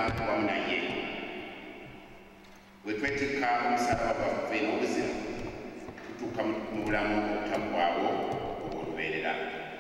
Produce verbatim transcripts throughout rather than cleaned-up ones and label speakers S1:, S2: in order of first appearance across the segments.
S1: wamu naye. Bwe twetikka omusaalaba gwaffe n'obuzima tutuuka mu bulamu obutaggwaawo obw'olubeerera.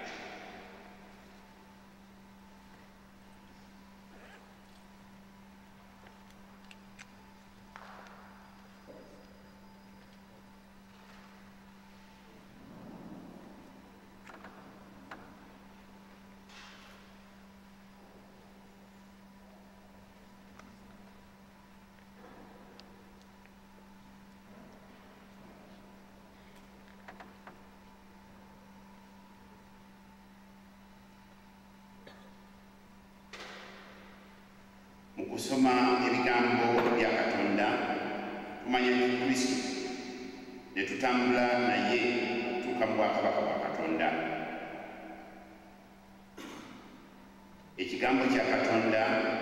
S1: Okusoma ebigambo bya Katonda tumanya nti Kristo ne tutambula naye okutuuka mu bwakabaka bwa Katonda. Ekigambo kya Katonda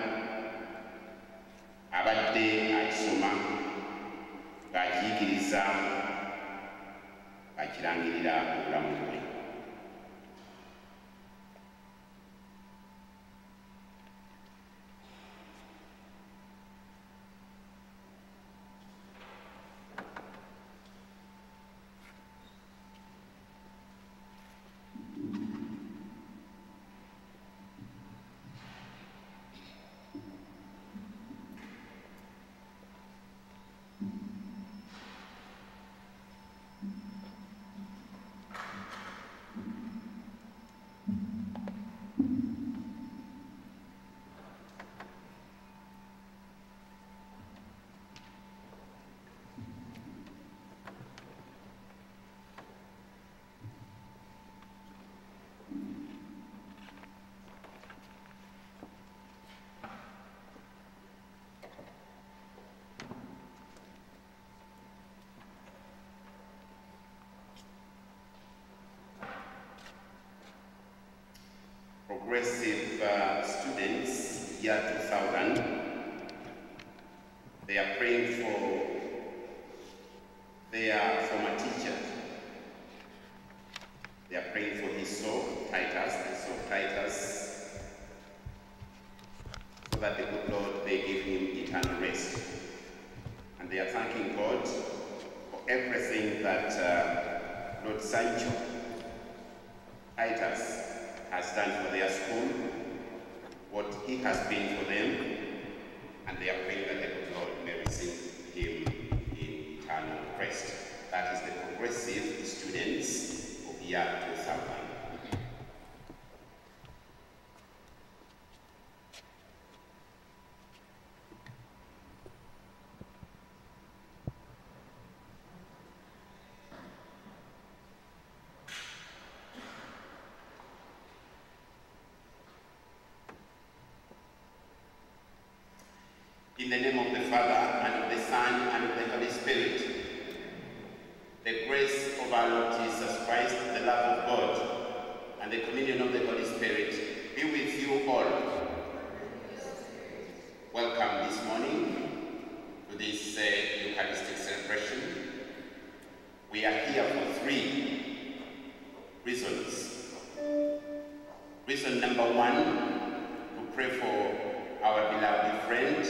S1: abadde akisoma ng'akiyigiriza akirangirira obulamu bwe. Progressive uh, students, year two thousand, they are praying for their former teacher. They are praying for his soul, Titus, the soul of Titus, so that the good Lord may give him eternal rest. And they are thanking God for everything that uh, Lord Sancho, Titus, has done for their school, what he has been for them, and they are praying that the good Lord may receive him in eternal rest. That is the progressive students of year two thousand. In the name of the Father, and of the Son, and of the Holy Spirit, the grace of our Lord Jesus Christ, the love of God, and the communion of the Holy Spirit be with you all. Welcome this morning to this uh, Eucharistic celebration. We are here for three reasons. Reason number one, to pray for our beloved friend,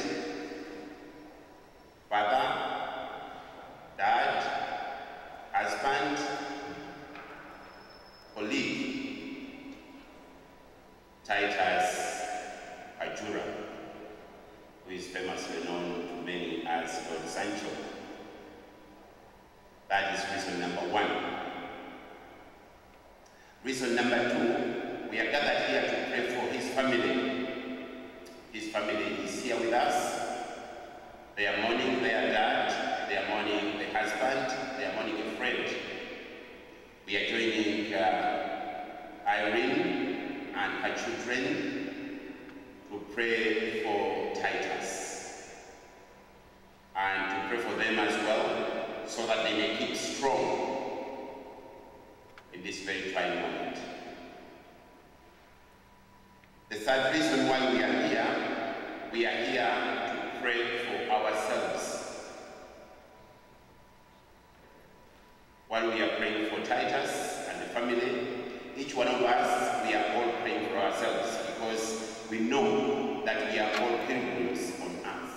S1: father, dad, husband, colleague, Titus Kajura, who is famously known to many as Lord Sancho. That is reason number one. Reason number two, we are gathered here to pray for his family. His family is here with us. They are mourning their dad, they are mourning the husband, they are mourning a friend. We are joining uh, Irene and her children to pray for Titus and to pray for them as well, so that they may keep strong in this very trying moment. The third reason why we are here, we are here to pray for ourselves. While we are praying for Titus and the family, each one of us, we are all praying for ourselves, because we know that we are all pilgrims on earth.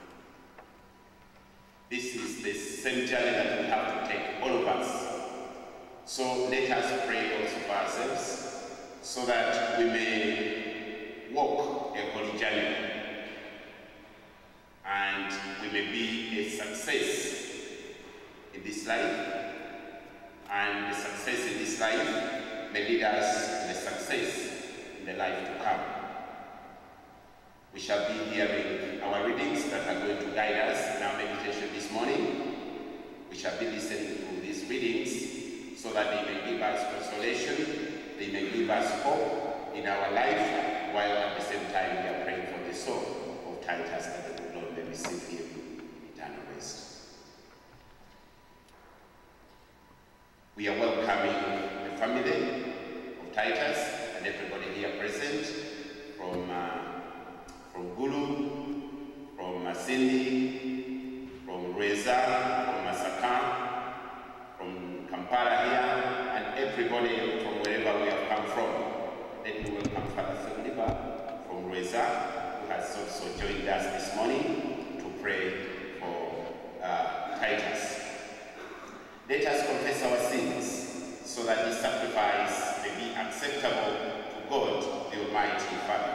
S1: This is the same journey that we have to take, all of us. So let us pray also for ourselves, so that we may walk a holy journey, and we may be a success in this life, and the success in this life may lead us to the success in the life to come. We shall be hearing our readings that are going to guide us in our meditation this morning. We shall be listening to these readings so that they may give us consolation, they may give us hope in our life, while at the same time we are praying for the soul of Titus, that the Lord may receive him eternal rest. We are welcoming the family of Titus and everybody here present, from uh, from Gulu, from Masindi, from Reza, from Masaka, from Kampala here, and everybody from wherever we have come from. Let me welcome Father Feliba from Reza, who has also joined us this morning to pray for uh, Titus. Let us confess our sins, so that this sacrifice may be acceptable to God, the Almighty Father.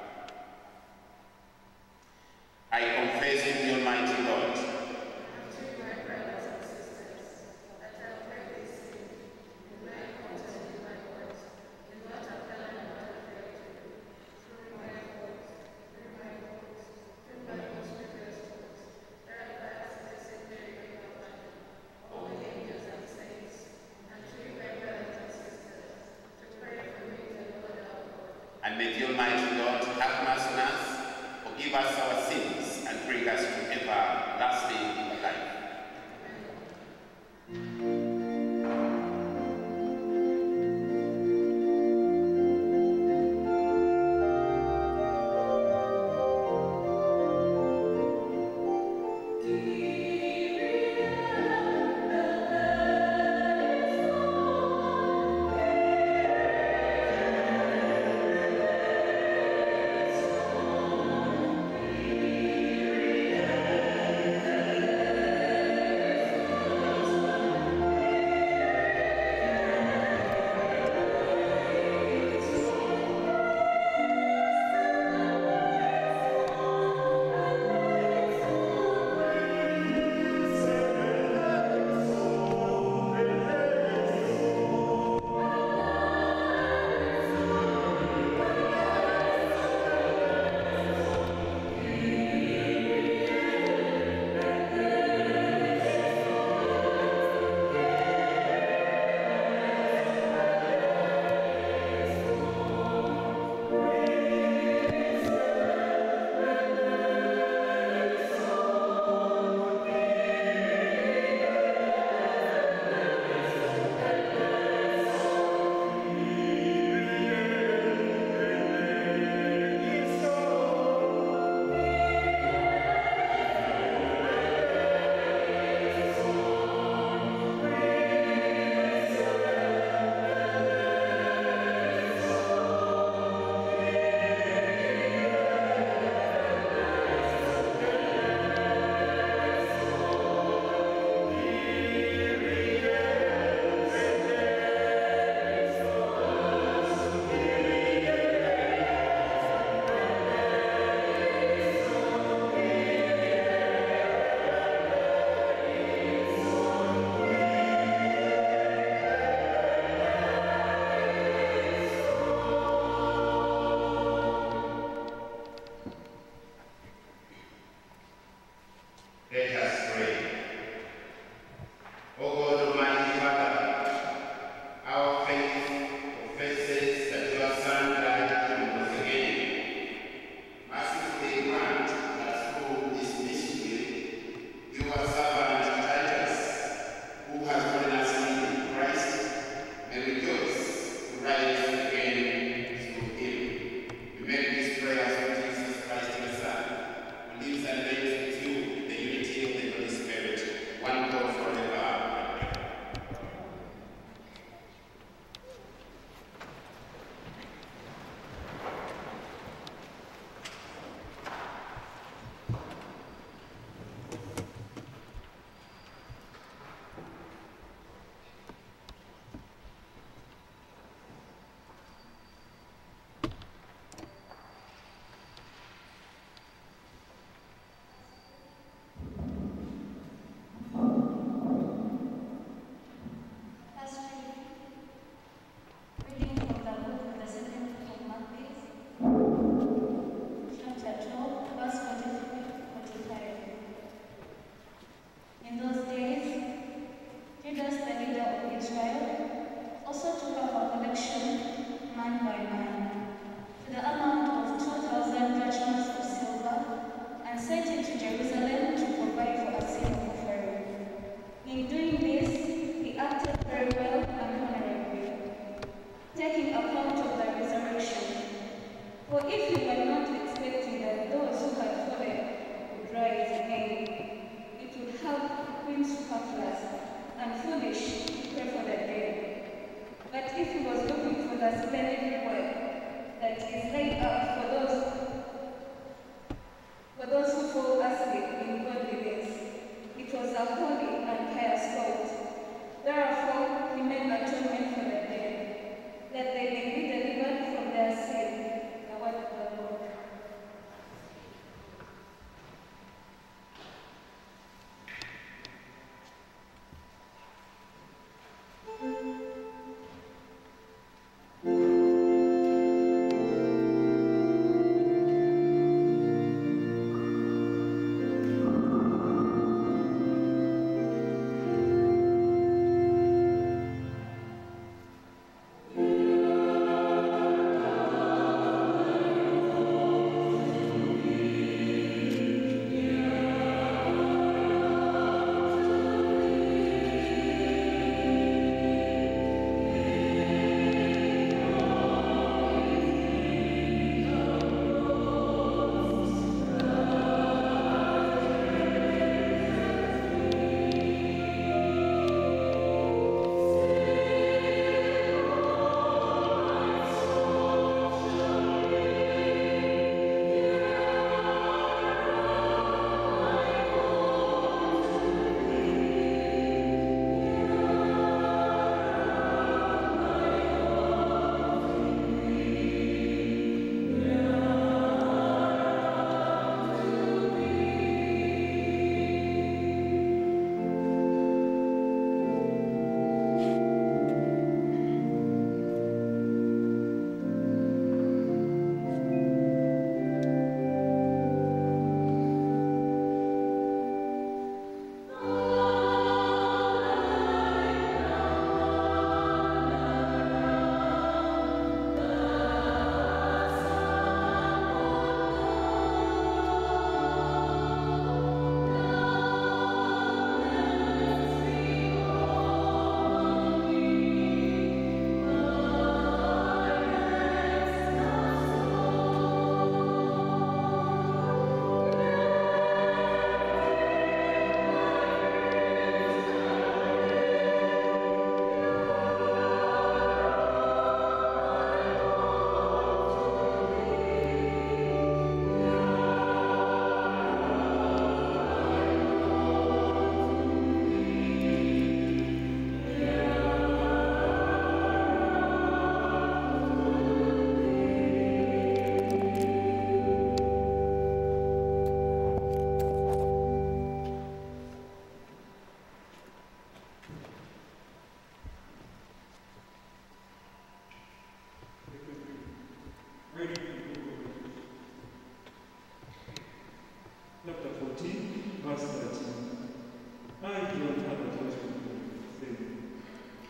S1: I confess to the Almighty God, and may the Almighty God have mercy on us, forgive us our sins, and bring us to everlasting life.
S2: one God forever.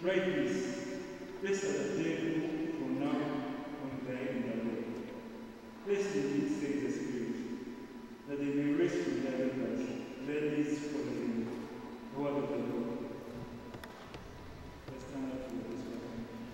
S2: Write this. Blessed are the dead who from now on die in the Lord. Blessed indeed, says the Spirit, that they may rest from their labors. Let this follow them. The word of the Lord. Let's stand up for this one.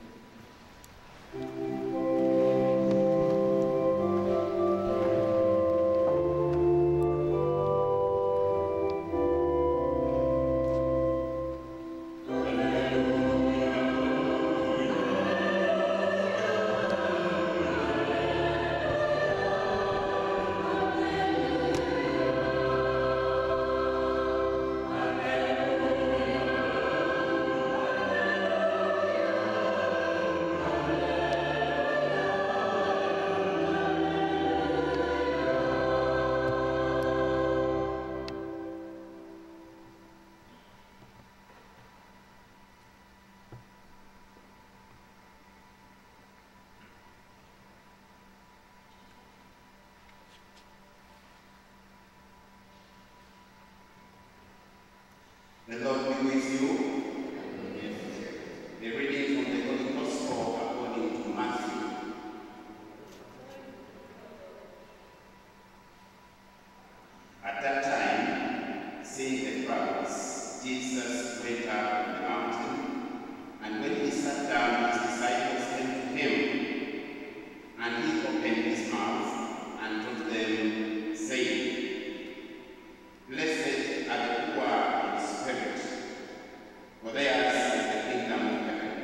S1: The Lord be with you. The reading from the Holy Gospel according to Matthew. At that time, seeing the crowds, Jesus went up on the mountain, and when he sat down, his disciples came to him, and he opened his mouth and taught them, saying, Blessed are the poor in spirit, for theirs is the kingdom of heaven.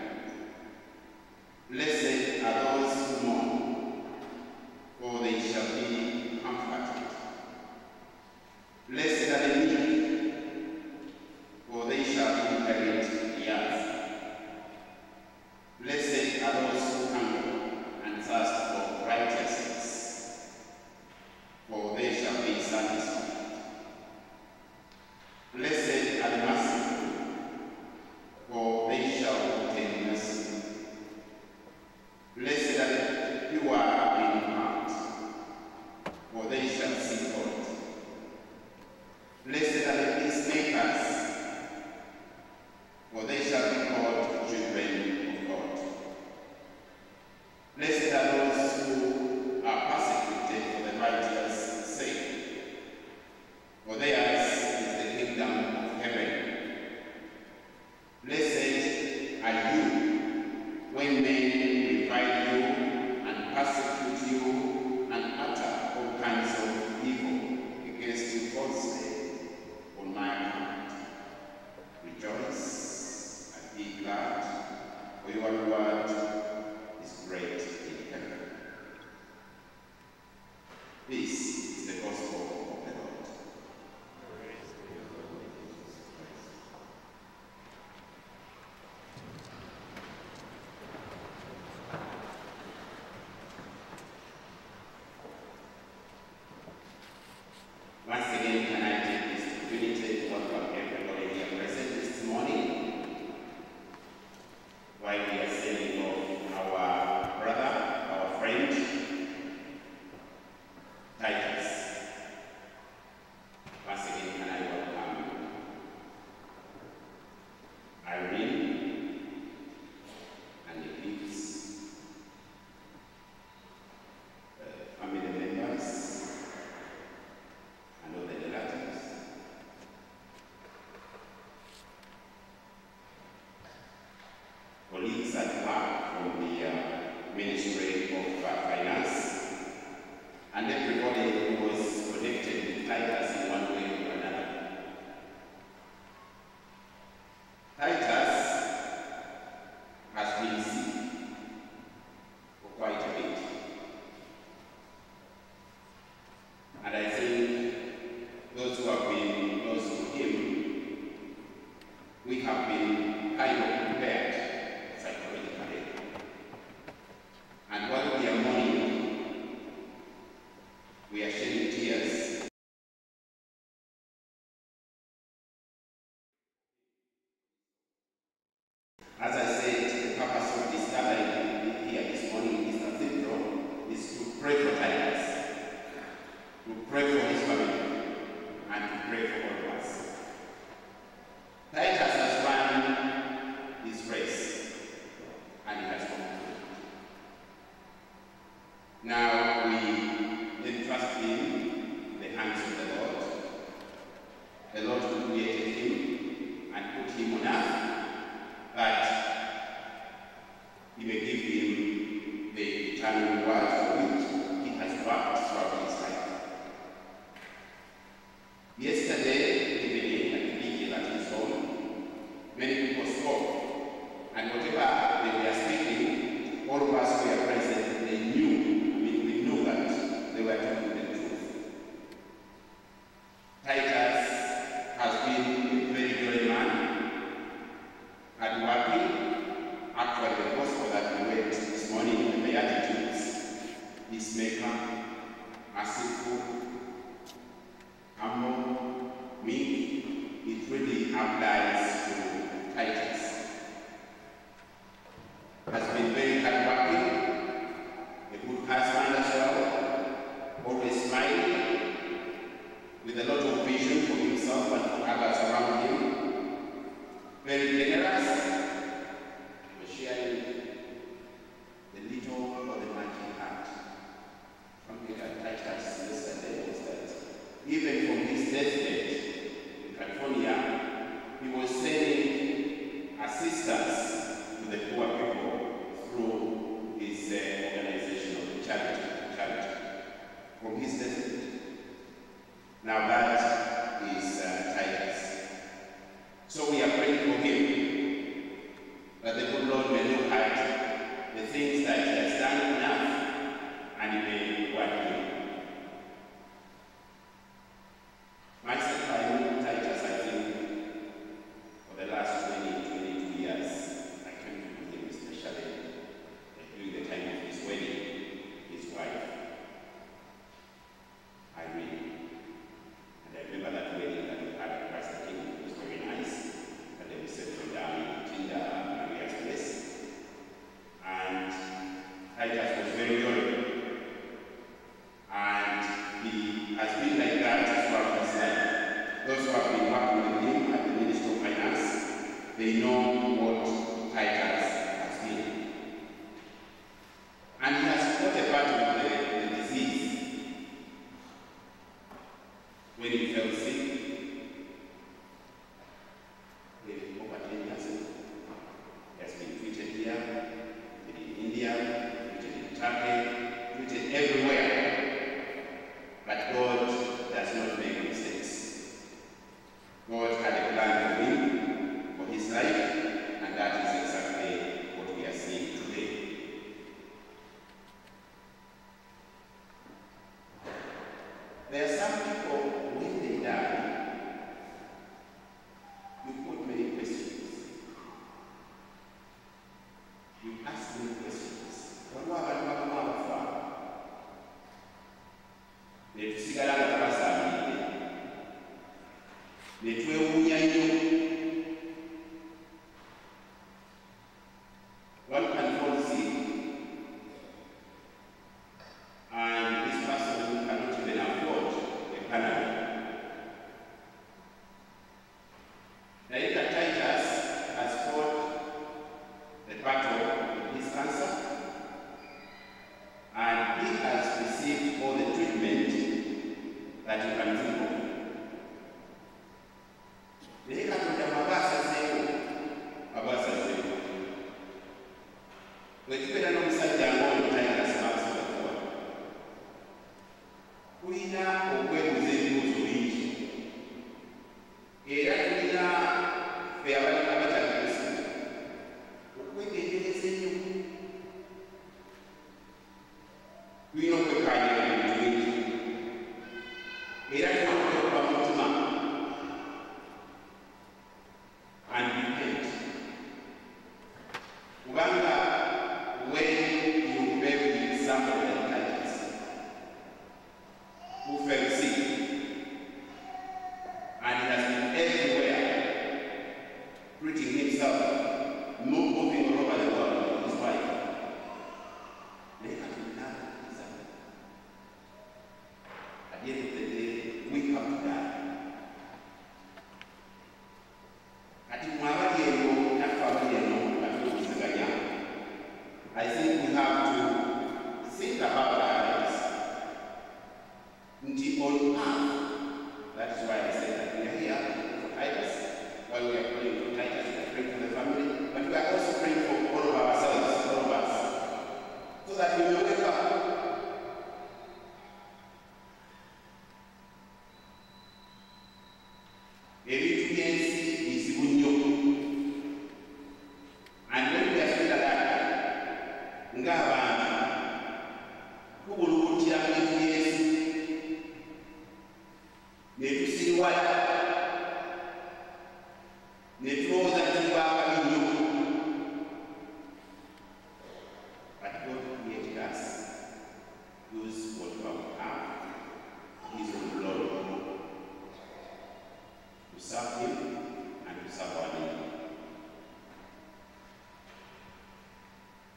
S1: Blessed are those who mourn, for they shall be comforted. Blessed are the meek, for they shall inherit the earth. Blessed are those who hunger and thirst for righteousness, for they shall be satisfied. Blessed are the merciful, for they shall obtain mercy. Blessed are the pure in heart, for they shall see God. Blessed are the peacemakers, for they shall be called children of God. Blessed are those who are persecuted for the righteous' sake, for theirs is the kingdom of heaven. Blessed are you when men revile you and persecute you and utter all kinds of evil against you falsely on my account. Rejoice and be glad, for your reward is great in heaven. This is the gospel of the Lord. Once again, can I take this opportunity to welcome everybody here present this morning while we are sending off our brother, our friend, Titus. Once again, can I welcome Irene and the kids, uh, family members, and all the relatives. Colleagues at work from the uh, Ministry of uh, Finance, and everybody who was connected with Titus in one way or another. Titus has been sick for quite a bit. And I think those who have been close to him, we have been kind of prepared psychologically. And while we are mourning, we are shedding tears. As I said, the purpose of this gathering here this morning in this cathedral is to pray for Titus, to pray for his family, and to pray for all of us. Titus has run his race. peacemaker, merciful, humble, meek. It really applies to Titus. Has been very hardworking, a good husband as well, always smiling, with a lot of vision for himself and for others around him. Very generous, for sharing the little or the much he had. Something that Titus yesterday was that even from his deathbed in California, he was sending assistance to the poor people through his uh, organization of the charity, charity from his deathbed. Now that is uh, Titus. So we are praying for him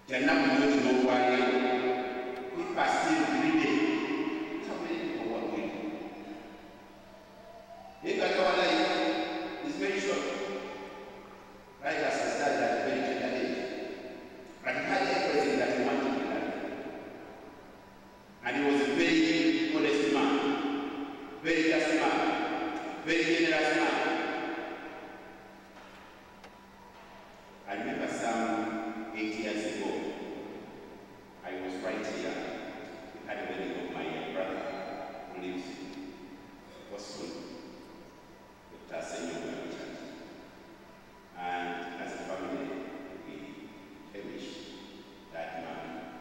S1: People are still reading. How many people work with? Our life is very short. Right as I started at a very tender age. But he had everything that he wanted in life. And he was a very honest man, very just man, very generous man. I remember some eight years ago, I was right here. We had a wedding of my brother who lives in Boston, Doctor Sancho. And as a family, we cherish that man.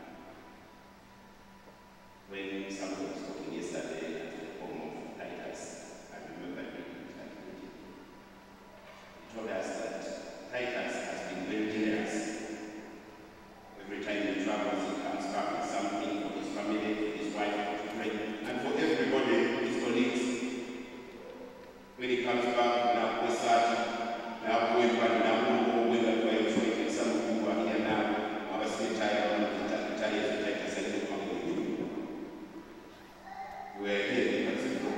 S1: When someone was talking yesterday at the home of Titus, I remember reading that meeting. He told us that Titus has been very generous. Every time he travels, he comes back with something for his family, for his wife, for children, and for everybody, his colleagues. When he comes back, now research, now going back, now going back, going back, some of you are here now, I was still tired of the Italians, the Titus, and the family. We were here in Mexico.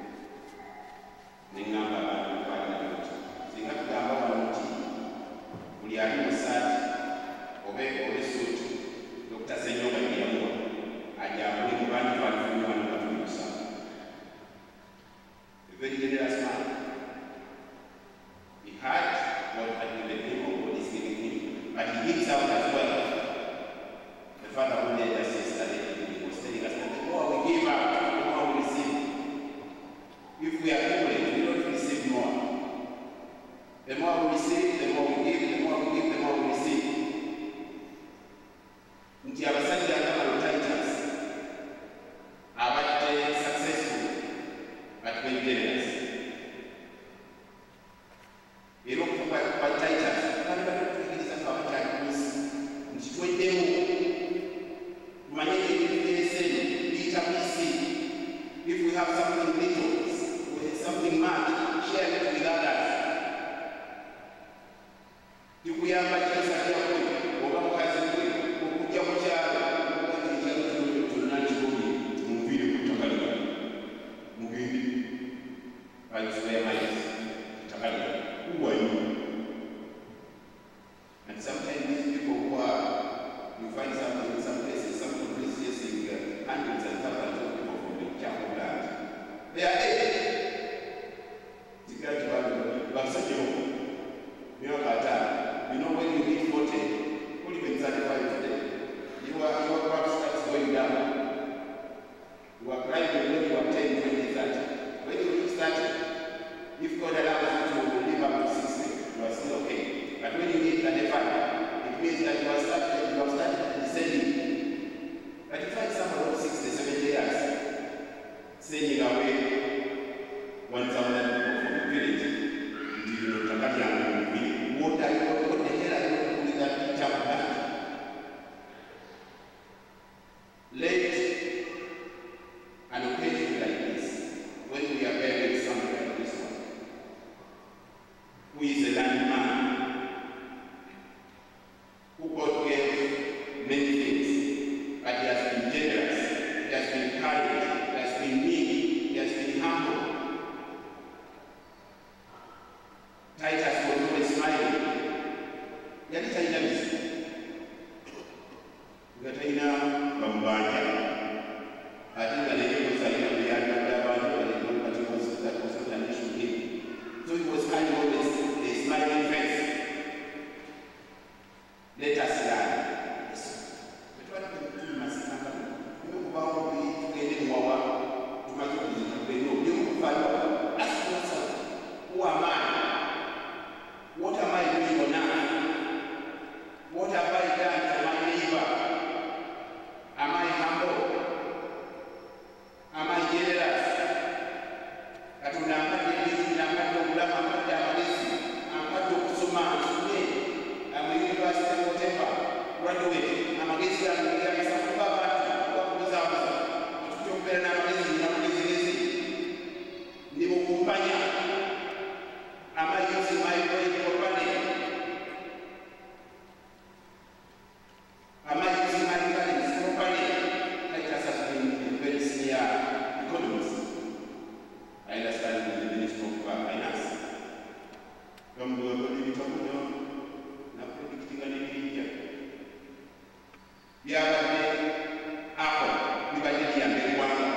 S1: Ningamba bantu kwali namuti. Singa tugamba bamuti. Buli ali musaati obe obe suuti. Doctor Sancho Kajura ajja muli mu bantu bali wano batuli musanvu. A very generous man. He had what had given him or what is giving him, but he gives out as well. The father who led us yesterday was telling us that the more we give out, the more we receive. If we are accumulate, we don't receive more. The more we receive, the more we give, the more we give, the more we receive. Nti abasajja agamba Titus abadde successful but very generous. Era okuva kwa Titus bali batuyigiriza abakyali kunsi nti tweddemu tumanye ebintu by'ensi biyita mu isi. If we have something little, something much, share it with others. Tikuyamba kyesajja kwe oba mukazi kwe okujja mu kyalo okati ekyalo kino kyonna kibuli muvire ku ttaka lino mugende bayisibaya mayisi ttaka lino uwayo. And sometimes these people who are, you find something in some places, some places chasing uh, hundreds and thousands of people from the Chaco land. They are dead. You know when you hit forty, or even thirty-five today, you are, your crop starts going down. You are climbing when you are ten, twenty, thirty. When you reach thirty, if God allows you to live up to sixty, you are still okay. But when you hit thirty-five, it means that you are started, you have started descending. But you find someone of sixty, seventy years, sending away one thousand people from the village. You know, what are you, what the hell are you doing with that chapter? Later, byabadde ako bibadde biyamba eggwanga.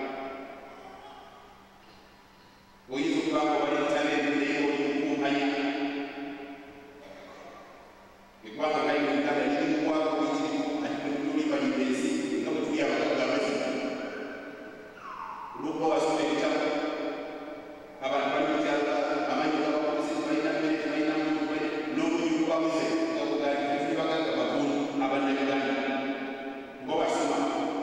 S1: Oyinza okuba nga obaleetaba ebire oli mukumpanya eggwanga kali mu Uganda liri mu bwago buyitirivu ate tuli balima ensi nga bwe tuli abagagga amazima. Olw'okuba wasoma ebitabo abantu bali mu kyalo amanyi gabakozesa balina mmere tebalina muntu n'omulimu gwabuze gakugali tuli bagagga bakulu abannayuganda ngo basoma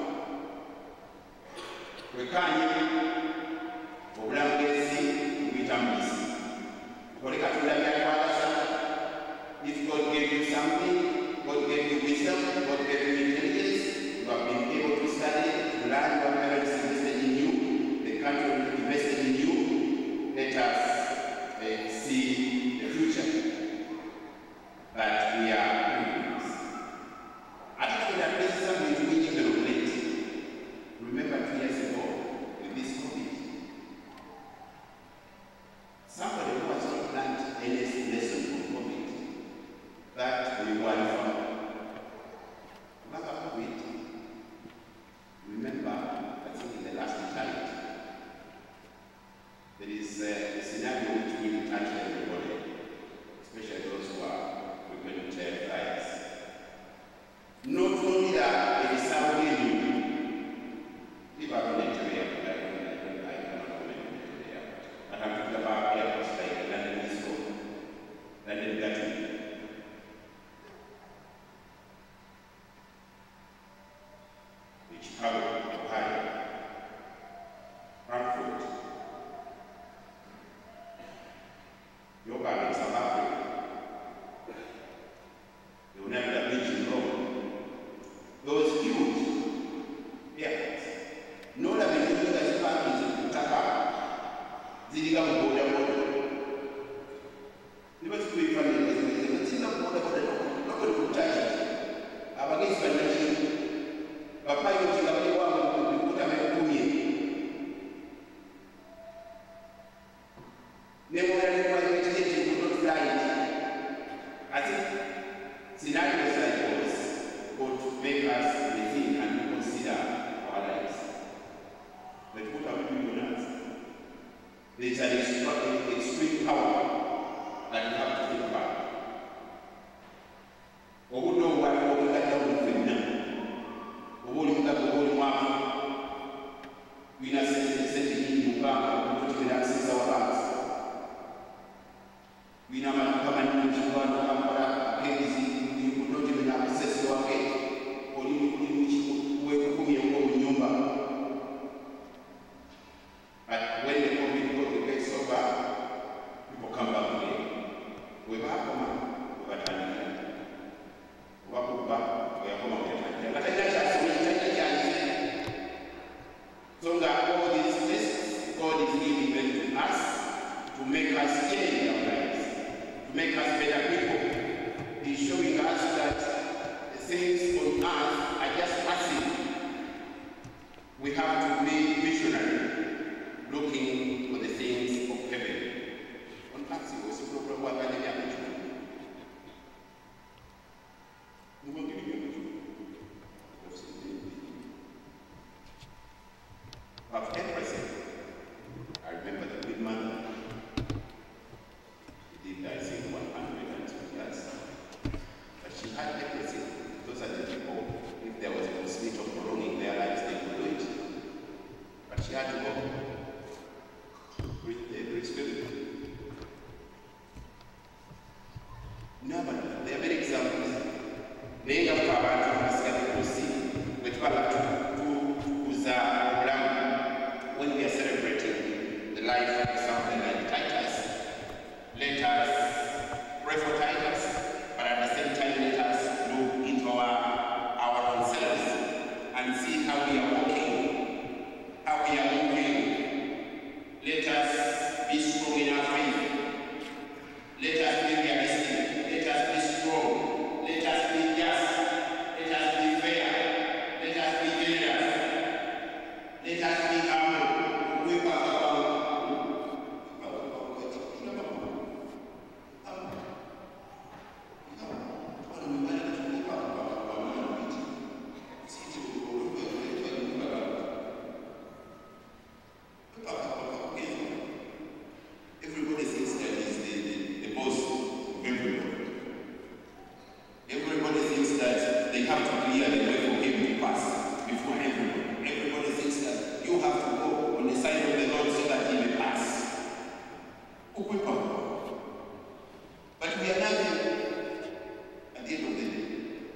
S1: wekanye obulamu bw'ensi buyita mu isi ole Katonda byatwalaza. If God gave you something, God gave you wisdom, God gave you intelligence, you have been able to study, to learn, your parents invested in you, the country invested in you. Let us uh, see the future that we are pilgrims. I think that this is something to which you can relate. Remember two years ago with this COVID, somebody who has not learned any lesson from COVID that we were from. Remember COVID? Remember, I think in the last eternity, there is a scenario which will touch everybody, especially those who are frequent flyers. Not only that, it is something if I don't enter the airport, I don't, I don't, I cannot comment on the airport. But I'm talking about airports like London Heathrow, London Gatwick, Chicago, Ohio, Frankfurt, Yoga in South Africa, the United Beach in Rome. Those huge airports. No la benefika zipaki zikutaka ziliga mboda boda. Niba tukuifanya hizo ziliga mboda boda nako nikutaji. Abagezi banachi papa yote kabla wao kukuta mekumye. Nemo ya nemo ya kitete kuto flight. I think scenarios like those would make us rethink and consider our lives. But what are we doing on us? There's an extreme, extreme power that we have to think about. Obu no wa ko ka ta mu finna. Obu ni ka ko ni wa. We na se se ti ni ba ko ti na se sa wa. We na ma ka ma ni ji wa no ka para ke si ni ko
S3: they have to clear the way for him to pass before everybody. Everybody thinks that you have to go on the side of the Lord so that he may pass. But we are nothing at the end of the day.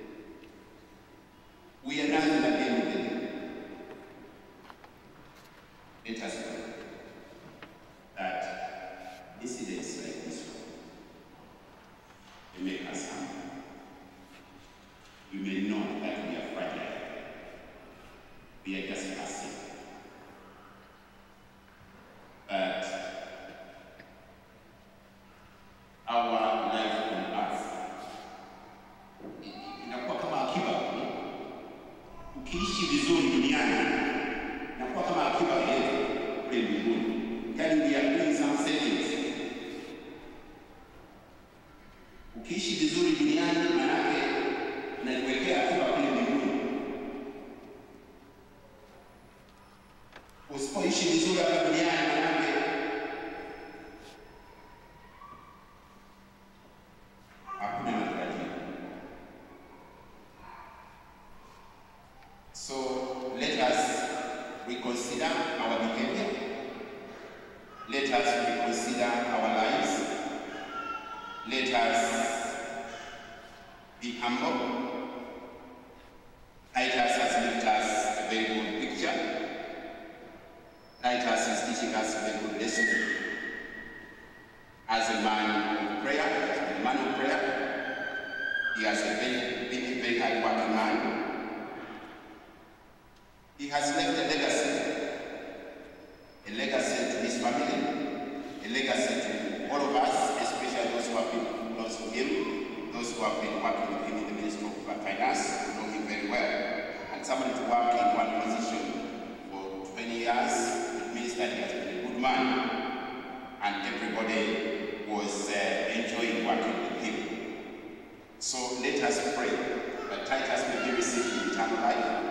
S3: We are nothing at the end of the day. Let us pray that incidents like this one will make us humble. We may know that we are fragile. We are just passive. But our life on earth inakuwa kama akiba. Ukiishi vizuri duniani inakuwa kama akiba yetu kule mbinguni. Yani we are doing some savings. Ukiishi vizuri duniani manake unaiwekea akiba kule mbinguni. Usipoishi vizuri hapa duniani manake hakuna matarajio. So let us reconsider our behavior. Let us reconsider our lives. Let us be humble. Titus has left us a very good picture. Titus is teaching us a very good lesson. As a man of prayer, a man of prayer, he has a very, very, very hard working man. He has left a legacy, a legacy to his family, a legacy to all of us, especially those who have been close to him, those who have been working with him in the Ministry of Finance, who know him very well. And someone to work in one position for twenty years, it means that he has been a good man, and everybody was uh, enjoying working with him. So let us pray that Titus may be receiving eternal life,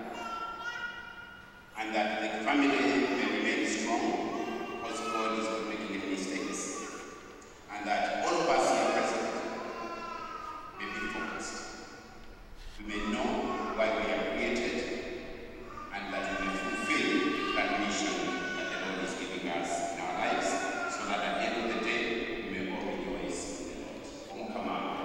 S3: and that the family may remain strong, because God is not making any mistakes, and that all of us here present may be focused. We may know why we are created, and that we may fulfill that mission that the Lord is giving us in our lives, so that at the end of the day, we may all rejoice in the Lord. Come on.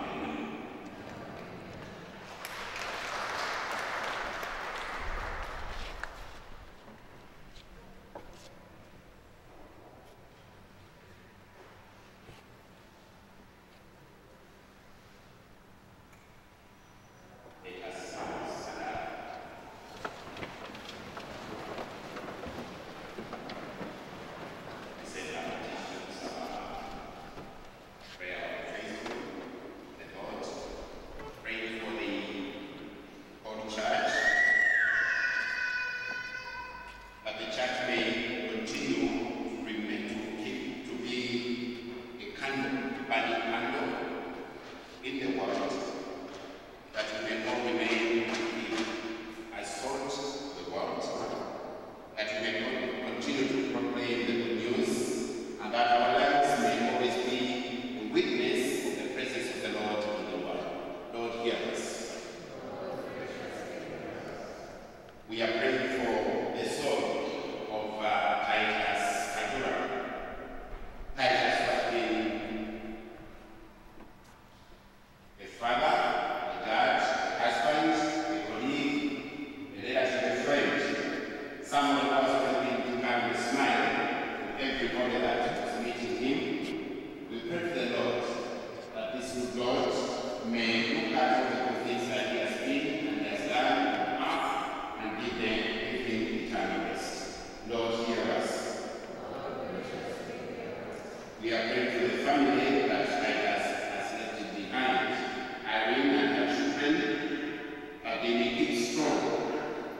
S3: We are praying for the family that Titus has left behind. Irene and her children, that they may keep strong,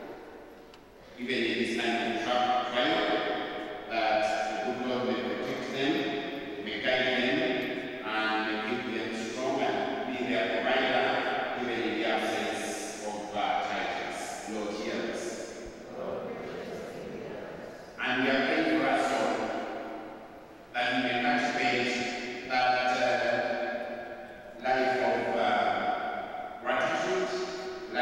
S3: even in this time of trial, that the good Lord may protect them, may guide them, and may keep them strong and be their provider, even in the absence of uh, Titus. Lord, hear us. And we are praying for us all, that we may cultivate that uh, life of uh, gratitude,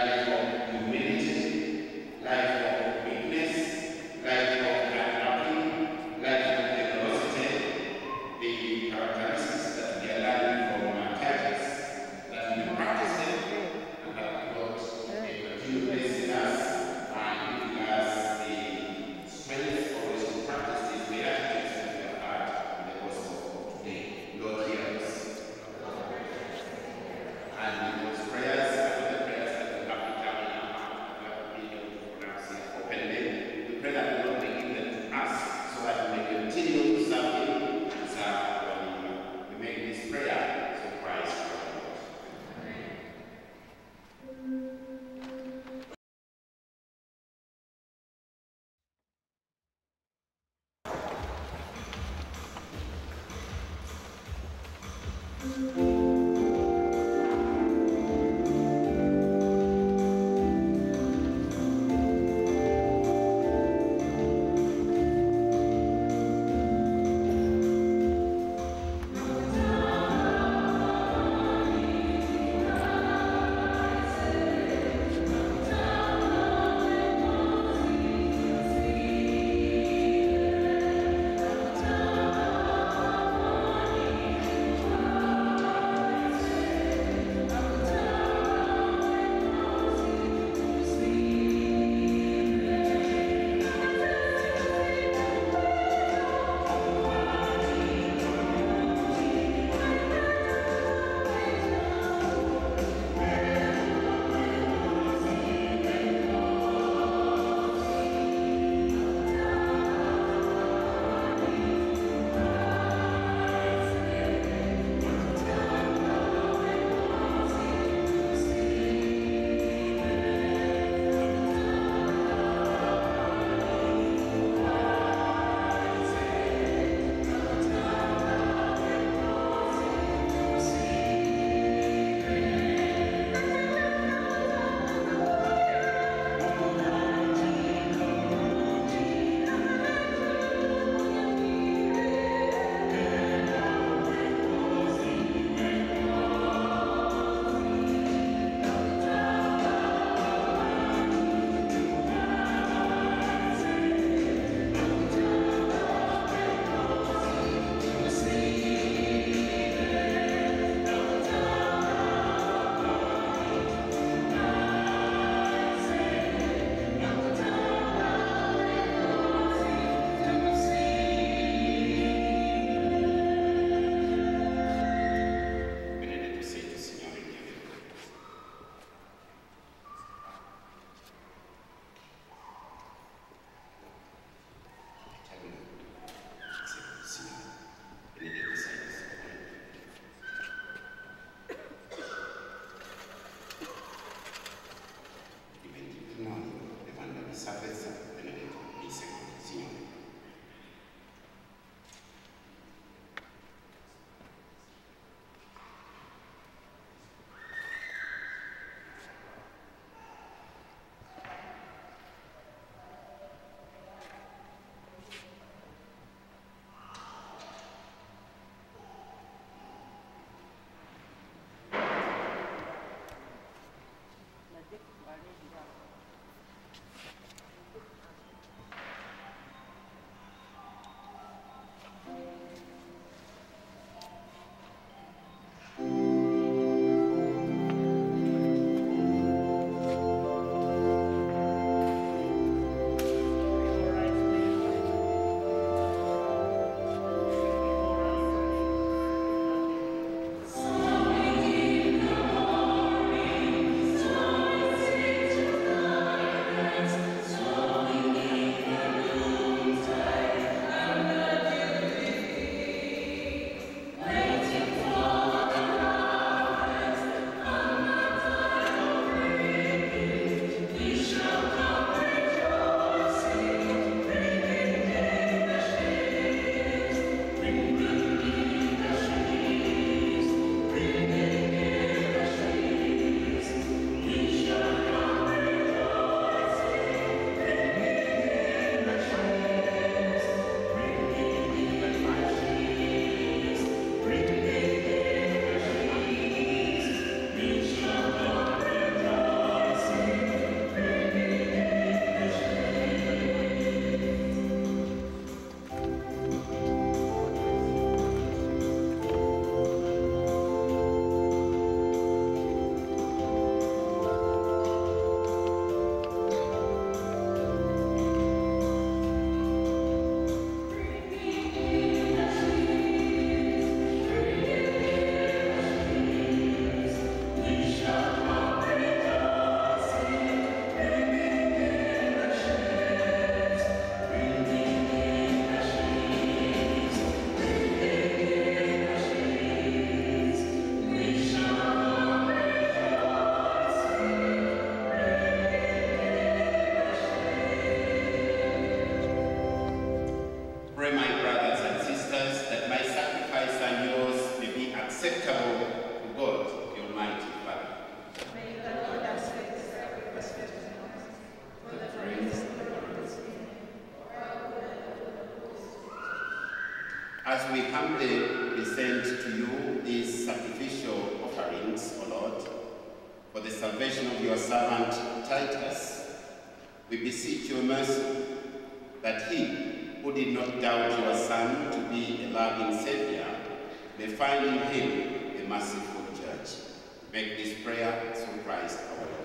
S1: we humbly present to you these sacrificial offerings, O Lord, for the salvation of your servant Titus, we beseech your mercy that he who did not doubt your Son to be a loving Savior may find in him a merciful judge. Make this prayer through Christ our Lord.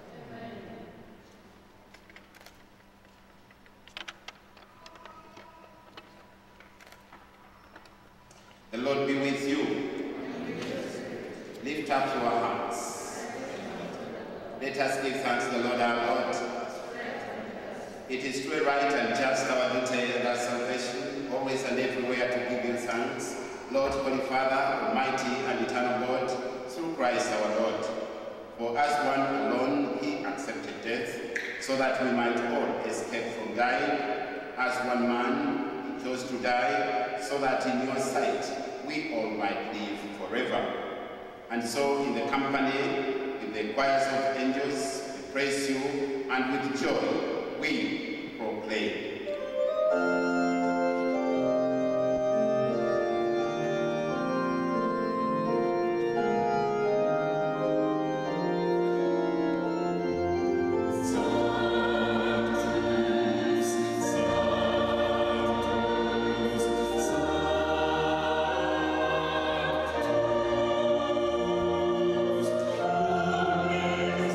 S1: The Lord be with you. Lift up your hearts. Let us give thanks to the Lord our God. It is true, right, and just our duty and our salvation, always and everywhere to give you thanks, Lord, Holy Father, Almighty and eternal God, through Christ our Lord. For as one alone he accepted death, so that we might all escape from dying. As one man he chose to die, so that in your sight we all might live forever. And so in the company, with the choirs of angels, we praise you, and with joy we proclaim.
S4: Sanctus,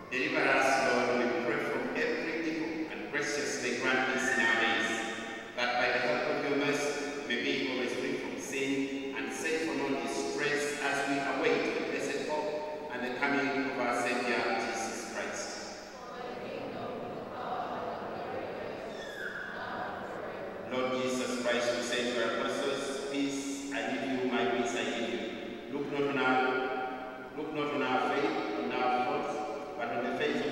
S1: Deliver us, Lord, we pray, from every evil, and graciously grant peace in our days, that by the help of your mercy we may be always free from sin and safe from all distress as we await the blessed hope and the coming of our Savior, Jesus Christ. Lord Jesus Christ, who said to your apostles, peace I give you, my peace I give you. Look not on our, look not on our faith, on our faults, but on the faith of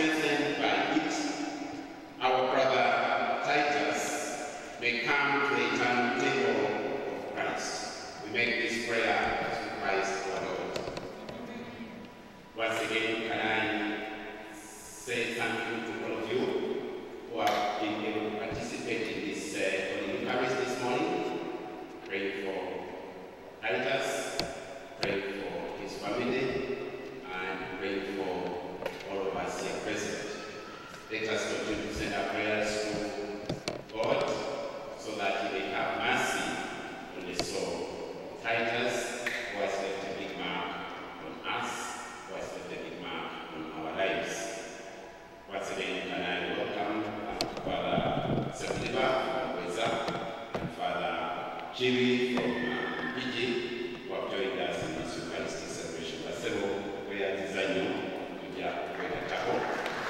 S1: strengthened by it, our brother Titus may come to the eternal table of Christ. We make this prayer to Christ our Lord. Once again, can I say thank you to all of you who have been able to participate in this uh, Holy Eucharist this morning. Praying for Titus, praying for his family, and praying for all of us here present. Let us continue to send our prayers to God so that He may have mercy on the soul of Titus, who has left a big mark on us, who has left a big mark on our lives. Once again, can I welcome uh, Father September from Gayaza and Father Jimmy from uh, P G, who have joined us in this Eucharistic celebration. Pasero, where design kuja kwenda taho.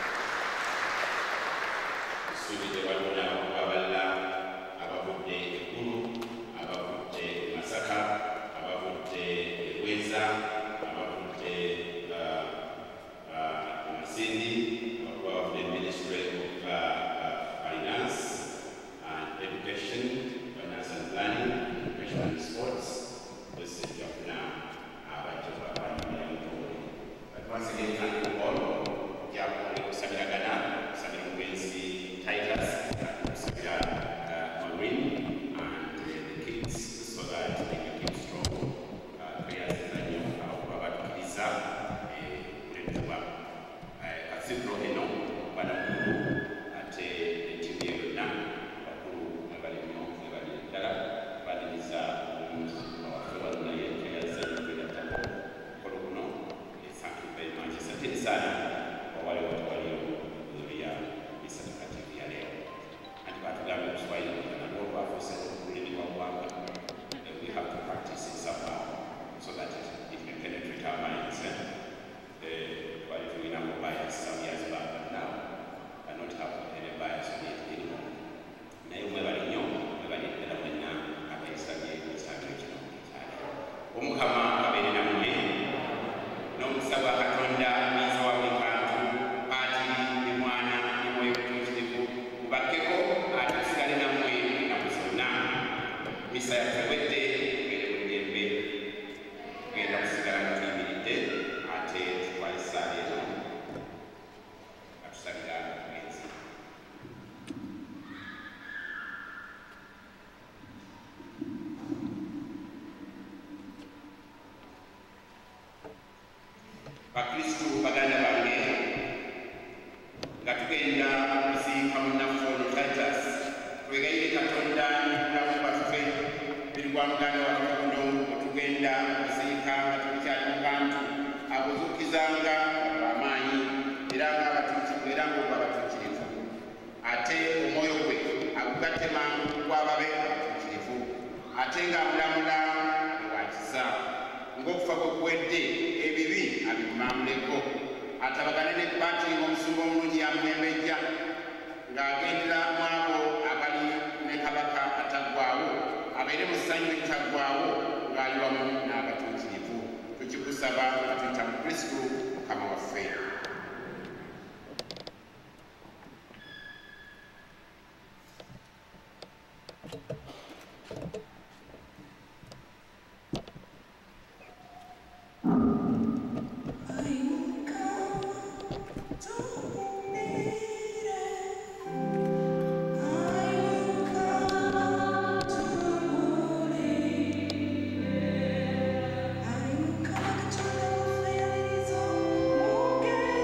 S1: Sudi wabona baballa abavudde Ekulu, abavudde Masaka, abavudde Weza, abavudde Masindi, abavudde Ministry of uh, uh, Finance and Education, Finance and Planning, Education and Sports. This is your now. But once again, thank you all. Sabira Gana, Sabira Wensi, Titus, Sabira Marine, and the kids, so that they can keep strong. Prayers that you have about Kisa, Cathedral, Banakuru, at the T V now, Bakuru, Nabalino, Nabadala, Badisa, our fellow Gayaza, Kolono. Thank you very much. Asante sana kwa wale watu waliohudhuria misa takatifu ya leo. And watugambe Kiswahili na ndio hapo sasa kulini kwa kwamba we have to practice it somehow so that it, it can penetrate our minds. Eh, while we know bias some years back, but now I don't have any bias on it anymore. Na hiyo mwebali nyo, mwebali nenda mwena akaisabye kusabye kino kitale. Omukama abene na mwe n'omusaba Katonda miza wa bikantu ati ne mwana ne mwoyo mutuukirivu mubakkeko ate tusigale nammwe ennaku zonna. Misa yatewedde ngere mu ddembe tugenda kusigala nga tuyimiridde ate tutwale essaala eno nga tusabira mugenzi. Bakristu baganda bange nga tugenda okuziika munnaffe ono Titus, twegayire Katonda n'obulamu bwaffe birwa muganda waffe guno otugenda okuziika nga tulikyali mu bantu abuzuukizanga abamaanyi era era ng'ogwa abatuukirivu, ate omwoyo gwe agugatte mangu gw'ababe abatuukirivu, ate ng'amulamula ewakiza ng'okufa gwe kuwedde ebibi abimamuleko, atabagane n'ebbati ng'omusumba omulungi yamulembejja ng'agendera mu abo abali ne kabaka ataggwaawo, abeere mu ssanyu eritaggwaawo ng'ali wamu n'abatuukirivu. Tukikusaba nga tuyita mu Kristo Mukama waffe.
S4: Okay.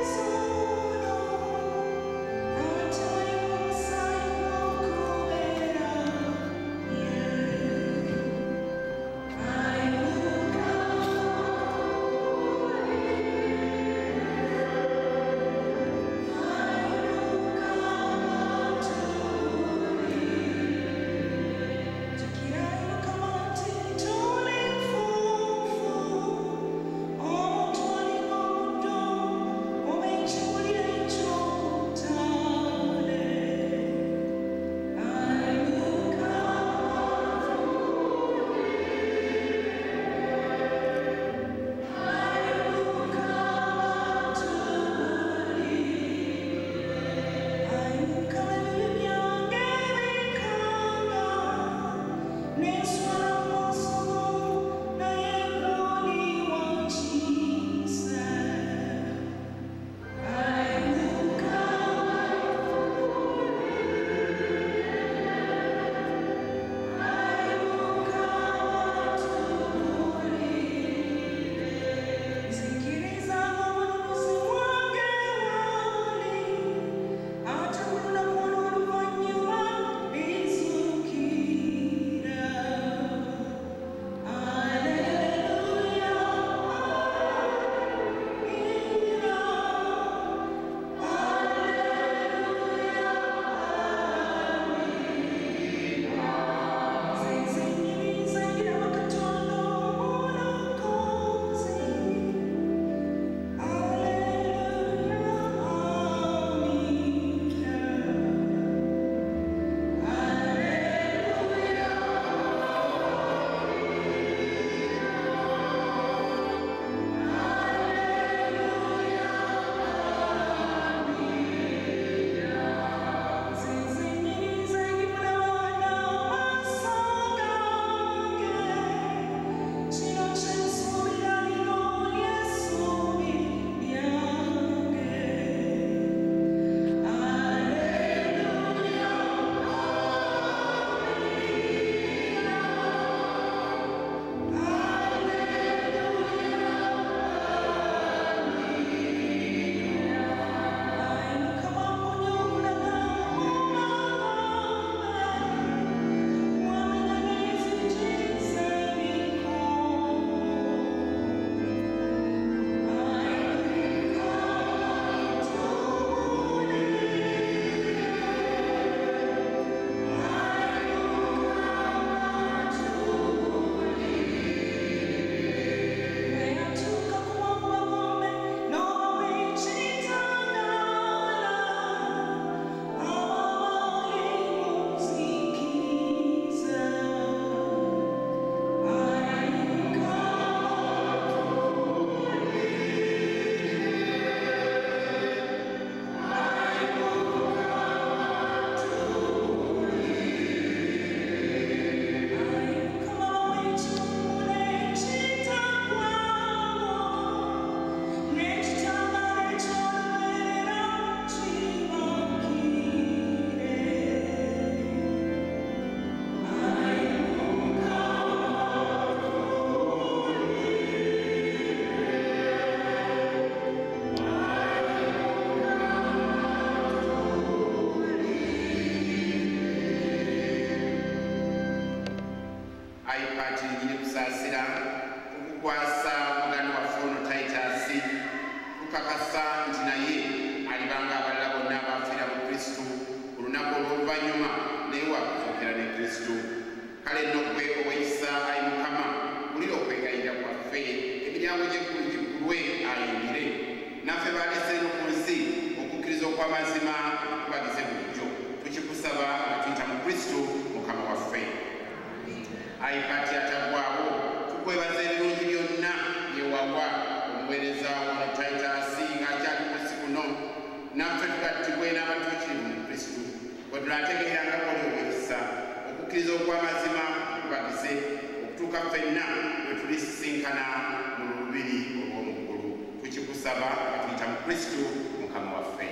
S1: iPad nyine kusasira okukwasa muganda waffe ono Titus tukakasa nti naye alibanga abalala bonna abafiira mu Kristo olunaku olw'oluvannyuma naye wakufuukira ne Kristo. Kale nno gwe ow'ekisa ayi Mukama wulira okwegayirira kwaffe emiryango gy'eggulu giggulwe ayingire naffe balese eno ku nsi okukkiriza okw'amazima tubagize bulijjo tukikusaba nga tuyita mu Kristo Mukama waffe. Ayi Pati ataggwawo tukwebaza ebirungi byonna byewawa omuweereza ono Titus ng'akyali ku nsi kuno naffe tugattibwe n'abatuukirivu mu Kristo bwe tunaategeera nga bwoli ow'ekisa okukkiriza okw'amazima tubagize okutuuka ffenna bwe tulisisinkana mu lubiri olw'omuggulu tukikusaba nga tuyita mu Kristo Mukama waffe.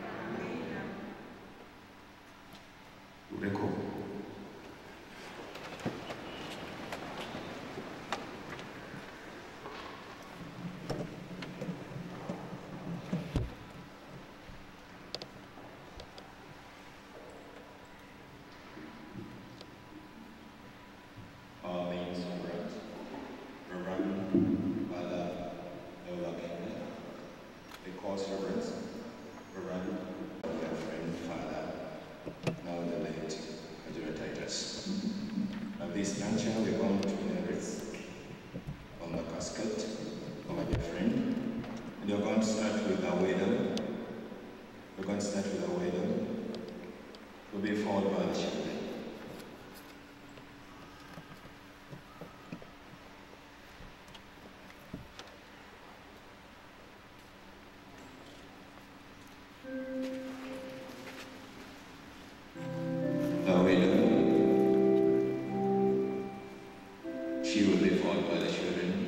S4: Luleko. She will be followed by the children.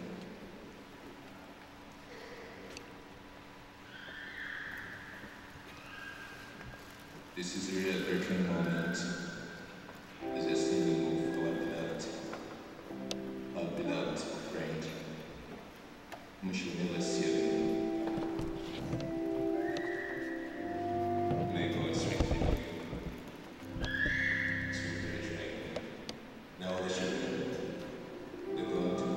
S4: This is really a Patron moment. It's a single move of our beloved, our beloved friend, whom she will never see again. May God strengthen you. Sweet Patron. Now the children, they're going to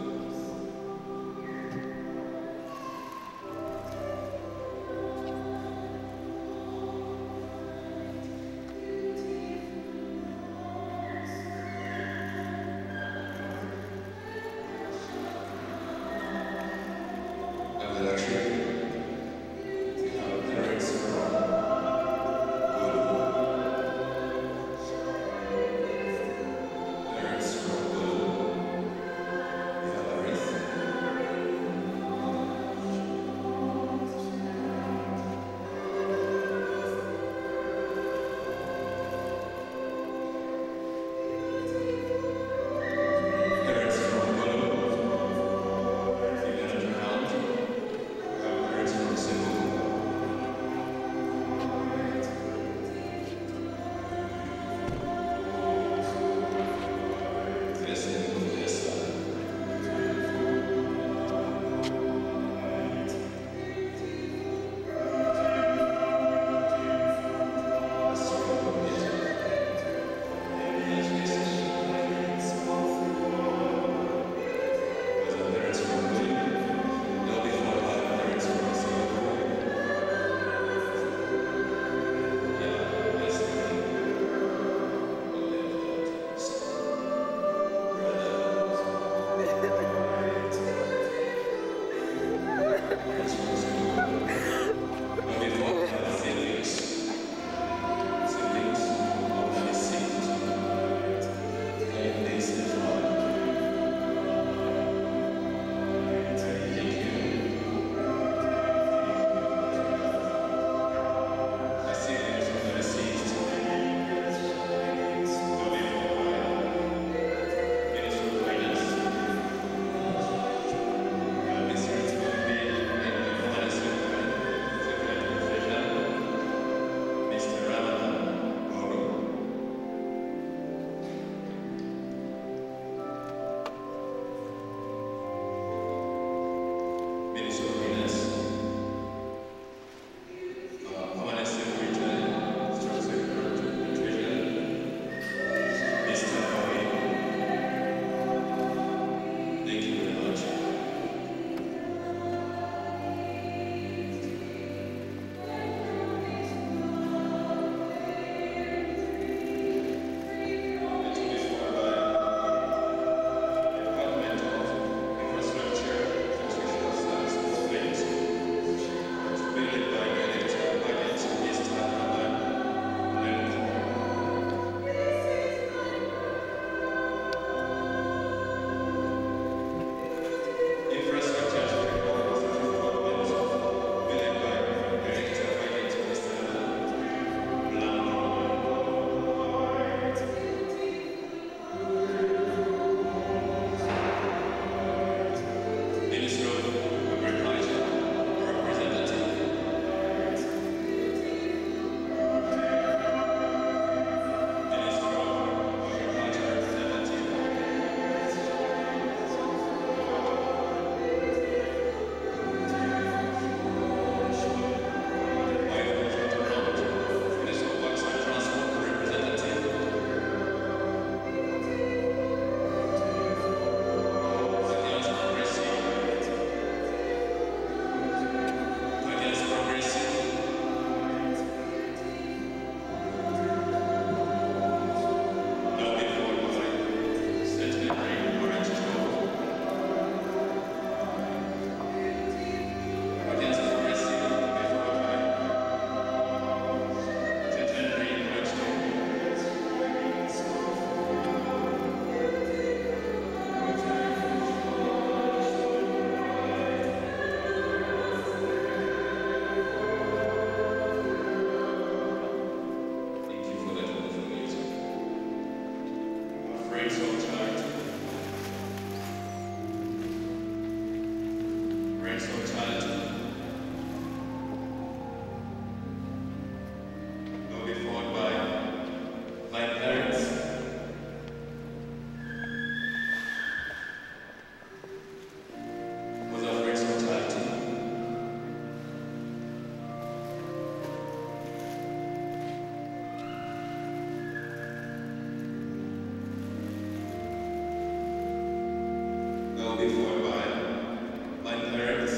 S5: Prince of Charity. Prince of Charity. Will be followed by my parents. Was a Prince of Charity. Will be followed by my parents.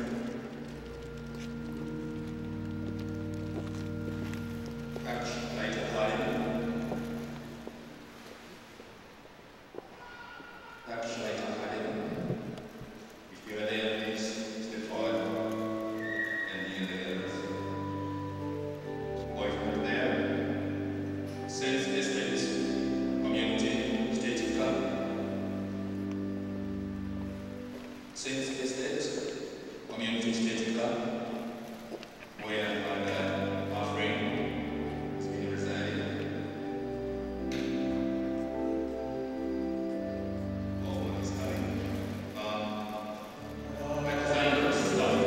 S5: Catch night at home. Catch night at home. If you are there, please step forward and be in the others. Boyfriend there. Saint Estate Community State Club. Saint Estate Community State Club, where our dad, our friend, has been residing. Oh, what is coming? Um, Alexandros stuff.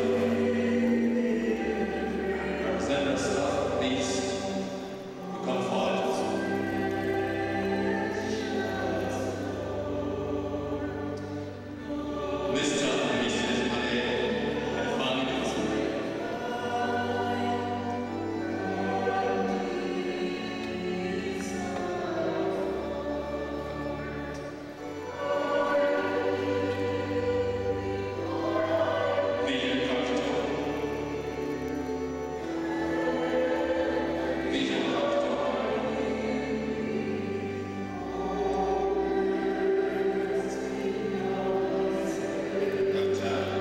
S5: Alexandros stuff, please, you come forward. Mister and Missus Najjego and families. Vision Capital. Vision Capital. Doctor.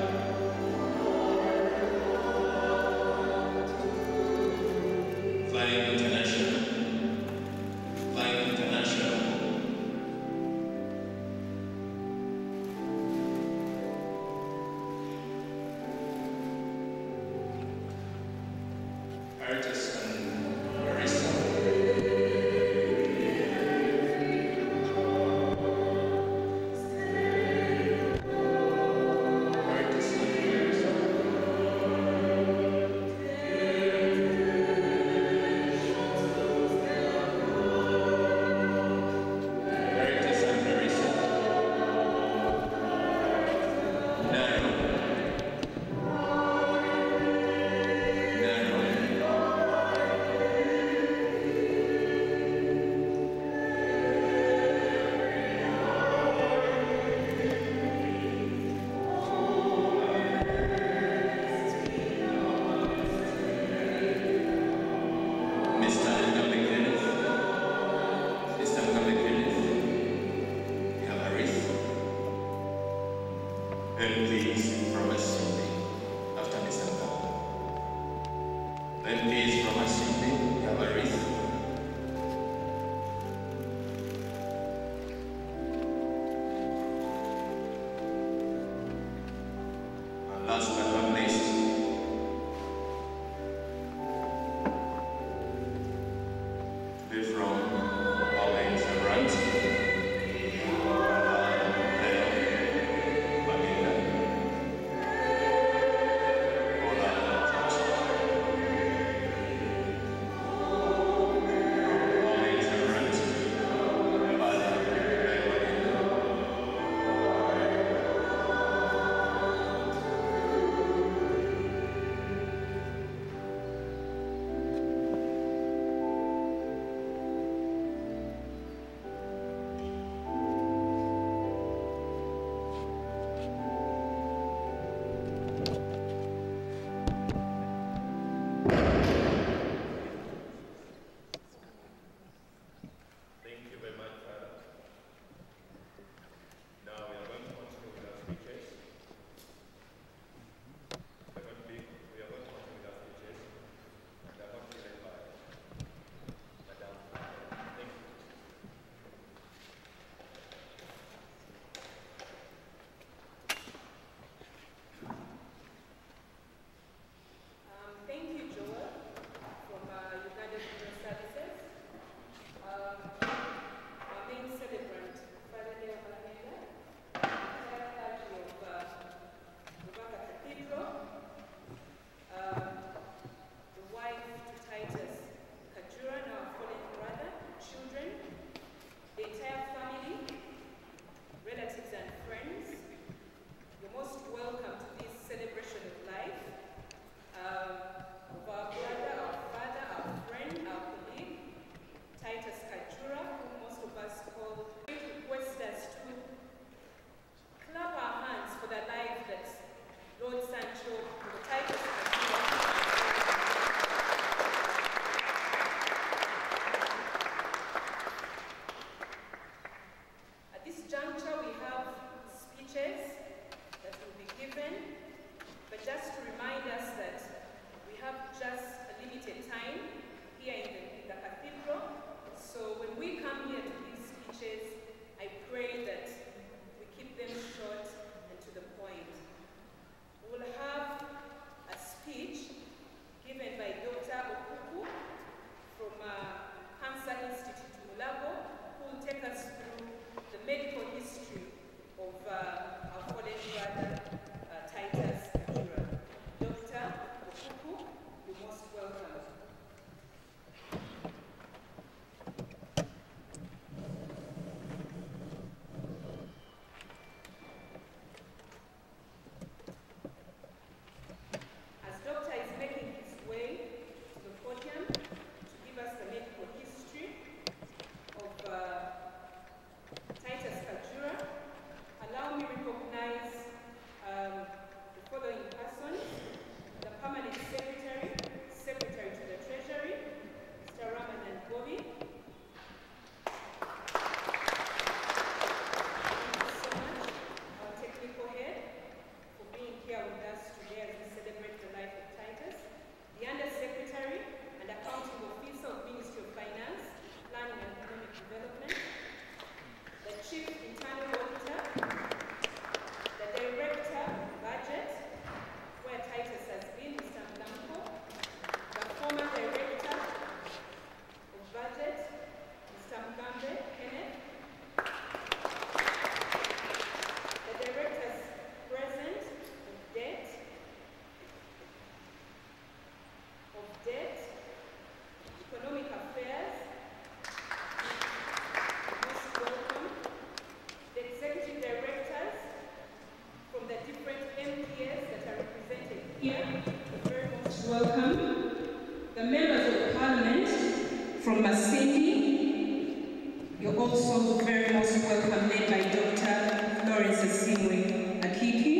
S5: Flying International. Flying International. Titus and Marissa. Titus and Marissa.
S6: speeches, I pray that we keep them short and to the point. We will have a speech given by Doctor Okuku from uh, Cancer Institute Mulago, who will take us through the medical history of uh, our fallen brother, uh, Titus Kajura. Doctor Okuku, you're most welcome. As Doctor is making his way to the podium to give us the medical history of uh, Titus Kajura, allow me to recognize um, the following persons: the Permanent Secretary, Secretary to the Treasury, Mister Ramadan Bobby. Thank you so much, our technical head, for being here with us today as we celebrate the life of Titus. The Undersecretary and Accounting Officer of Ministry of Finance, Planning and Economic Development, the Chief Internal Auditor, the Director of Budget, where Titus has been, Mister Blanco, the former Director of Budget, Mister Mgambe Kenneth, the Directors Present of Debt, of Debt, Economic Affairs, most welcome, the Executive Directors from the different M P S that are represented here, you're very much welcome. The members of Parliament from Masindi, you're also very much welcome, led by Doctor Florence Asimwe Akiki.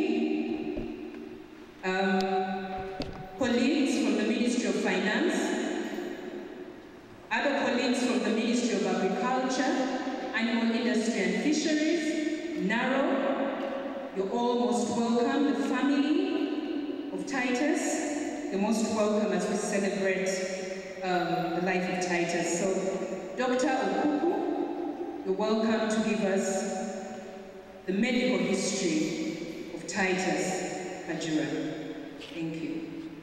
S6: Um, colleagues from the Ministry of Finance, other colleagues from the Ministry of Agriculture, Animal Industry and Fisheries, NARO, you're all most welcome. The family of Titus, you're most welcome as we celebrate um, the life of Titus. So, Doctor Okuku, you're welcome to give us the medical history of Titus Kajura. Thank you.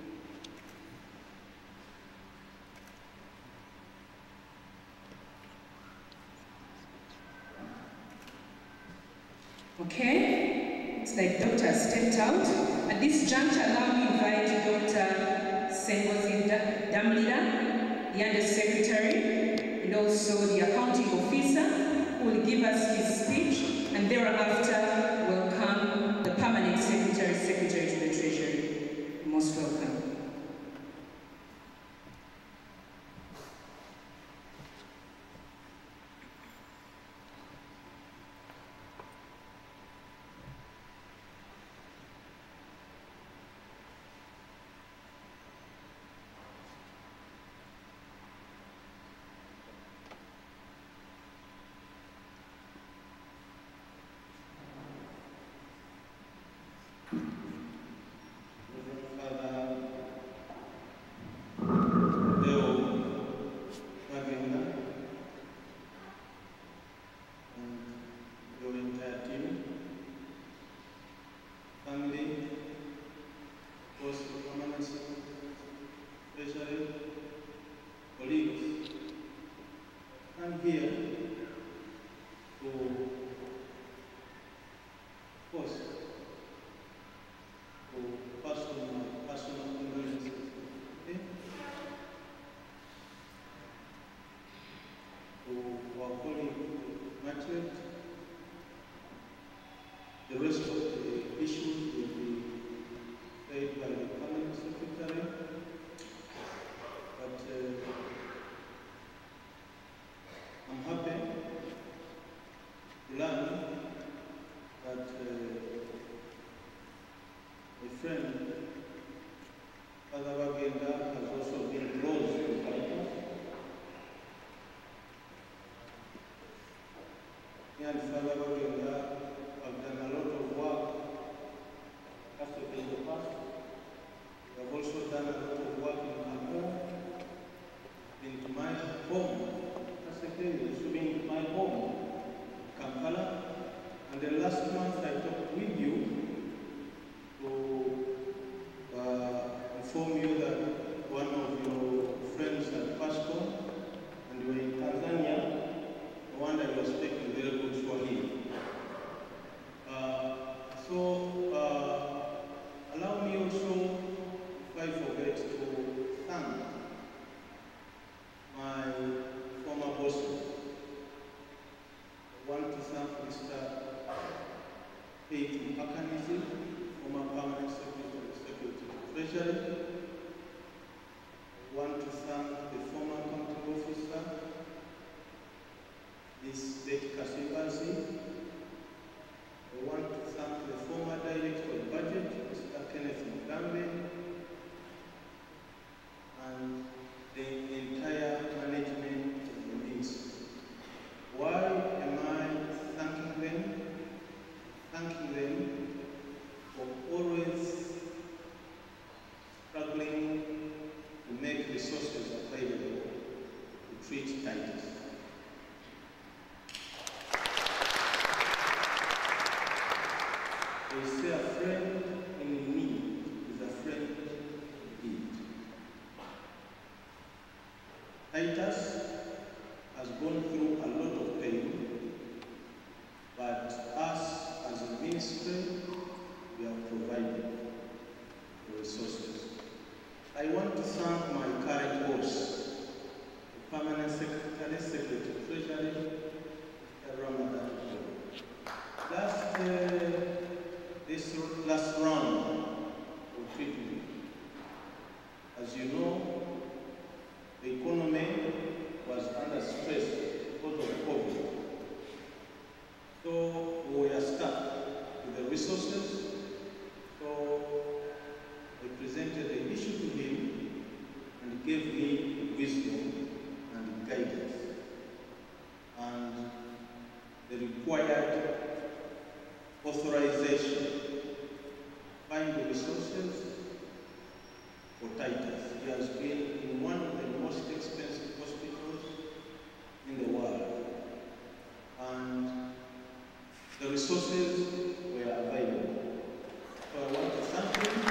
S6: Okay, it's like Doctor stepped out. At this juncture, allow me to invite Doctor Sengozi Damlida, the Undersecretary, and also the Accounting Officer, who will give us his speech, and thereafter welcome the Permanent Secretary, Secretary to the Treasury. You're most welcome.
S2: The rest of the issues will be paid by the Permanent Secretary, but uh, I'm happy to learn that uh, a friend, Father Bagenda, has also been close to Titus. He and Father Bagenda have done a lot of work, especially in the past. They have also done a lot of work in Cathedral, in my home. That's the thing, it's been my home. Kampala. And then last month I talked with you to uh, inform you that one of your friends had passed on and you were in Tanzania. No wonder you were speaking very good Swahili. Uh, so, uh, allow me also, if I forget, to thank my former bosses. I want to thank Mister Kajjansi, former permanent secretary, secretary of Treasury. I want to thank the former accounting officer, Miz Kajjansi. I want to thank the former director of budget, Mister Kenneth Mugambe, and the entire management of the ministry. Why am I thanking them? Thanking them for always struggling to make resources available to treat Titus. They say a friend in need is a friend indeed. Titus has gone through a lot of pain, but us as a ministry, we have provided the resources. I want to thank my current boss, the permanent secretary, secretary of Treasury, Ramadan. Last, uh, this last round of treatment, as you know, the economy was under stress because of COVID. So we were stuck with the resources. So I presented the issue to him and gave me wisdom and guidance and the required authorization. Find the resources for Titus. He has been in one of the most expensive hospitals in the world. And the resources were available. So I want to thank him.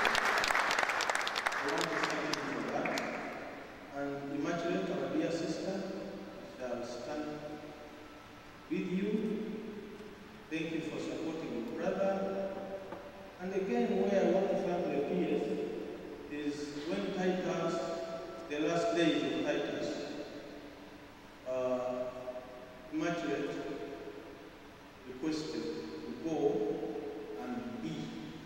S2: I want to thank him for that. And Immaculate, our dear sister, shall stand with you. Thank you for supporting your brother. And again, where I want to thank the P S is when Titus, the last days of Titus, uh, Immaculate requested to go and be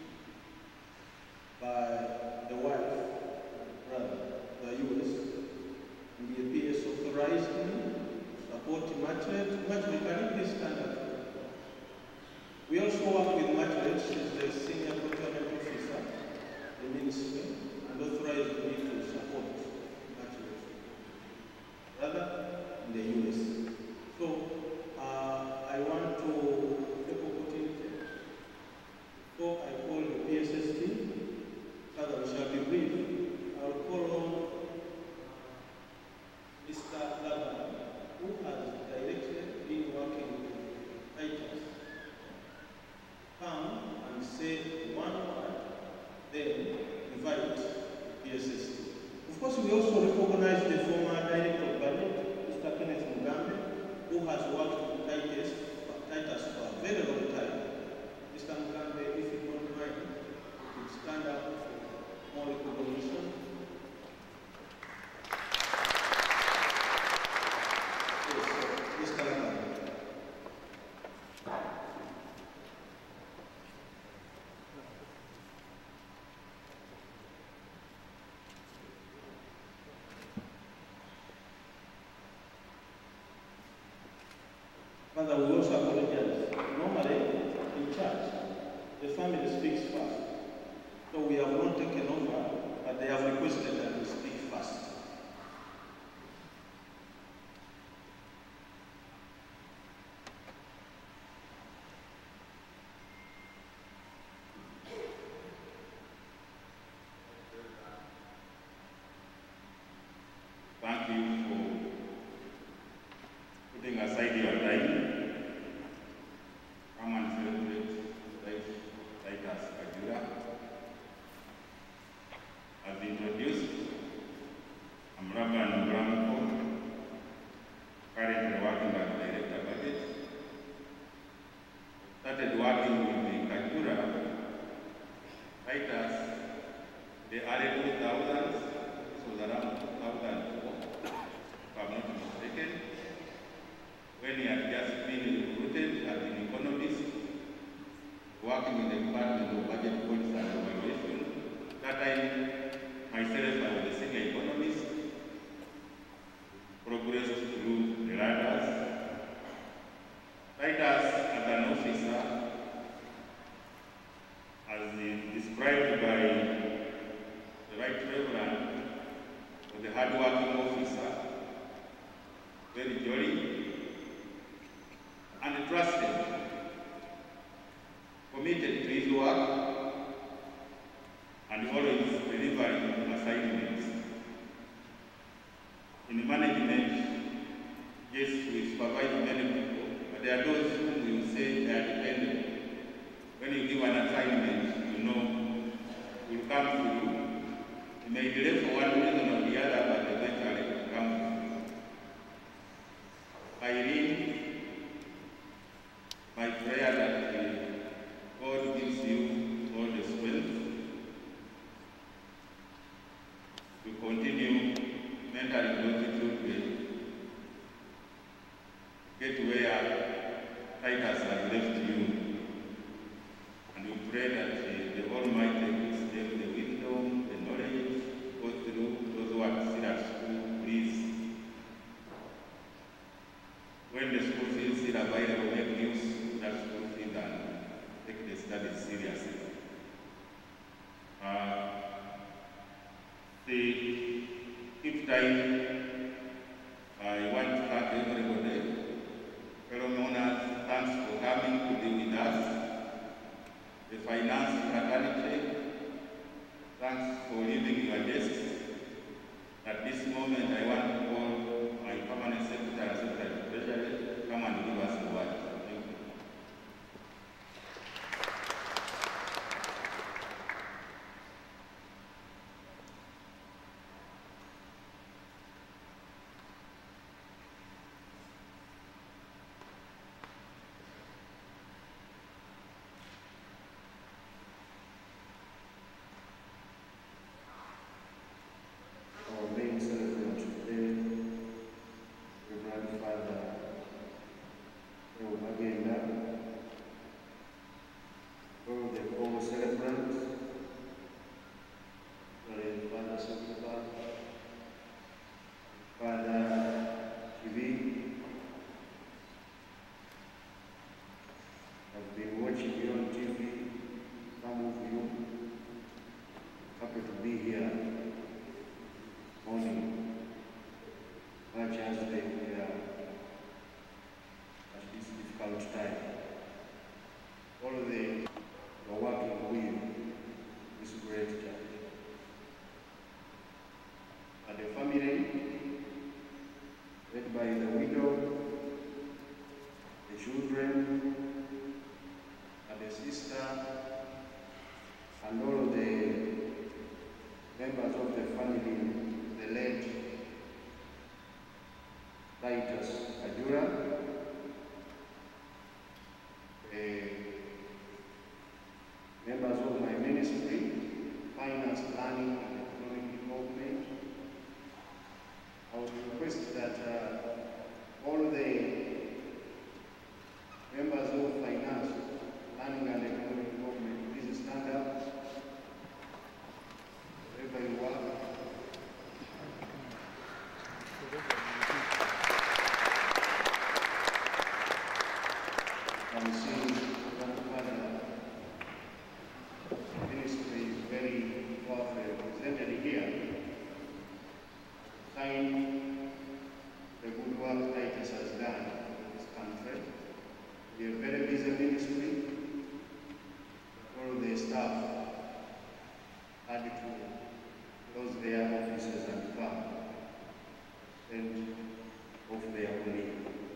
S2: by the wife, brother, the U S, and the P S authorized me to support Immaculate. Immaculate, can you please stand up? We also work with Immaculate, she is the senior procurement officer, the ministry, and authorized me to support Immaculate, brother, in the U S. So, uh, I want to take opportunity. So I call the P S S T, Father, we shall be brief. I will call on Mister Lava, who has directly been working with Titus. Come and say one word, then invite the P S S T. Of course, we also recognize the former director of budget, Mister Kenneth Mugambe, who has worked with Titus, Titus for a very long time. Mister Mugambe, if you don't mind, you could stand up for more recognition. Yes, Mister Mugambe. Father, we also apologize. Normally, in church, the family speaks first. So we have not taken over, but they have requested that we speak first.
S1: Thank you for putting aside your time
S5: working in the Department of Budget Policy and Evaluation. That time, myself, I was the senior economist, progressed through the ladders. Titus, as an officer, as described by the Right Reverend, was a hard-working officer, very jolly, and trusted, committed to his work, and always delivering assignments. In management, yes, we supervise many people, but there are those whom we will say they are dependent. When you give an assignment, you know it will come through. It may delay for one reason or the other, but eventually it will come through. Irene, my prayer that uh, God gives you all the strength to continue mentoring those children, get where Titus has left you. And we pray that uh, the Almighty gives them the wisdom, the knowledge, go through those who are still at school, please. When the school fees is available, make use of that school fees and take the studies seriously. Uh, the fifth time, I want to thank everybody. Fellow owners, thanks for coming to be with us. The finance fraternity, thanks for leaving your desks. At this moment, I want to call my permanent secretary and secretary of treasury to come and give us a word. Thank you.
S7: Our main celebrant today, Reverend Father Rubaga, all the co-celebrants, Reverend Father Sancho, Father T V. I've been watching you on T V, some of you, happy to be here. Morning, much as they are at this difficult time. All of them are working with this great church. And the family, led by the widow, the children, and the sister, and all of the members of the family, the late Titus Kajura, uh, members of my ministry, finance, planning, and economic development. I would request that uh, all the members of finance, planning, and economic development, please stand up wherever you are. I'm seeing Grandfather ministry is very well represented here. Sign the good work Titus has done in this country. We are very busy ministry. All the staff had to close their offices and come and off their leave.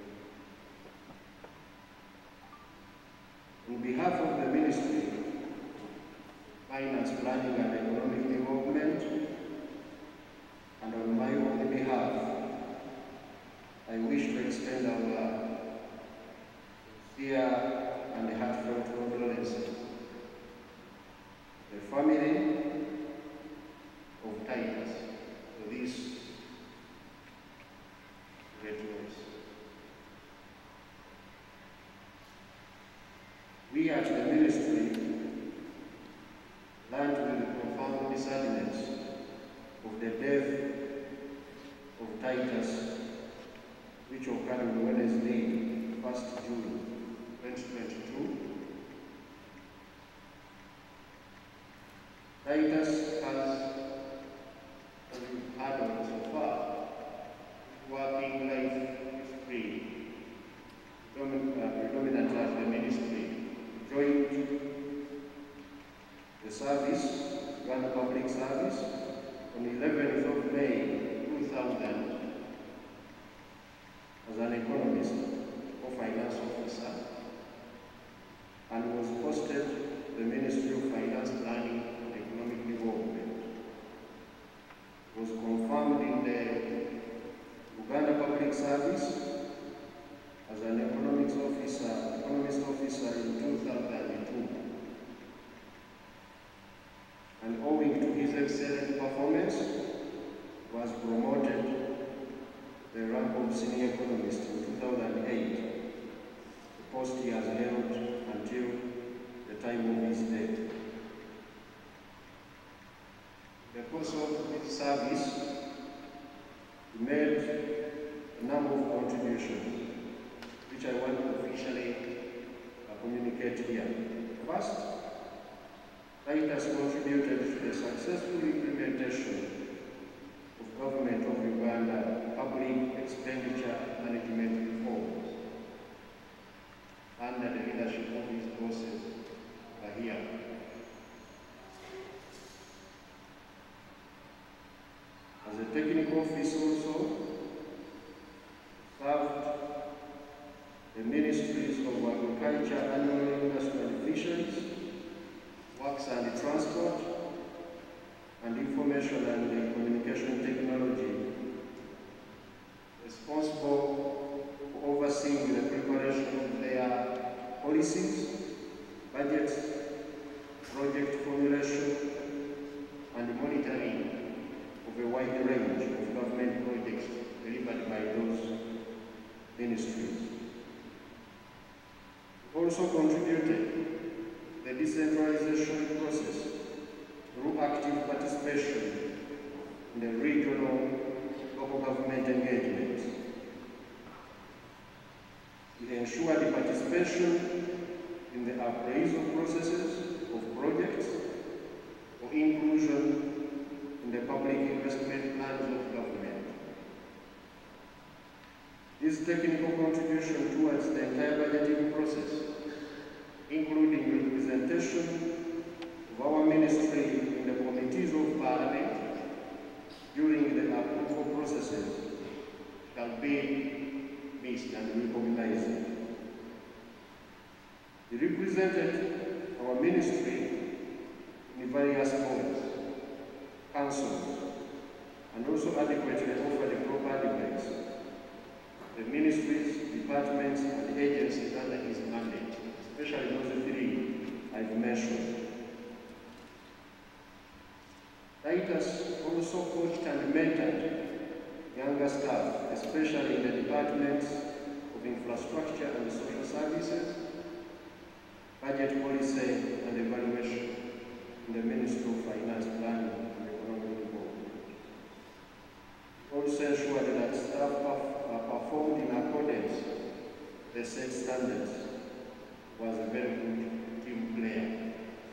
S7: On behalf of the Ministry, Finance, Planning and Economic Development, and on my own behalf, I wish to extend our sincere and heartfelt condolences to the family of Titus for this great loss. We We at the ministry learned with profound sadness of the death of Titus, which occurred on Wednesday, first June twenty twenty-two. Titus has, as we've heard of so far, working life history, predominantly as the ministry, joined the service, Uganda Public Service, on eleventh of May two thousand as an economist or finance officer, and was posted the Ministry of Finance, Planning and Economic Development. Was confirmed in the Uganda Public Service as an economics officer, economist officer in two thousand two. And owing to his excellent performance, was promoted the rank of senior economist in two thousand eight, the post he has held until the time of his death. In the course of his service, he made a number of contributions, which I want to officially uh, communicate here. First, Titus contributed to the successful implementation of Government of Uganda public expenditure management reforms under the leadership of his bosses uh, here. As a technical officer also, served the ministries of agriculture, animal industry and fisheries, works and transport, and information and communication technology, responsible for overseeing the preparation of their policies, budgets, project formulation, and monitoring of a wide range of government projects delivered by those ministries. Also contributed the decentralization process through active participation in the regional local government engagements. It ensured participation in the appraisal processes of projects or inclusion in the public investment plans of government. This technical contribution towards the entire budgeting process, including representation of our ministry in the committees of parliament during the approval processes, shall be missed and recognized. He represented our ministry in various boards, councils, and also adequately offered proper advice the ministries, departments, and agencies under his mandate, especially those three I've mentioned. Titus also coached and mentored younger staff, especially in the departments of infrastructure and social services, budget policy and evaluation in the Ministry of Finance, Planning and Economic Development. Also ensured that staff are performed in accordance with the set standards. Was a very good team player.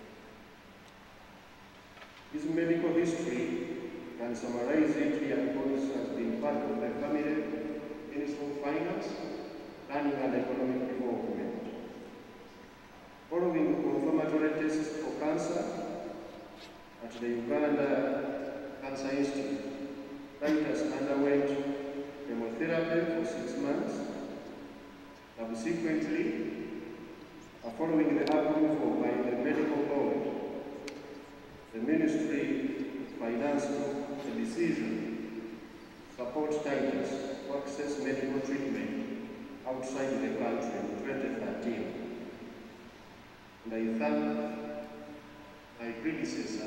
S7: His medical history can summarize it here because he has been part of the family Ministry of Finance, Planning and Economic Development. Following confirmatory tests for cancer at the Uganda Cancer Institute, Titus underwent chemotherapy for six months. Subsequently, following the approval by the medical board, the Ministry of Finance took a decision to support Titus to access medical treatment outside the country in twenty thirteen. And I thank my predecessor,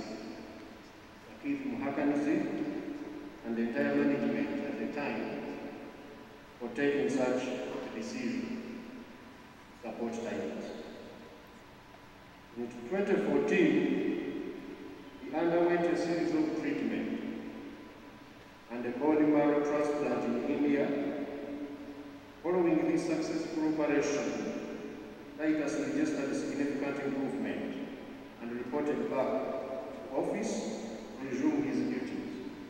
S7: Kitovu, and the entire management at the time for taking such a decision to support Titus. In twenty fourteen, he underwent a series of treatment and a bone marrow transplant in India. Following this successful operation, Titus registered a significant improvement and reported back to office to resume his duties.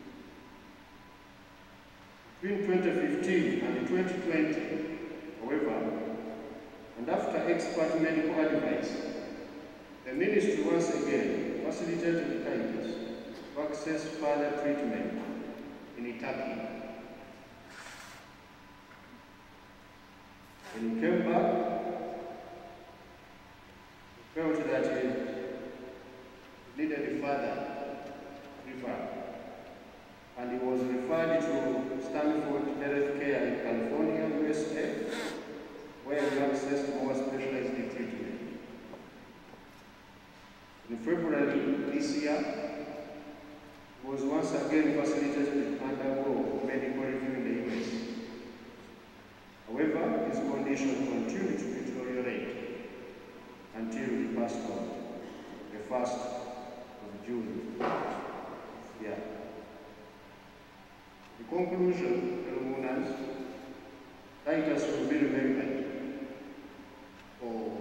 S7: Between twenty fifteen and twenty twenty, however, and after expert medical advice, the ministry once again facilitated Titus to access further treatment in Turkey. When he came back, he felt that he needed further referral, and he was referred to Stanford Healthcare in California, U S A, where he accessed more specialized treatment. In February this year, he was once again facilitated to undergo medical review in the U S. However, his condition continued to deteriorate until he passed on the first of June. Yeah. In conclusion, fellow mourners, Titus will be remembered for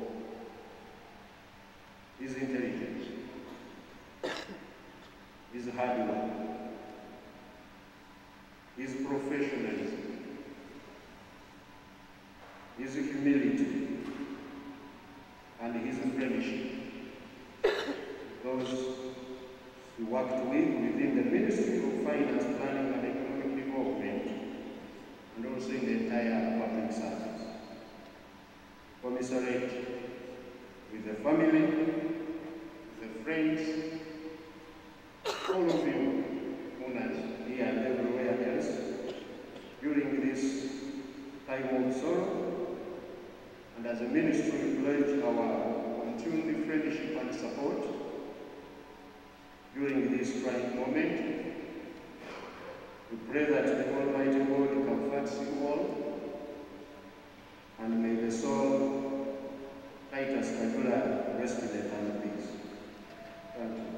S7: his intelligence, his hard work, his professionalism, his humility, and his friendship. Those he worked with within the Ministry of Finance, Planning and Economic Development, and also in the entire public service. Commiserate with the family, the friends, all of you, mourners, here and everywhere else, during this time of sorrow. And as a ministry, we pledge our continued friendship and support during this trying moment. We pray that the Almighty God comforts you all, and may the soul Titus Kajura rest in eternal peace. Thank you.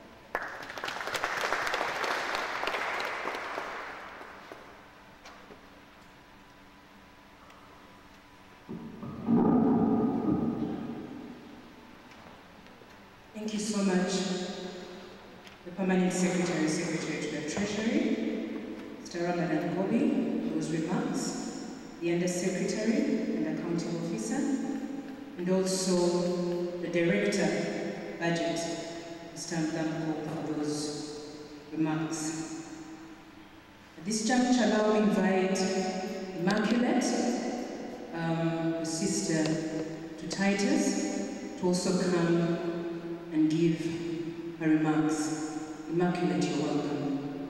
S8: Thank you so much, the Permanent Secretary, Secretary to the Treasury, Mister Ramadan Gobi, those remarks, the Under-Secretary and Accounting Officer, and also the Director, Budget, Mister Mdamko, for those remarks. At this juncture, allow me to invite Immaculate, um, the sister to Titus, to also come and give her remarks. Immaculate, you're welcome.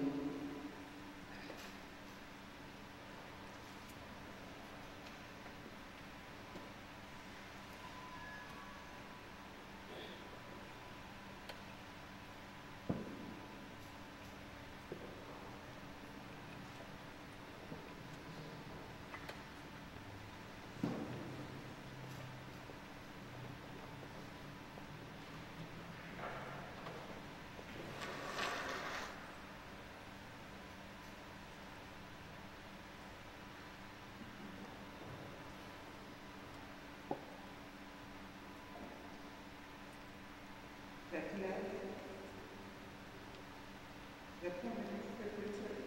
S9: The Permanent Secretary,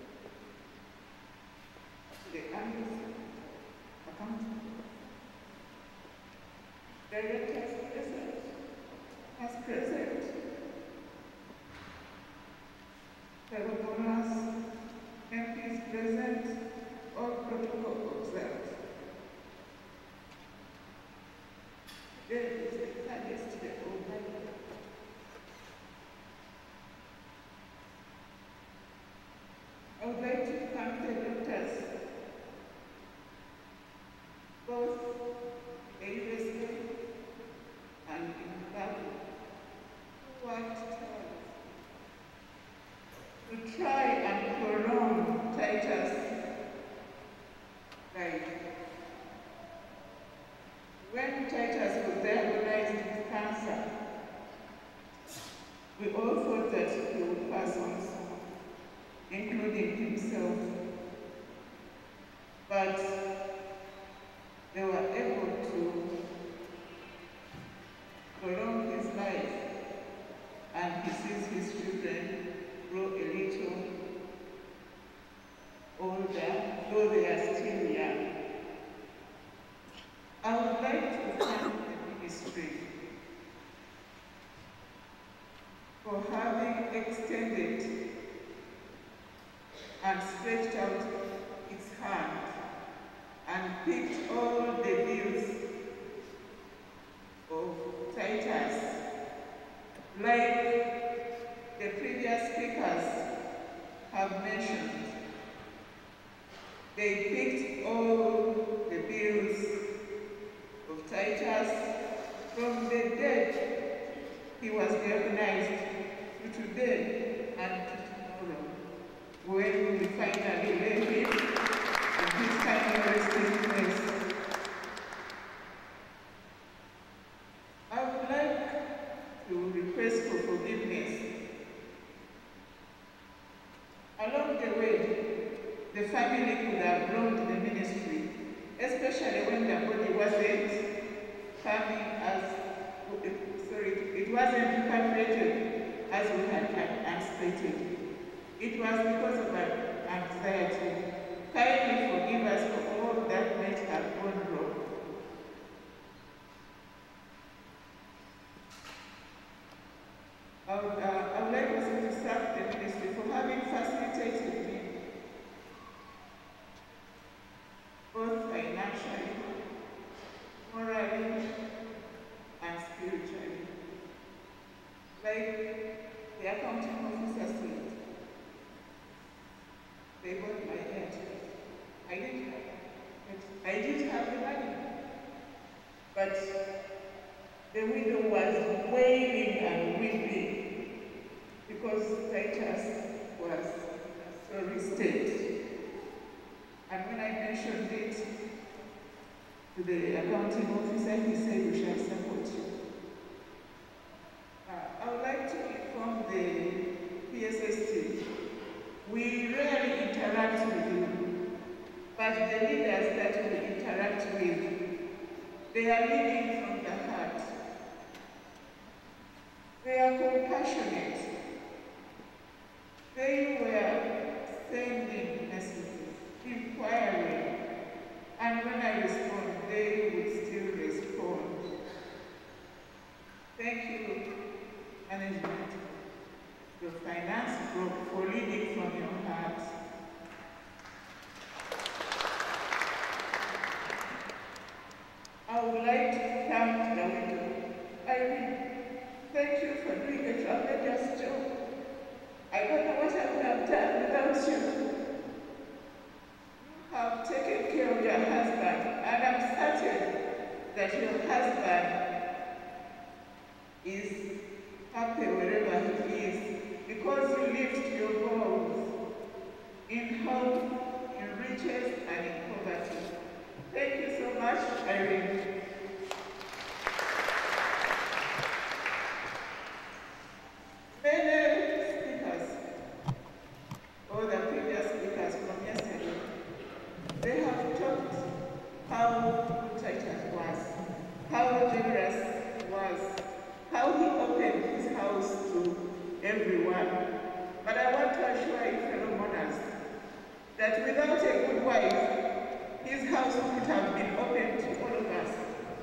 S9: the Under-Secretary, Accountant, Directors present, as present, fellow donors, M Ps present, all protocol observed. There is the highest level of value. I would like to thank the doctors, both the U S A and in Zimbabwe, who worked to try and prolong Titus' life. When Titus was diagnosed with cancer, We all thought that he would pass on, including himself. But they were able to prolong his life, and he sees his children grow a little older, though they are still young. I would like to thank the ministry for having extended and stretched out its hand and picked all the views of Titus, like the previous speakers have mentioned. They picked all the bills of Titus from the dead he was diagnosed to today and to tomorrow, when we finally lay him in his final resting place. I would like to request for forgiveness. Along the way, the family could have grown the ministry, especially when the body wasn't coming as, sorry, it wasn't repatriated as we had anticipated. It was because of our anxiety. Kindly forgive us for all that might have gone wrong. I would, uh, I would like also to thank the ministry for having facilitated me, both financially, morally, and spiritually. Like the accounting officer said, they bought my head. I didn't have it. I didn't have the money. But the widow was wailing and weeping because Titus was in a sorry state. And when I mentioned it to the accounting officer, he said, we shall support you. Uh, I would like to inform the P S S team. We rarely interact with you, but the leaders that we interact with, they are leading from the heart. They are compassionate. They were sending messages, inquiring, and when I respond, they would still respond. Thank you, management, the finance group, for leading from your heart. I would like to thank the widow, Irene. Thank you for doing a tremendous job. I don't know what I would have done without you. You have taken care of your husband, and I'm certain that your husband is happy wherever he is, because you lived your goals in health, in riches, and in poverty. Thank you so much, Irene. Many speakers, or the previous speakers from yesterday, they have talked how good Titus was, how generous he was, how he opened his house to everyone. But I want to assure you, fellow mourners, that without a good wife, his house would have been open to all of us.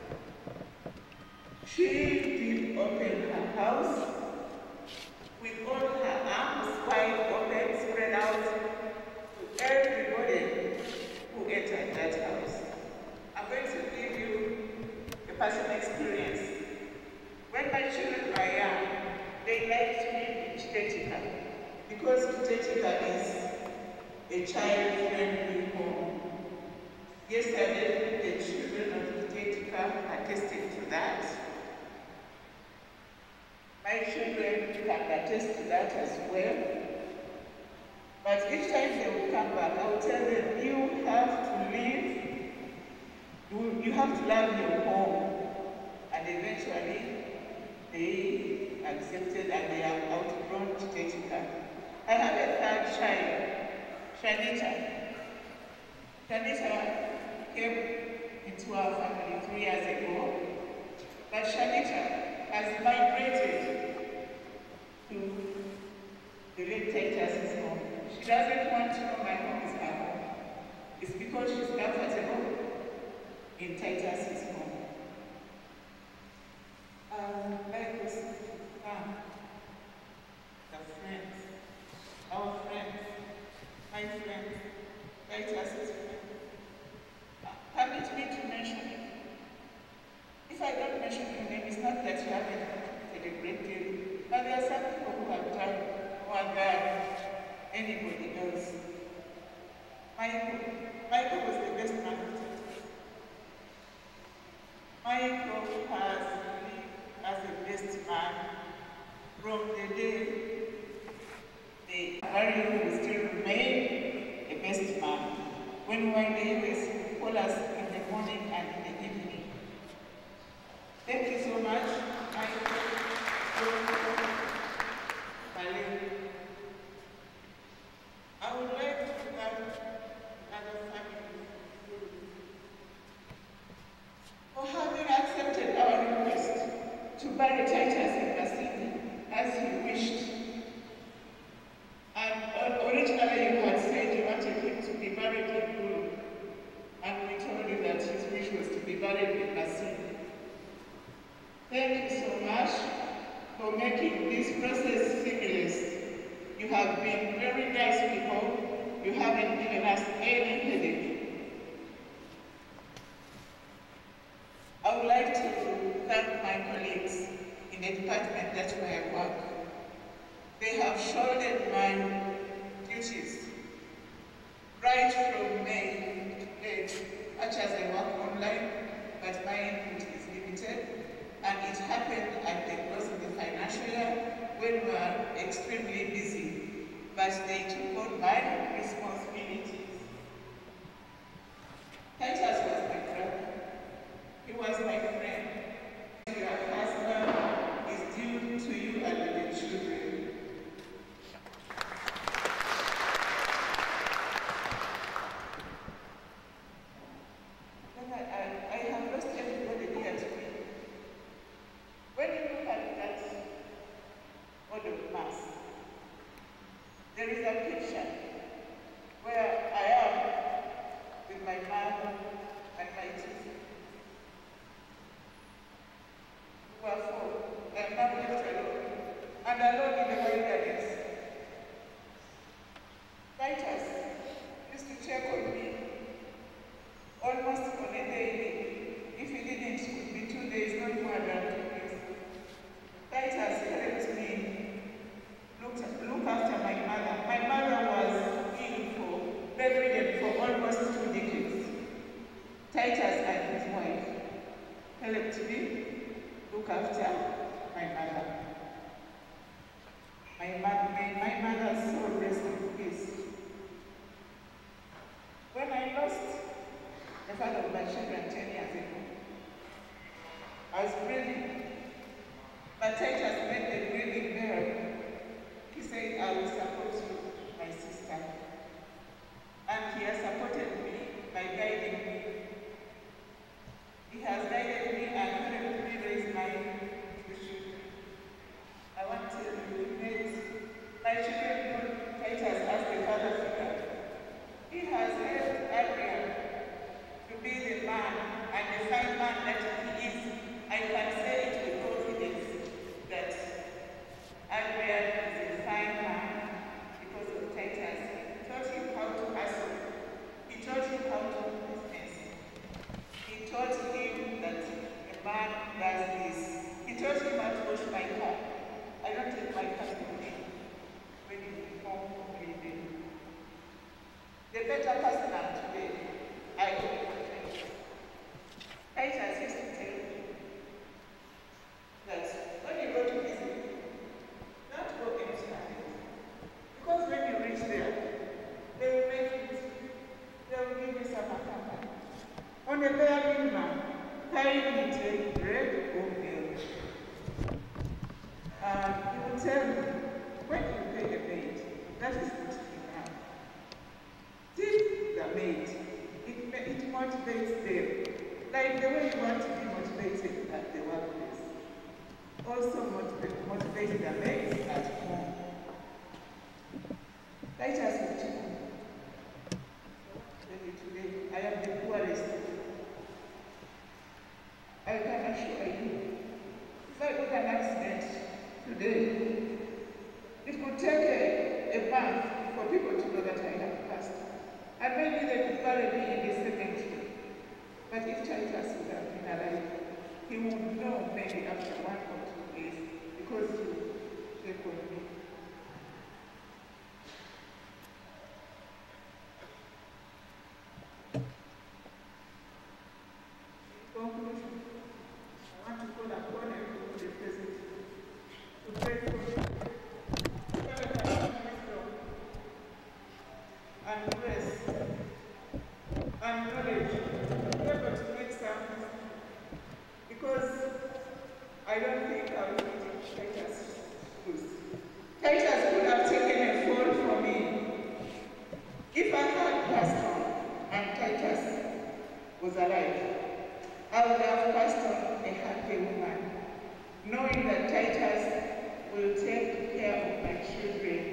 S9: She did open her house with all her arms wide open, spread out to everybody who entered that house. I'm going to give you a personal experience. When my children were young, they liked to live in Kitetika because Kitetika is a child-friendly home. Yesterday, the children of Kitetika attested to that. My children can attest to that as well. But each time they will come back, I will tell them, you have to live, you, you have to love your home. And eventually, they accepted, and they are, I came into our family three years ago, but Shanita has migrated to the late Titus' home. She doesn't want to know my home is her home. It's because she's comfortable in Titus' home. Um, like we said, um, the friends, our friends, my friends, Titus' friends. Permit me to mention it. If I don't mention your name, it's not that you haven't did a great deal, but there are some people who have done more than anybody else. Michael, Michael was the best man of Titus. Michael has lived as the best man from the day the Mario will still remain the best man. When one day we call us in the morning and in the evening. Thank you so much, Michael. I would like to thank other families for having accepted our request to bury Titus in Basini as he wished. And originally you had said you wanted him to be buried in Gulu, and we told you that his wish was to be buried in Basini. Thank you so much for making this process seamless. You have been very nice people. You haven't given us any headache. I would like to thank my colleagues in the department that where I work. They have shouldered my duties right from May to date, much as I work online, but my input is limited. And it happened at the close of the financial year when we were extremely busy. But they took on my responsibilities. Titus was my brother. He was my friend. Your husband is due to you and the children. Then I, I, I have lost everybody dear to me. When you look at that order of mass, there is a picture where I am with my mother and my two who are four. I am not left alone, and alone in the wilderness. Titus used to check on me almost on a daily. If he didn't, it would be two days, not more than two days. Titus helped me look, look after my mother. My mother was ill for, bedridden for almost two decades. Titus and his wife helped me look after my mother. My, my, my mother's soul rest in peace. When I lost the father of my children ten years ago, I was grieving. But Titus made the grieving bearable. He said, I will support you, my sister. And he has supported me by guiding me. He has guided me and helped me raise my children. I want to tell you, he made my children know Titus as the father figure. He has helped Adrian to be the man and the fine man that he is. I can say it with confidence that Adrian is a fine man because of Titus. He taught him how to hustle. He taught him how to do business. He taught him that a man does this. He taught him how to wash my car. I don't take my car to wash when you home completely. The better person I'm today, I owe it to Titus. Titus used to tell me that when you go to visit, don't go empty-handed. Because when you reach there, they will make it, they will give you some accompany. On a bare minimum, kindly take bread or milk. Uh, he will tell you, when you pay the maid, that is not enough. Tip the maid. It, it multiplies. motivates them, like the way you want to be motivated at the workplace. Also motivate, motivate the mates at home. Titus will tell you today, I am the poorest. I can assure you, if I got an accident today, it could take a, a month for people to know that I have passed. And maybe they could bury me in the cemetery. But if Titus would have been alive, he would know maybe after one or two days, because you check on me. In conclusion, I want to call upon everyone the present to pray for me. And grace and knowledge to be able to make some, because I don't think I will fit Titus' shoes. Titus could have taken a fall for me. If I had passed on and Titus was alive, I would have passed on a happy woman, knowing that Titus will take care of my children.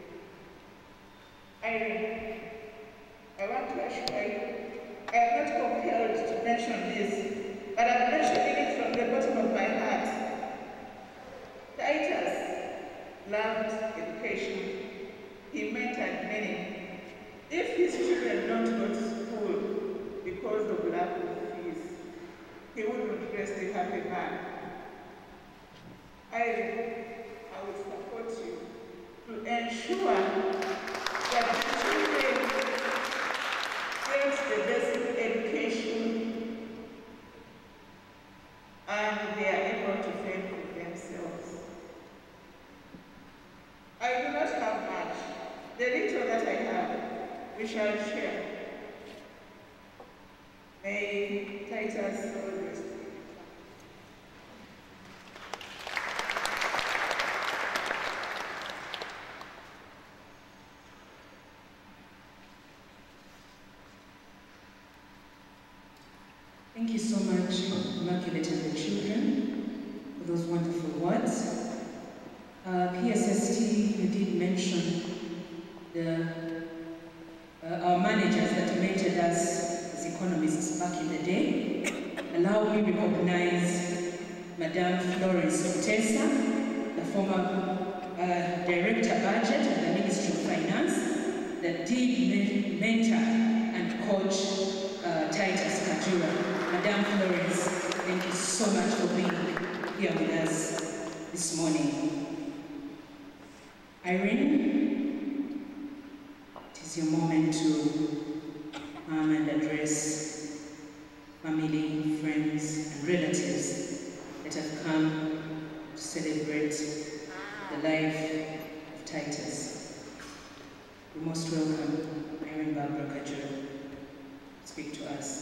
S9: Irene, I want to assure you, I am not compelled to mention this, but I'm mentioning it from the bottom of my heart. Titus loved education. He mentored many. If his children don't go to school because of lack of fees, he wouldn't raise a happy man. Irene, I will support you to ensure that the children get the basic education and they are able to fend for themselves. I do not have much. The little that I have, we shall share. May Titus always.
S8: Thank you so much, Immaculate and the children, for those wonderful words. Uh, P S S T, you did mention the, uh, our managers that mentored us as economists back in the day. Allow me to recognize Madame Florence Otesa, the former uh, Director Budget of the Ministry of Finance, that did mentor and coach uh, Titus Kajura. Madame Florence, thank you so much for being here with us this morning. Irene, it is your moment to come and address family, friends, and relatives that have come to celebrate the life of Titus. You're most welcome, Irene Barbra Kajura, speak to us.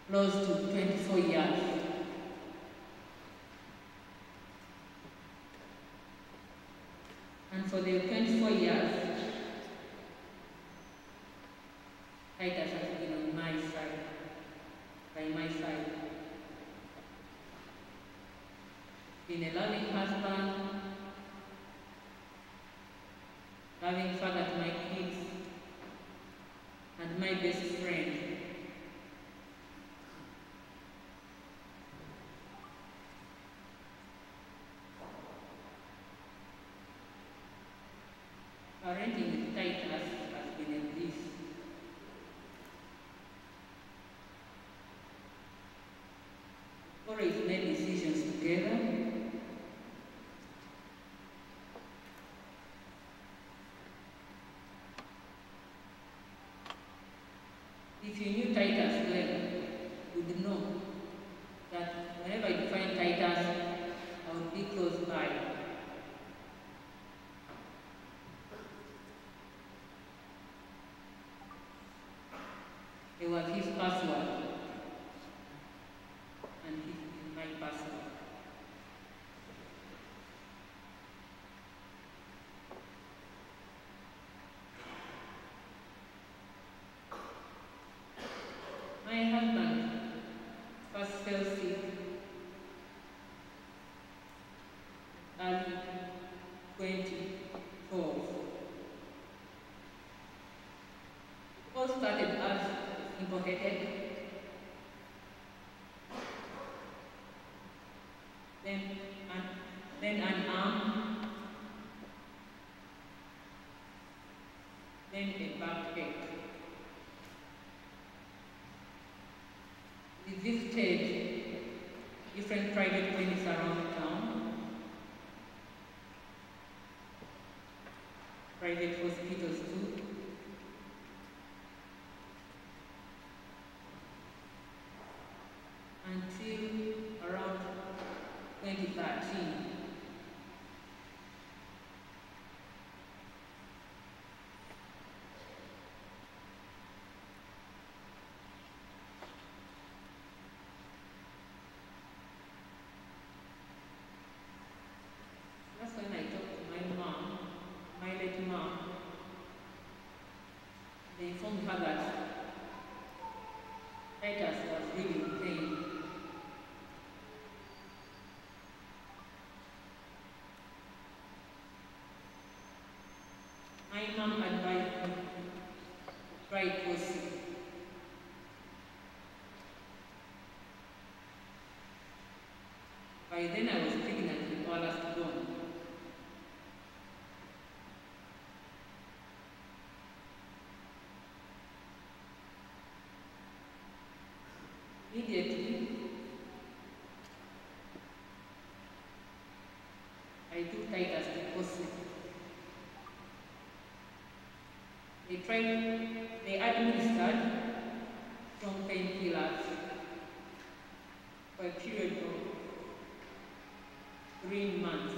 S10: close to twenty-four years. And for the twenty-four years, Titus has been on my side, by my side. Been a loving husband, loving father to my kids, and my best friend. Parenting with Titus has been a bliss. Always made decisions together. If you knew Titus well, you would know that whenever you find Titus, I would be close by. It was his password, and his is my password. My husband first fell sick early twenty twelve. It all started as simple headache, then an, then an arm, then a backache. We visited different private clinics around town, private hospitals too. Until around twenty thirteen. That's when I talked to my mom, my late mom. They informed her that Titus was really in pain. My mom advised me to try Kosi. By then I was pregnant with our last born. Immediately, I took Titus to Kosi. They tried, they administered strong painkillers for a period of three months.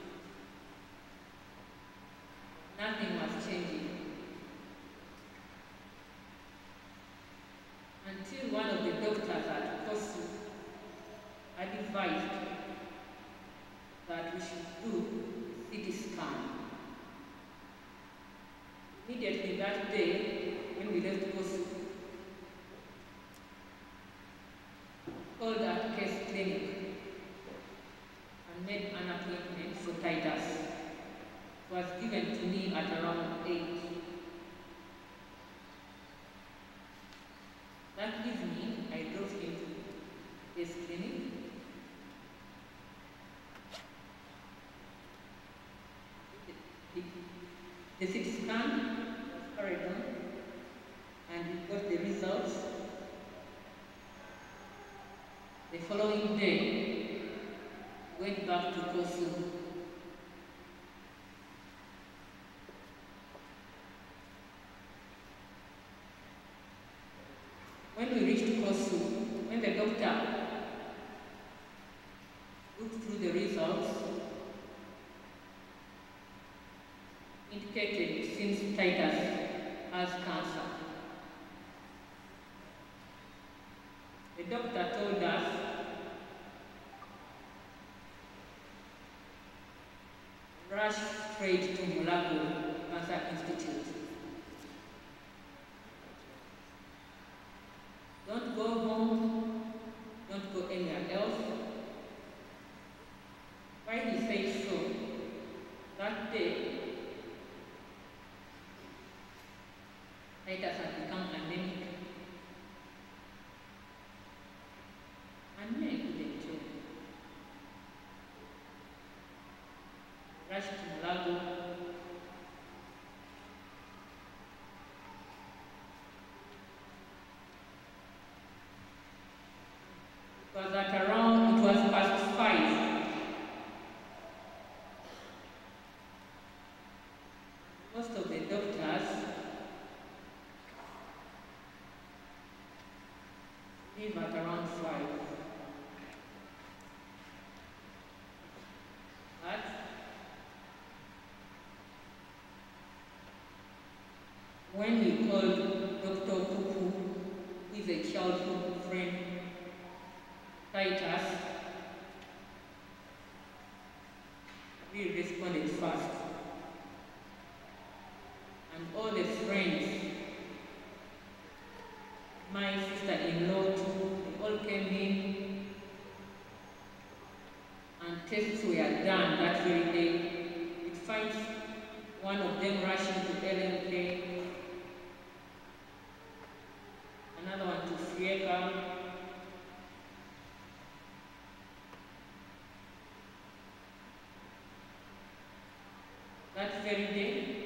S10: Nothing was changing. Until one of the doctors at Kosi advised that we should do C T scan. Immediately that day, when we left Kosi, called at Case Clinic and made an appointment for Titus. It was given to me at around eight. That evening, I drove him to Case Clinic. The, the C T scan was carried on, and we got the results. The following day, we went back to Kosi. When we reached Kosi, when the doctor looked through the results, indicated it seems Titus has cancer. The the doctor told us rush straight to Malcom Cancer Institute. Don't go home, don't go anywhere else. Why he said so, that day, Titus had become anemic. And me, I couldn't tell. Rushed to Malcom. It was at around, it was past five. Most of the doctors leave at around five. But when we called Doctor Kuku, who is a childhood friend, Titus, we responded fast. And all the friends, my sister-in-law too, they all came in and tests were done that very day. It finds one of them rushing to L M K, another one to Frieka, that very day.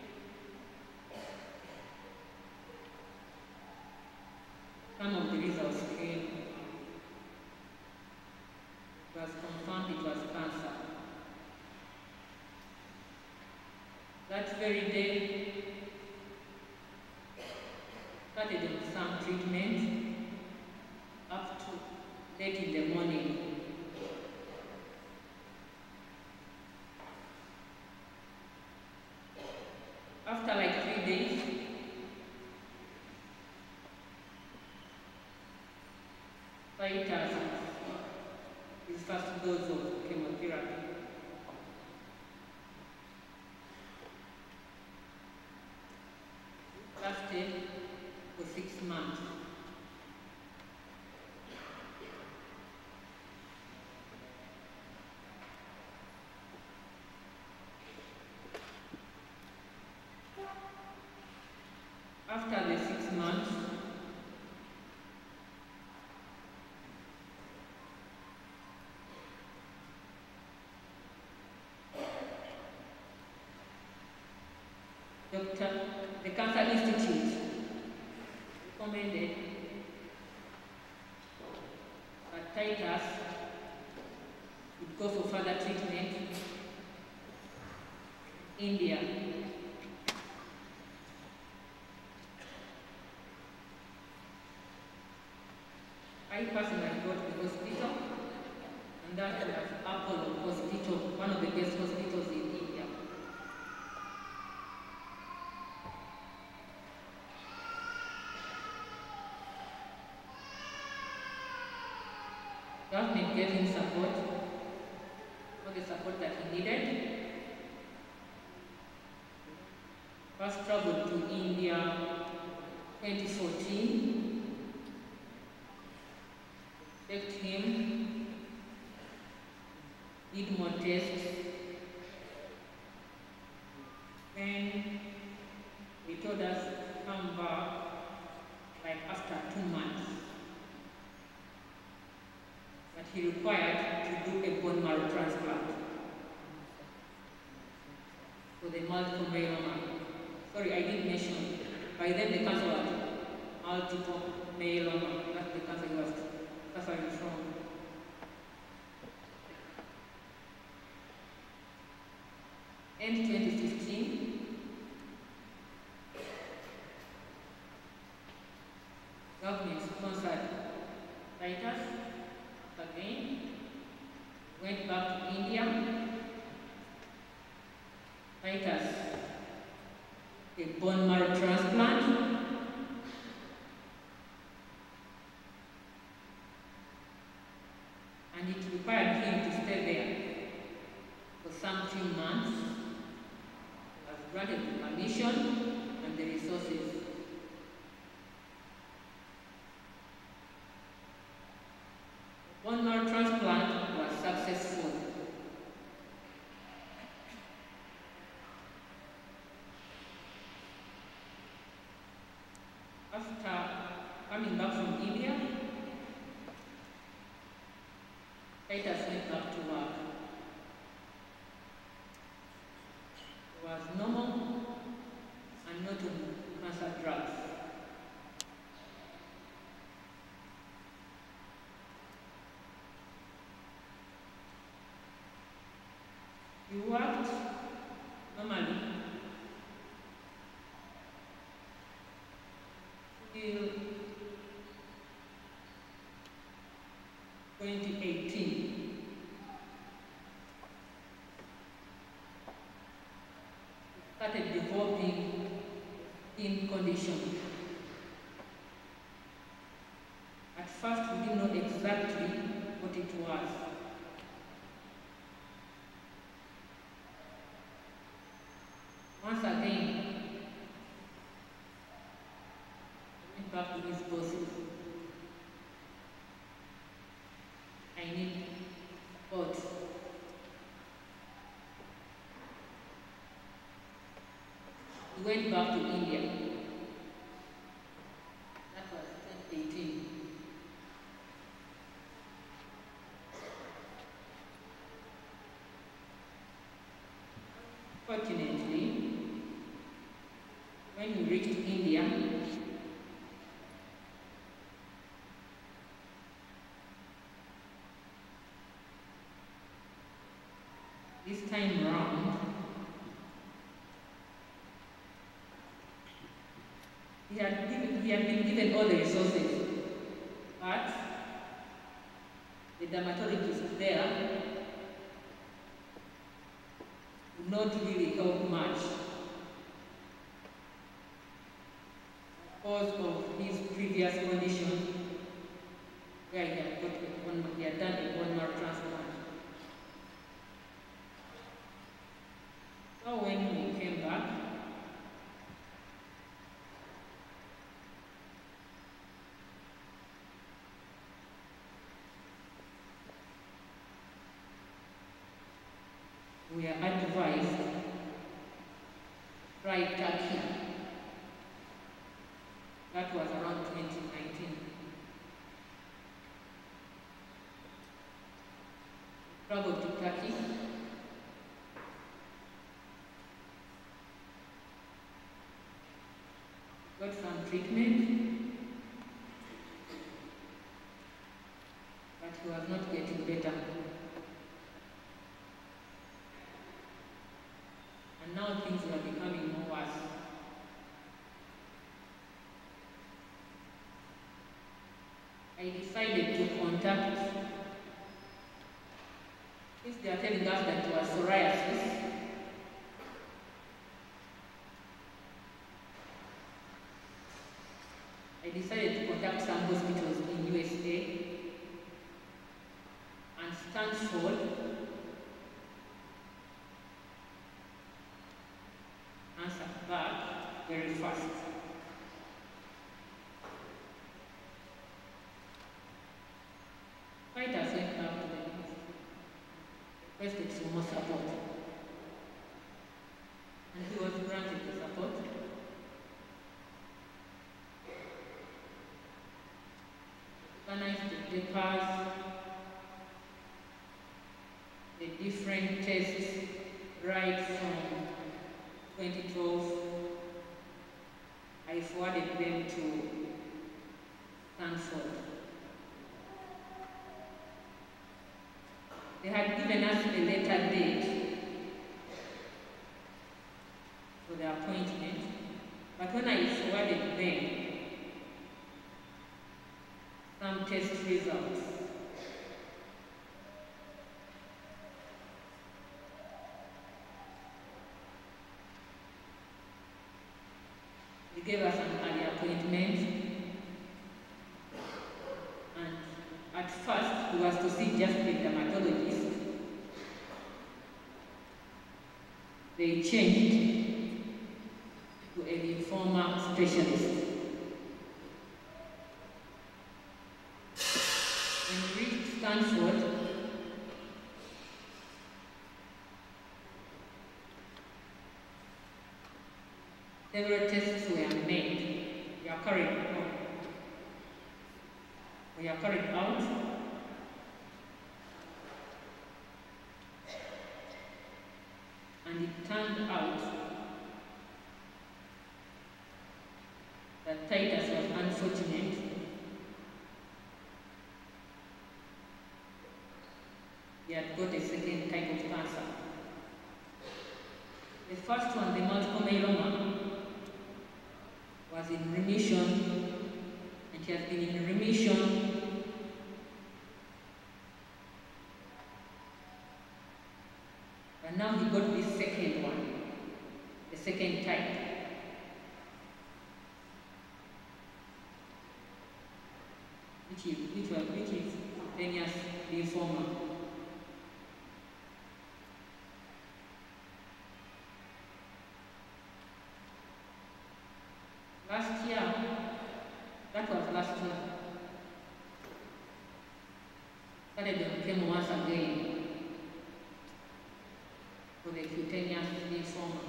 S10: Some of the results came. It was confirmed it was cancer. That very day, started on some treatment up to late in the morning. After like three days, Titus, his first dose of chemotherapy. Lasted for six months. After the six months, Doctor, the Cancer Institute recommended that Titus would go for further treatment in India. I personally got to the hospital, and that was Apollo Hospital, one of the best hospitals in India. Government gave him support, all the support that he needed. First traveled to India twenty fourteen. Checked him, did more tests. Then he told us to come back like after two months. But he required to do a bone marrow transplant for the multiple myeloma. Sorry, I didn't mention. By then the cancer was multiple myeloma. That's the cancer he was suffering from. End twenty fifteen, government sponsored Titus again, went back to India. Titus, a bone marrow. marrow transplant. coming back from India, Titus went back to work. He was normal and not on cancer drugs. He worked normally till twenty eighteen. Started developing skin condition. At first, we didn't know exactly what it was. Once again, I went back to his bosses. I need support. We went back to India. That was twenty eighteen. Fortunately, when we reached India, this time round, he had, given, he had been given all the resources, but the dermatologist there would not really help much because of his previous condition where he had, got a bone, he had done a bone marrow transplant. So when we came back, we are advised try Turkey. That was around twenty nineteen. Traveled to Turkey. Got some treatment, but he was not getting better. And now things were becoming more worse. I decided to contact, since they are telling us that it was psoriasis, I decided to contact some hospitals in U S A and Stanford answered back very fast. Titus went down to the news, requested some more support, and he was granted the support. Organized the papers, the different tests right from twenty twelve. I forwarded them to Stanford. They had given us a later date for the appointment, but when I forwarded them some test results, they gave us an early appointment, and at first it was to see just the dermatologist. They changed to a lymphoma specialist. When we reached Stanford, several tests were made. We are carried on. were carried out and it turned out that Titus was unfortunate he had got a second type of cancer. The first one, the multiple myeloma, was in remission, and he has been in remission and now he got this second one, the second type. Which is, which was, which is cutaneous lymphoma. Last year, that was last year, Cathedral came once again for the cutaneous lymphoma.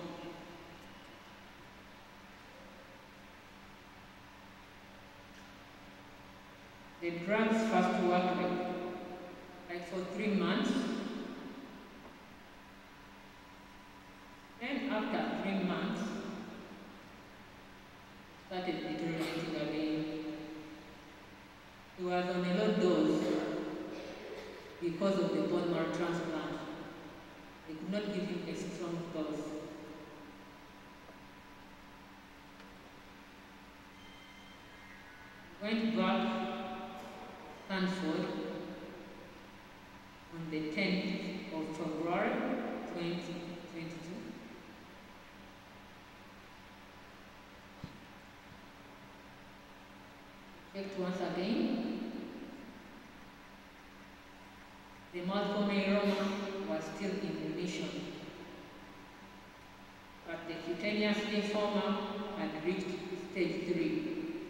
S10: The drugs first worked like, like for three months. Then after three months, started deteriorating again. He was on a low dose because of the bone marrow transplant. They could not give him a strong dose. Went back Stanford on the tenth of February twenty twenty-two. Checked once again. The multiple myeloma was still in remission, but the cutaneous lymphoma had reached stage three.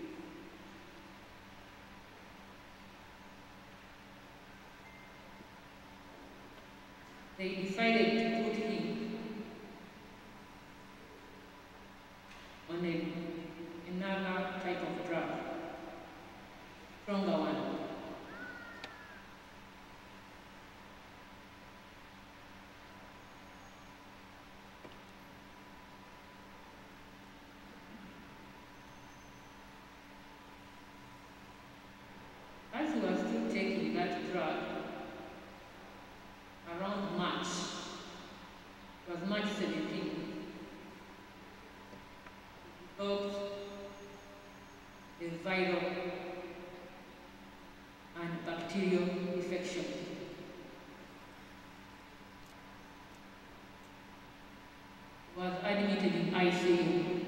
S10: They decided to put him on a, another type of drug, stronger one. As he was still taking that drug, around March, it was March seventeenth, he developed a viral and bacterial infection. He was admitted in I C U.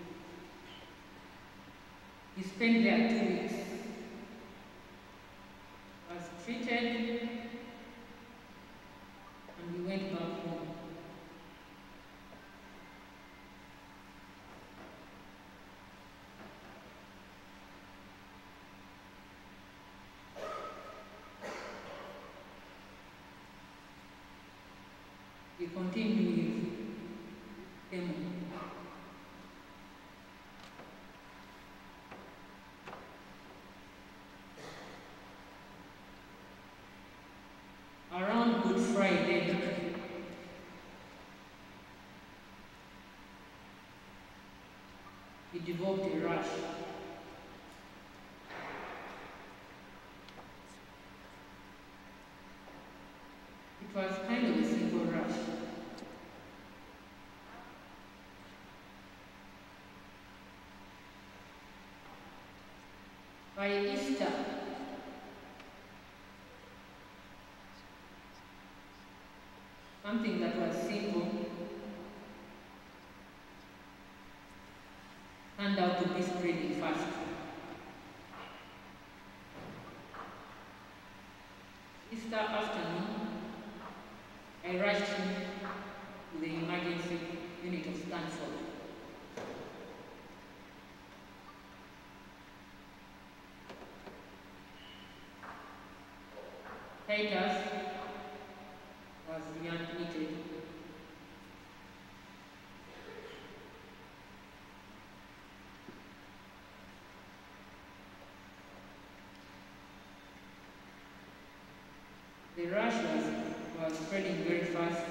S10: He spent there two weeks. Was treated, and we went back home. We continue with chemo. Around Good Friday, he developed a rash. It was kind of a simple rash. By Easter, something that was simple turned out to be spreading fast. Easter afternoon, I rushed him to the emergency unit of Stanford. Titus was readmitted. rash was, was spreading very fast.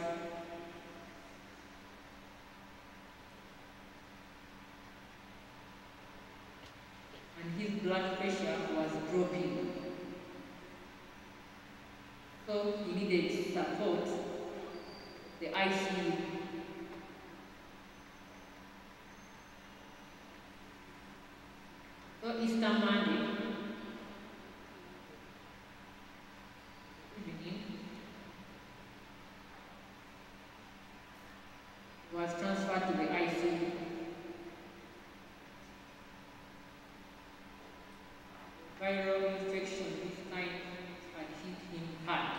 S10: And his blood pressure was dropping. So he needed support, the I C U. So Easter Monday, was transferred to the I C U. Viral infection this time had hit him hard.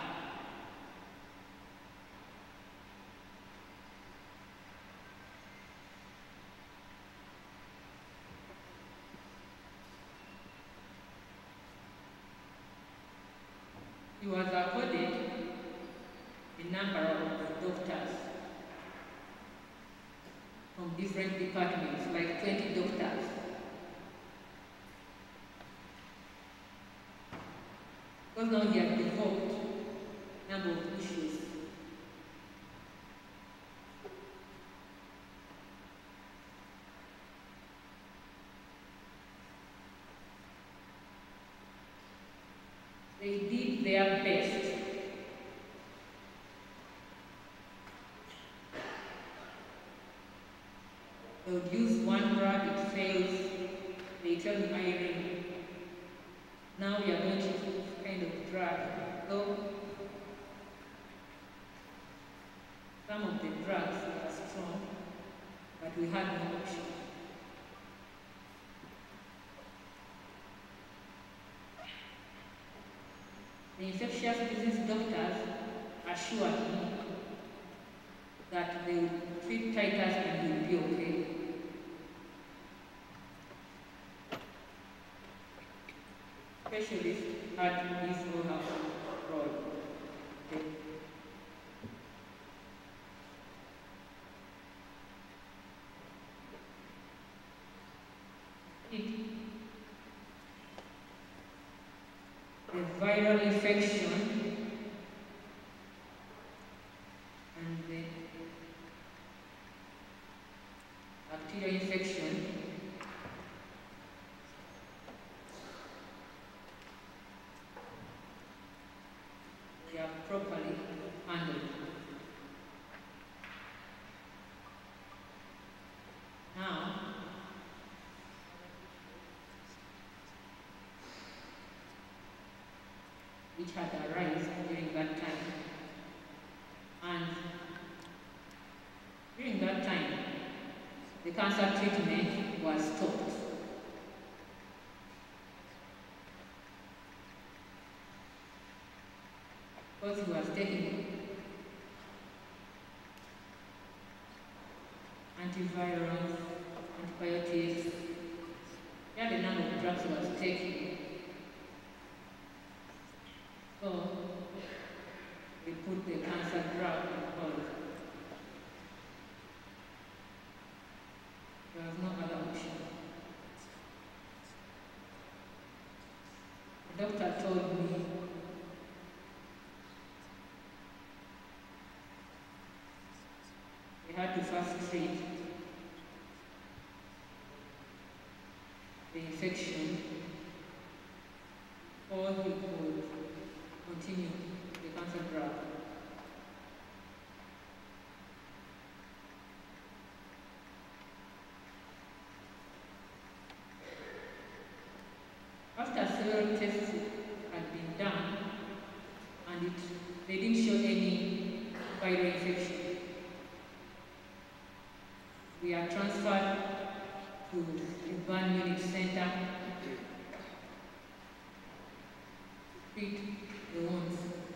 S10: He was accorded a number of doctors from different departments, like twenty doctors. Because now he had developed a number of issues. They did their best they would use one drug, it fails. They tell me, Irene, now we are going to use this kind of drug. So some of the drugs are strong, but we had no option. The infectious disease doctors assured me that they would treat Titus and he would be okay. Specialists had this or her role. Okay. It, the viral infection and the bacterial infection they are properly handled. Now, which had arisen during that time. And during that time, the cancer treatment was stopped. Because he was taking antivirals, antibiotics, he had a number of drugs he was taking. So we put the cancer drug on hold. There was no other option. The doctor told me we had to first treat the infection or he could continue the cancer drug. After several tests had been done and it, they didn't show any viral infection, we are transferred to the burn unit center to treat the wounds.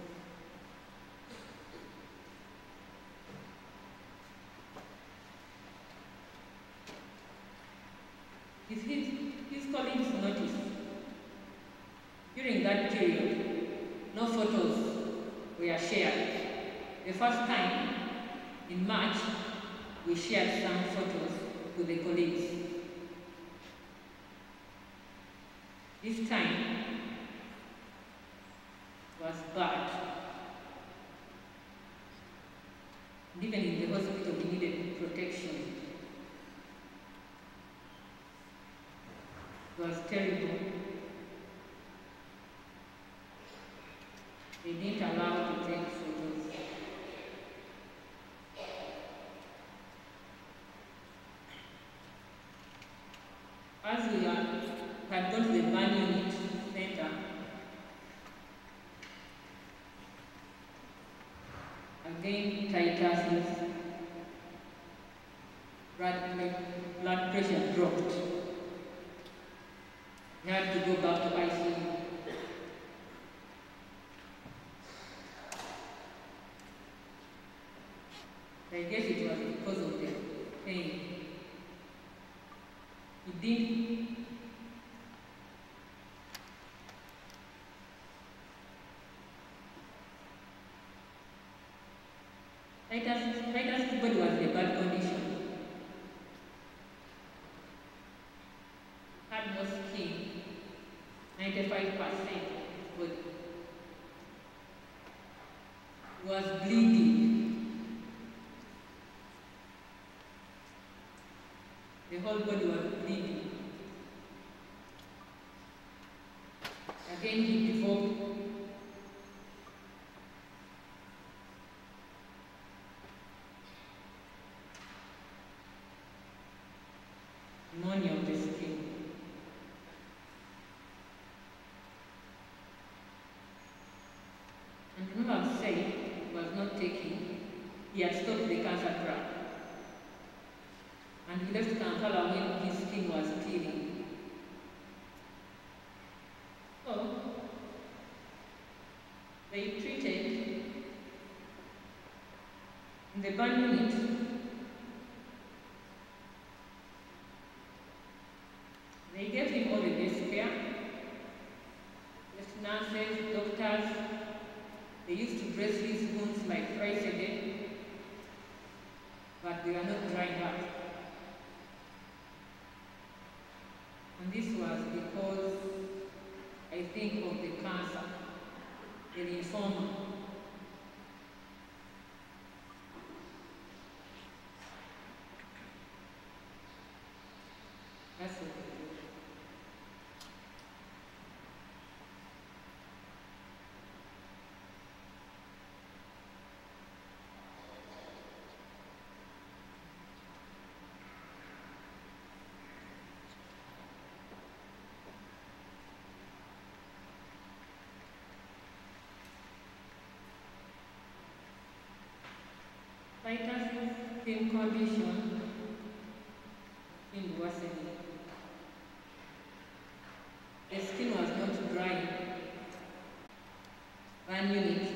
S10: His, his, his colleagues noticed during that period, no photos were shared. The first time, in March, we shared some photos with the colleagues. This time was bad. protection. It was terrible. They didn't allow to take photos. As we are, had gone to the burn unit center, again Titus's blood, blood pressure dropped. He had to go back to I C U. I guess it was because of the pain. He did Titus, Titus' body was in a bad condition. Had no skin, ninety-five percent body. He was bleeding. The whole body was bleeding. Again, he developed pneumonia of the skin. And remember I said he was not taking, he had stopped the cancer drug. And he left Kampala when his skin was peeling. So, they treated in the burn unit. They gave him all the best care. Just nurses, doctors. They used to dress his wounds like thrice a day, but they are not drying up. And this was because, I think, of the cancer, the lymphoma. That's what they do. Titus' skin condition in worsening. The skin was not drying. One unit.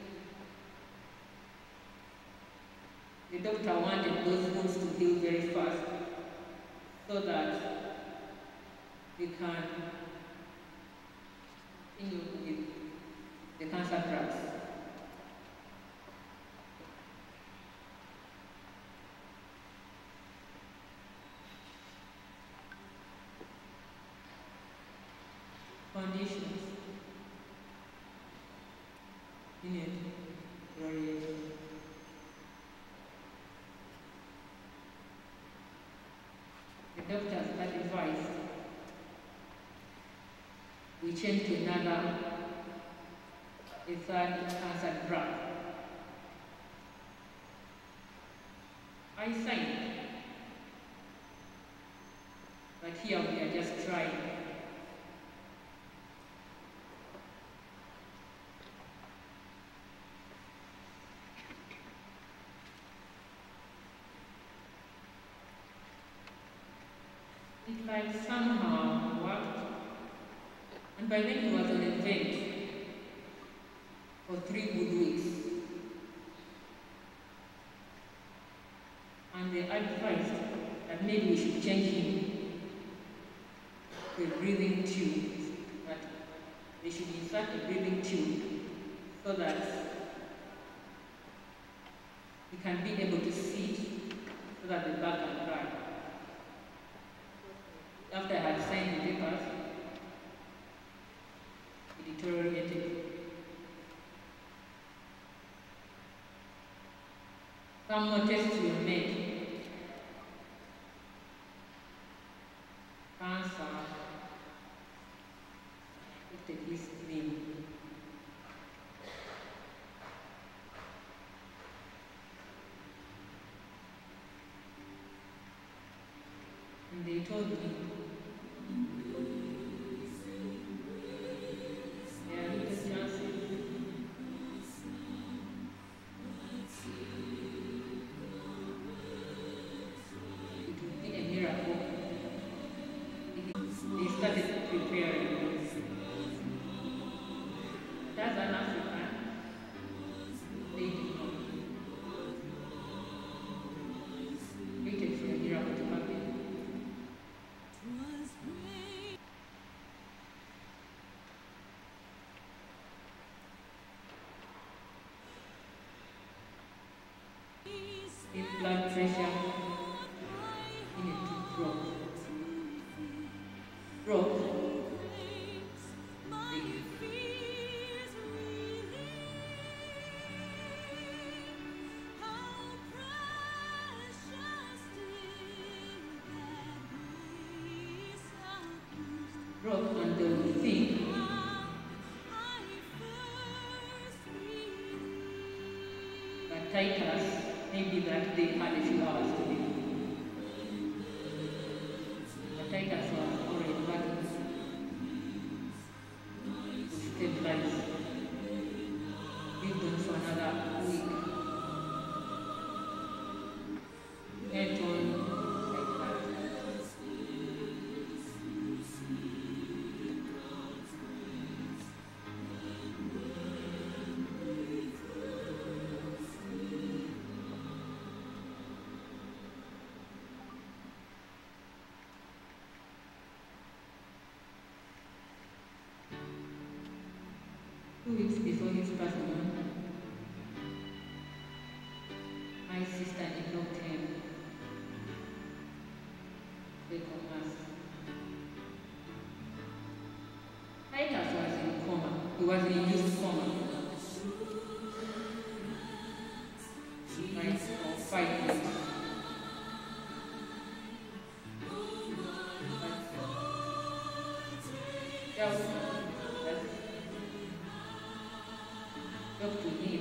S10: The doctor wanted those wounds to heal very fast so that they can continue with the cancer drugs. Conditions in it, radiation. The doctors advised we change to another, a third cancer drug. I signed, but here we are just trying. It like somehow worked, and by then he was on a vent for three good weeks. And they advised that maybe we should change him to a breathing tube, that they should insert a breathing tube so that he can be able to sit, so that the back can dry. After I had signed the papers, it deteriorated. Some more tests were made, accepted his claim. And they told me, there are little chances. It would be a miracle. They started preparing. That's an African. They did not. Waited for a miracle to happen. His blood pressure needed to drop. Drop. Drop and they will think that Titus, maybe that they had a few hours to live. But Titus was already working to stabilize. Lived on for another week. Went on like that. Two weeks before his passing on, my sister-in-law came to Economist. Titus was in coma. He was in induced coma. Right, for five days. Just talk to him,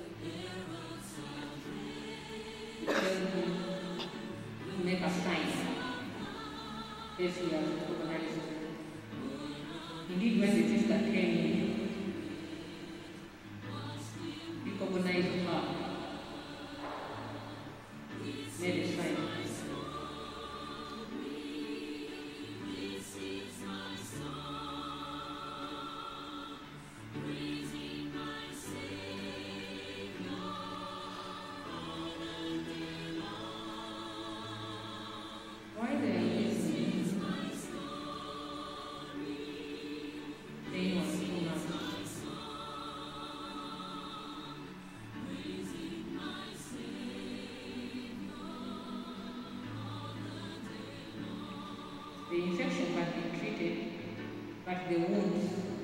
S10: tell him to make a sign if he has recognized. Indeed, when the sister came in, he recognized her, made a sign. Why they are listening? They was too much. The infection had been treated, but the wounds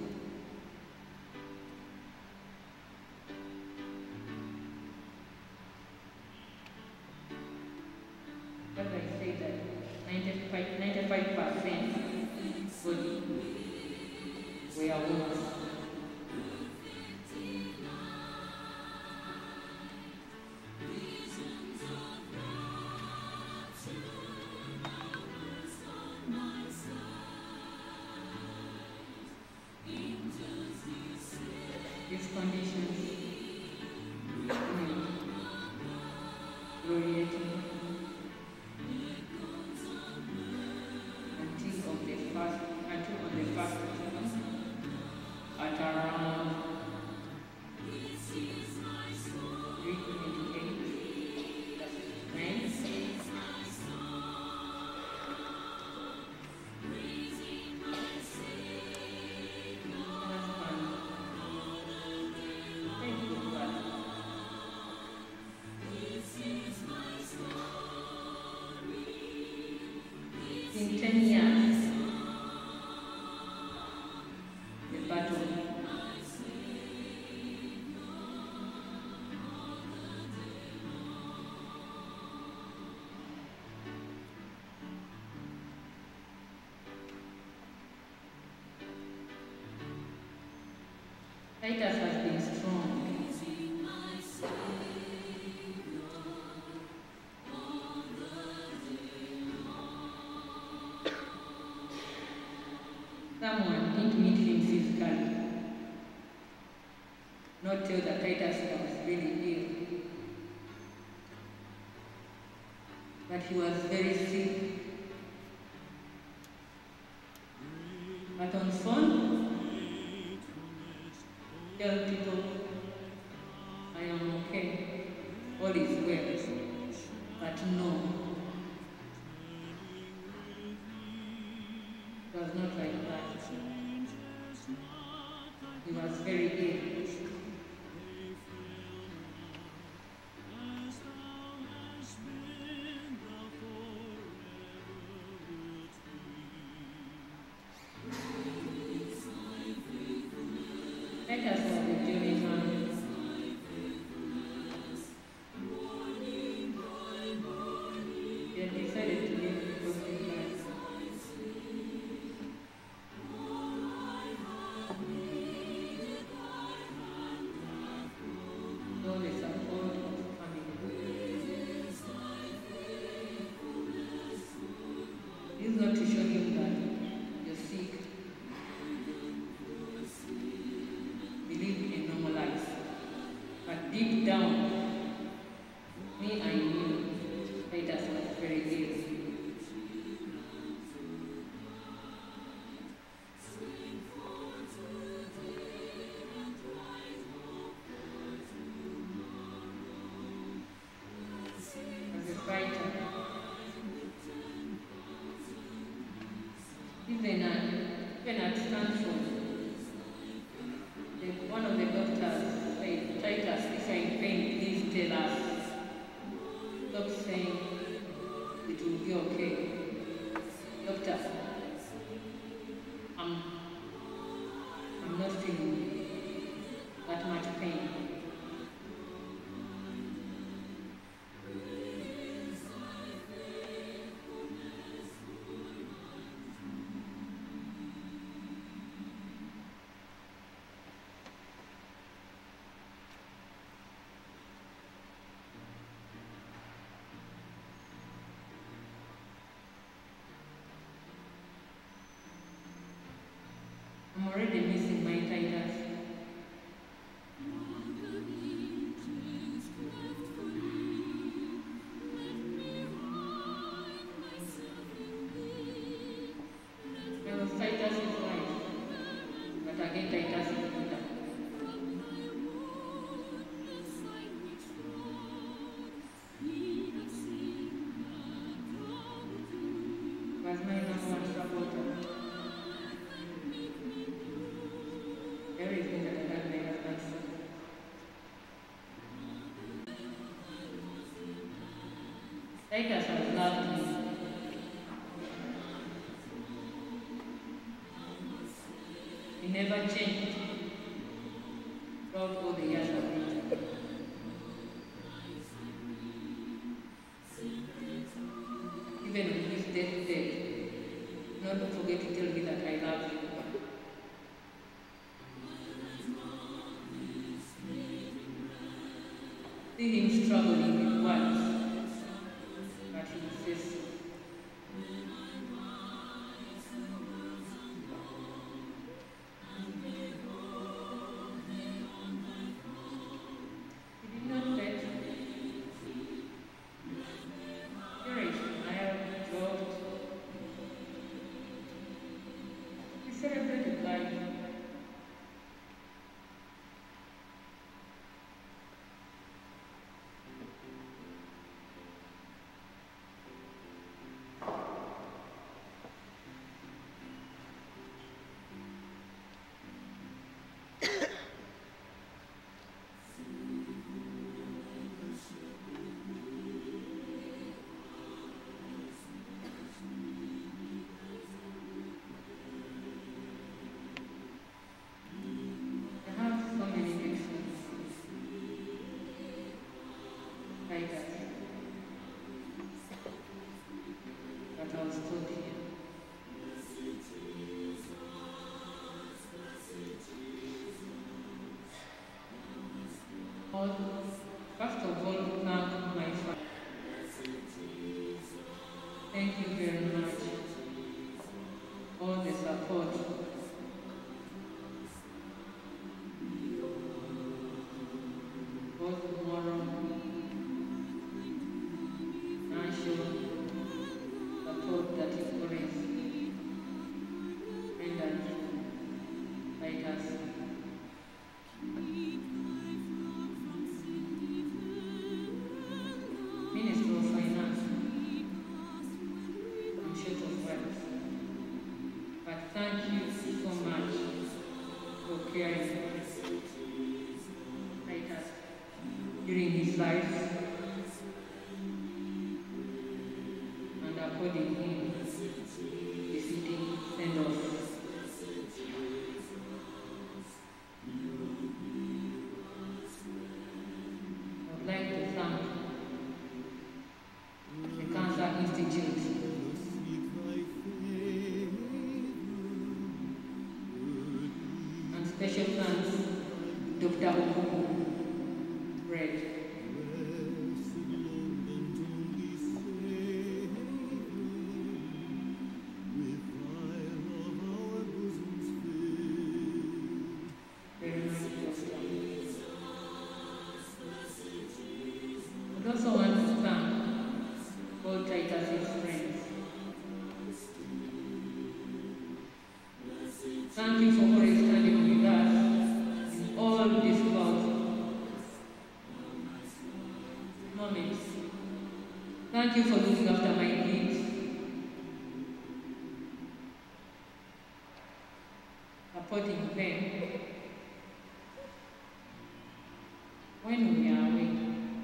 S10: but I say that ninety-five percent body were wounds. These conditions deteriorating until of the first until on the first at around three twenty-eight, nine. Titus has been strong. Someone didn't meet him physically, not tell that Titus was really ill, but he was very sick. But on phone, tell people, I am okay, all is well, but no, it was not like that. He was very ill. Titus was a journey man. He had decided to live because he liked. All the support of family. This is not to show him that you're sick. Believe in normal life. But deep down, me, I knew Titus was very ill. As a fighter, even at, even at Sancho, the, one of the doctors said, Titus, if you're in pain, please tell us. Stop saying it will be okay. Doctor, I'm, I'm not feeling that much pain. I'm already missing my Titus. I was Titus's wife, but again Titus is mother. Was my number one supporter. Everything that I had my husband said. Titus has loved me. He never changed throughout all the years of it. Even on his deathbed, not to forget to tell me that I love you. See him struggling with words, but he says so. He did not bet. Cherish, smiled, joked. He celebrated life. all, first of all, thank my father. Thank you very much. All the support. Both moral, financial support that is always rendered to Titus. Minister of Finance, I'm short of words, but thank you so much for caring Titus during his life and according him the fitting send-off. I would like to thank the Cancer Institute and special thanks Doctor Okuku Red. Very nice doctor. I also want to thank all Titus' friends. Thank you for always standing with us in all difficult moments. Thank you for looking after my kids, supporting them when we are away.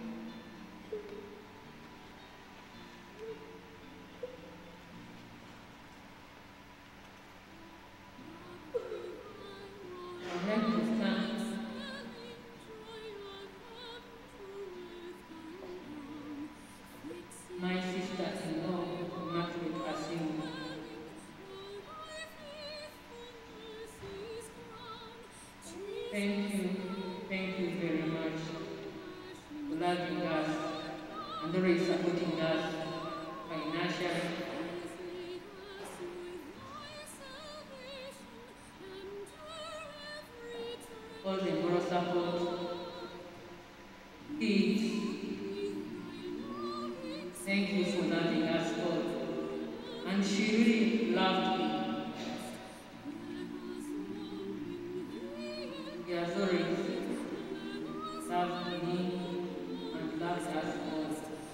S10: I'd like to thank my sister-in-law, Immaculate Asimu. Thank you, thank you very much for loving us and always supporting us financially. All the moral support, kids, thank you for loving us all. And she really loved me. He has always loved me and loved us all.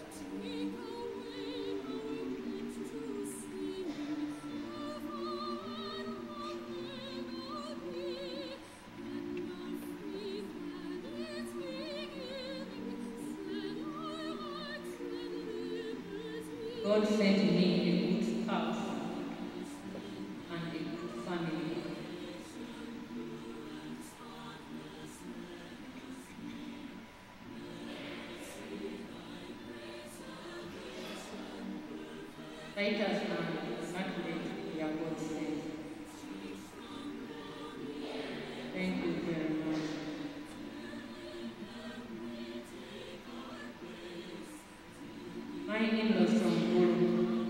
S10: God sent me a good spouse and a good family. Titus and Immaculate, we are God sent. Thank you very much. My in-laws from Gulu.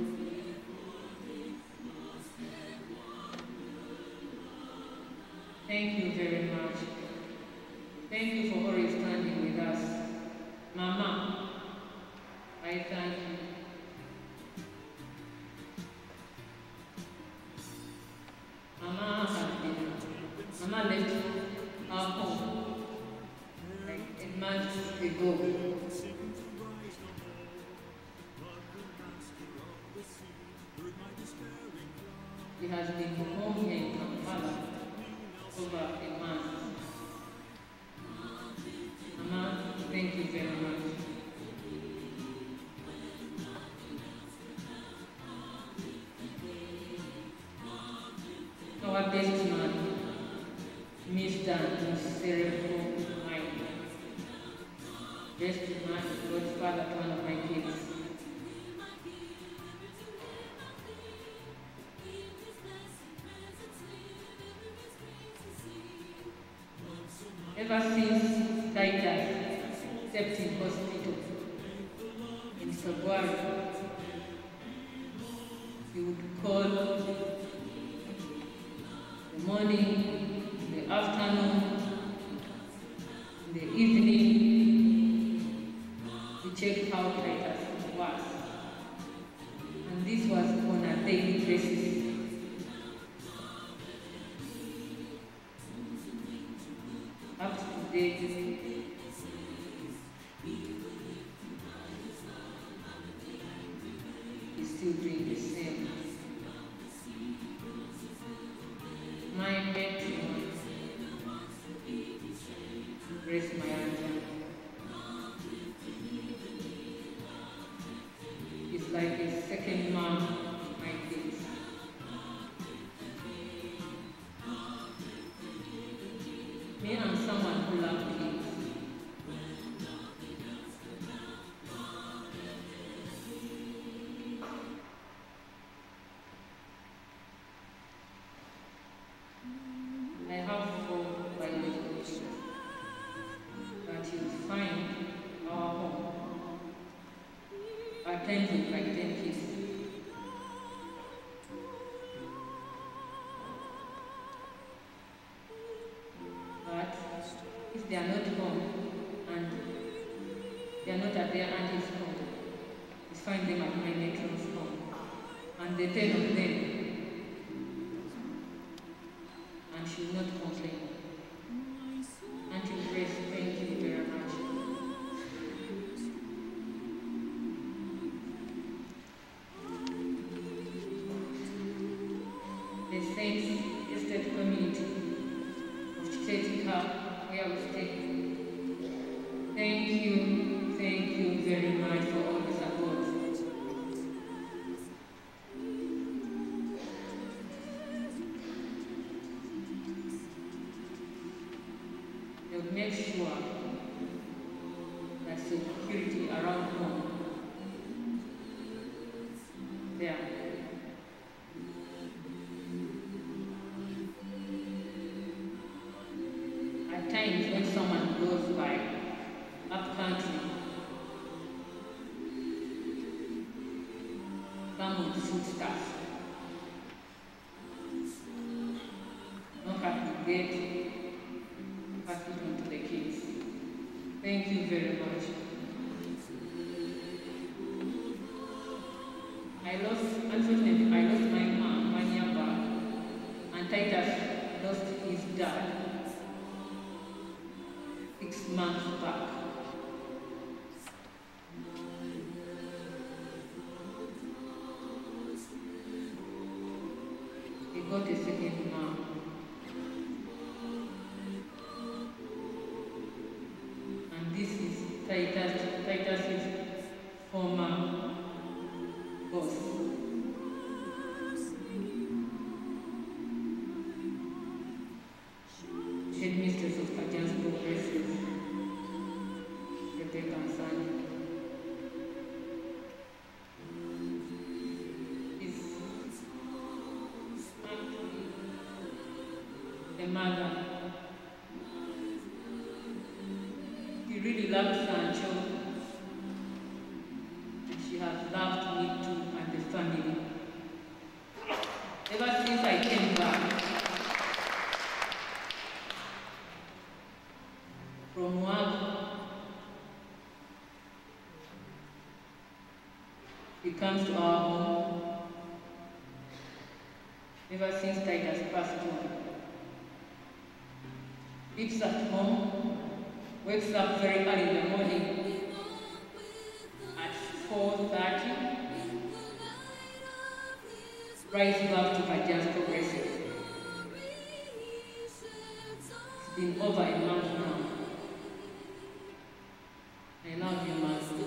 S10: Thank you very much. Thank you for always standing with us. Mama, I thank you. Mama has been, Mama left our home like a month ago. He has been home here in Kampala over a month. Mama, thank you very much. Our best man, Mister Cerebral Mind. Best man, godfather to one of my kids. Ever since Titus except in hospital. In February, he would call the morning, the afternoon, the evening, to check how Titus was. And this was on a daily basis. Up to today, he's still doing the same. My Patron, Grace Mayanja, is like a second mom in my kids. Me, I'm someone who loves kids. I have four biological children, but you'll find our home at times with like ten kids. But if they are not home and they are not at their auntie's home, you find them at my matron's home. And the ten of them, and she will not complain. Auntie Grace, thank you very much. The Saints Estate Community of Chichetika, where we stay. Thank you, thank you very much for all the support. They'll make sure that security around home there. At times when someone goes by up country, someone shoots stuff. Not have to get pass it on to the kids. Thank you very much. I lost, unfortunately, I lost my mom, my Nyamba, and Titus lost his dad six months back. He got a second mom. And this is Titus, Titus's former boss. Headmistress of Kajjansi Progressive, Rebecca and Sancho. Is actually the mother. He really loved Sancho, and she has loved me too and the family. Ever since I came back from work, he comes to our home. Ever since Titus passed on, eats at home, wakes up very early in the morning at four thirty, rides back to Kajjansi Progressive. It's been over a month now. I love you, Master.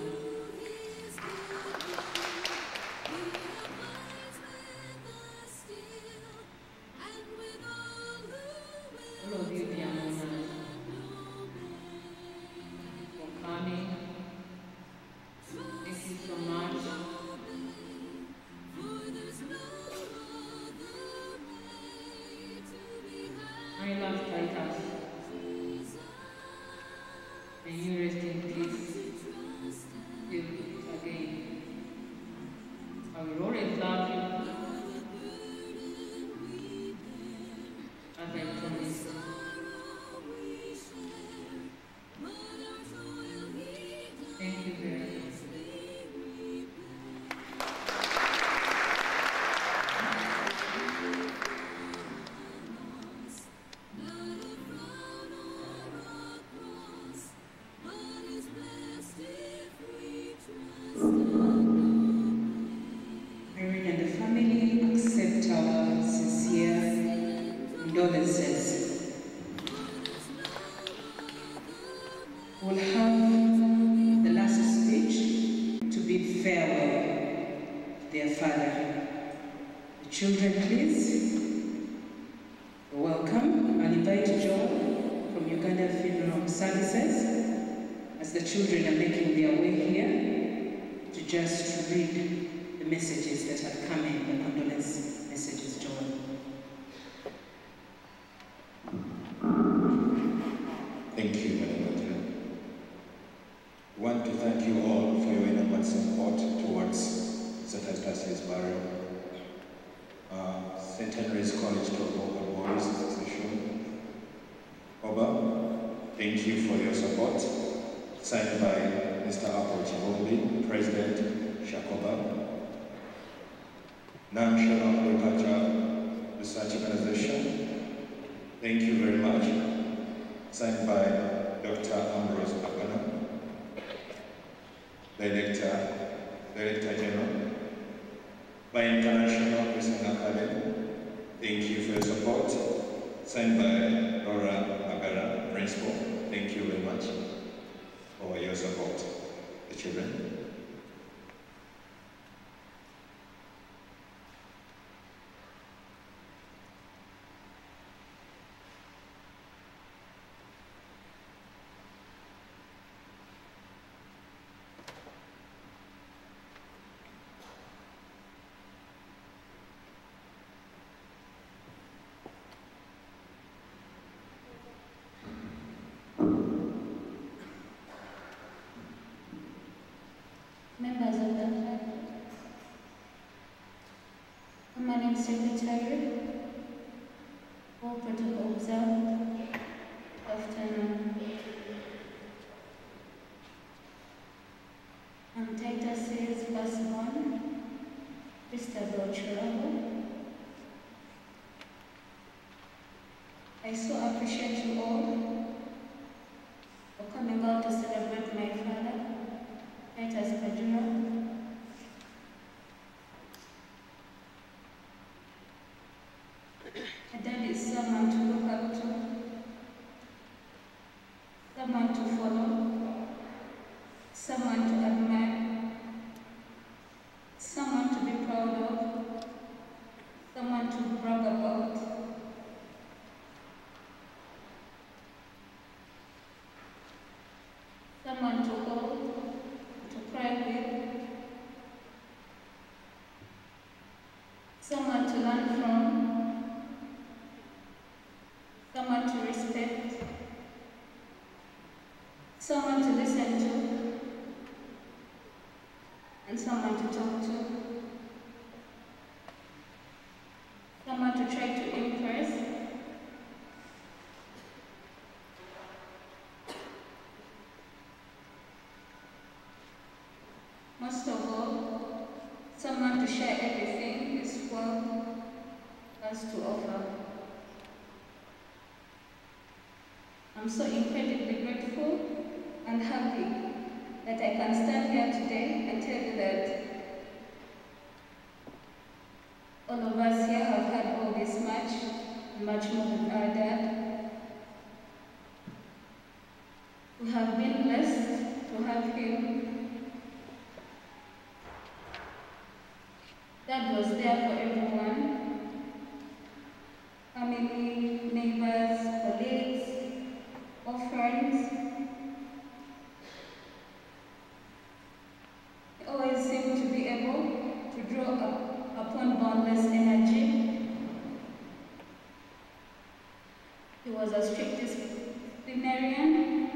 S10: All of you, dear mothers, for coming. Thank you so much. I love Titus. May you rest in peace.
S8: condolences. We'll have the last speech to bid farewell to their father. The children, please. You're welcome. I'll invite John from Uganda Funeral Services as the children are making their way here to just read the messages that have come in, the condolence messages, John.
S11: Thank you, Madam President. I want to thank you all for your inward support towards S S S burial. Uh, Saint Henry's College to Oba Boys Succession. Oba, thank you for your support. Signed by Mister Apple Chibombi, President Shakoba. National Agriculture Research Organization, thank you very much. Signed by Doctor Ambrose Akana, Director, Director General. By International Research Academy, thank you for your support. Signed by Laura Magara, Principal, thank you very much for your support. The children.
S12: Members of the club, Permanent Secretary, all protocol observed, afternoon. I'm Titus's firstborn, Christabel Kirabo. I so appreciate you all for coming out to celebrate my father, Titus Kajura. My dad is someone to look up to, someone to follow, someone to admire, someone to be proud of, someone to brag about. Someone to hold, to cry with, someone to learn from, someone to respect, someone to listen to, and someone to talk to, someone to try to impress, most of all, someone to share everything this world has to offer. I'm so incredibly grateful and happy that I can stand here today and tell you that all of us here have had all this much, and much more than our dad. We have been blessed to have him. Dad was there for everyone, family, neighbors, colleagues, or friends. He always seemed to be able to draw up upon boundless energy. He was a strict disciplinarian,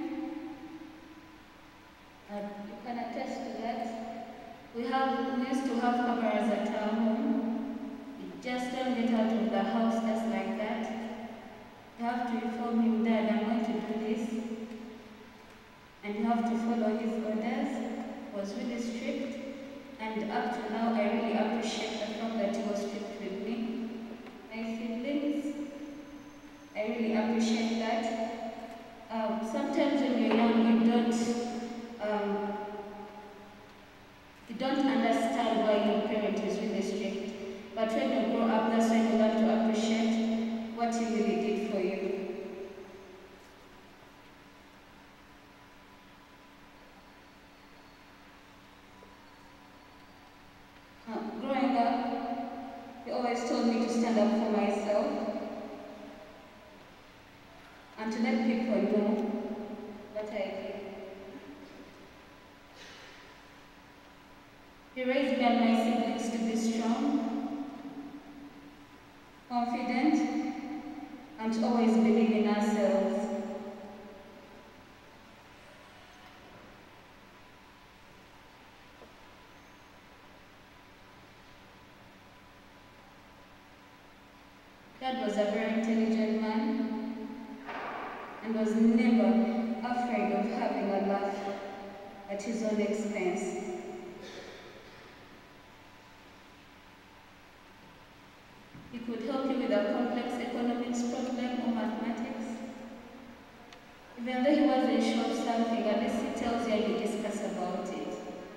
S12: and you can attest to that. We have we used to have cameras at our home. You just don't get out of the house just like that. You have to inform him, Dad, I'm going to do this. And you have to follow his orders. He was really strict. And up to now, I really appreciate the fact that he was strict with me. My siblings, I really appreciate that. Um, sometimes when you're young, you don't um, You don't understand why your parent is really strict. But when you grow up, that's when you learn to appreciate and to let people know what I did. He raised me and my siblings to be strong, confident, and to always believe in ourselves. Dad was a very intelligent man and was never afraid of having a laugh at his own expense. He could help you with a complex economics problem or mathematics. Even though he wasn't sure of something, at least he tells you and you discuss about it.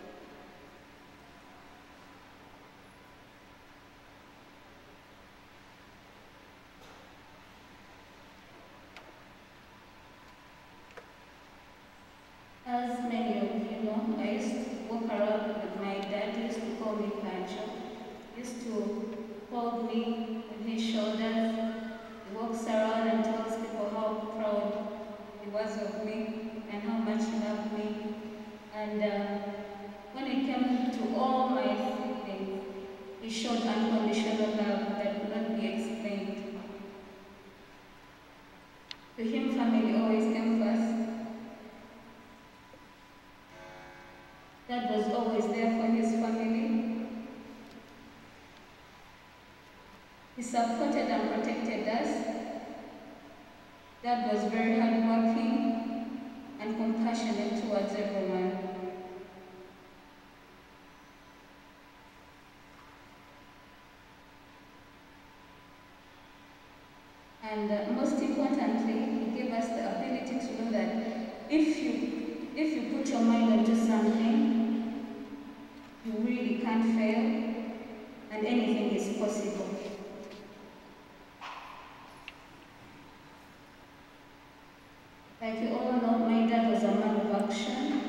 S12: As many of you know, I used to walk around with my dad. He used to call me Sancho. He used to hold me on his shoulders. He walks around and tells people how proud he was of me and how much he loved me. And uh, when it came to all my siblings, he showed unconditional love that could not be explained. To him, family always came first. Dad was always there for his family. He supported and protected us. Dad was very hardworking and compassionate towards everyone. And uh, most importantly, he gave us the ability to know that if you, if you put your mind onto something, you really can't fail, and anything is possible. Like you all know, my dad was a man of action,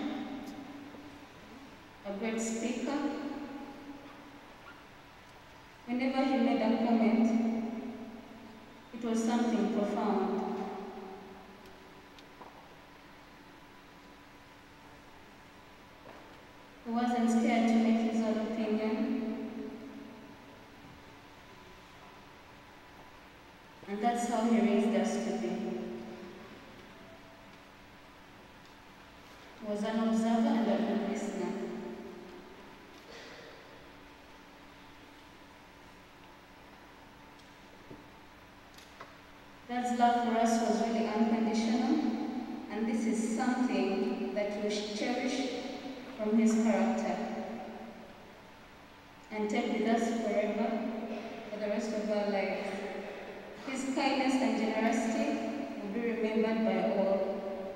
S12: a great speaker. Whenever he made a comment, it was something profound. He wasn't scared to make his own opinion. And that's how he raised us to be. He was an observer and a good listener. Dad's love for us was really unconditional, and this is something that we should cherish from his character and take with us forever for the rest of our lives. His kindness and generosity will be remembered by all.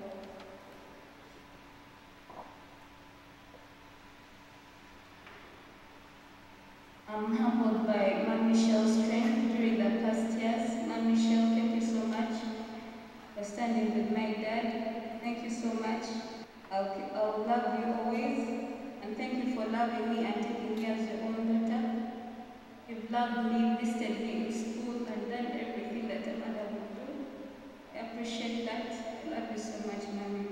S12: I'm humbled by Ma'am Michelle's strength during the past years. Ma'am Michelle, thank you so much for standing with my dad. Thank you so much. I'll, I'll love you always, and thank you for loving me and taking me as your own daughter. You've loved me, visited me in school, and done everything that a mother would do. I appreciate that. I love you so much, Mommy.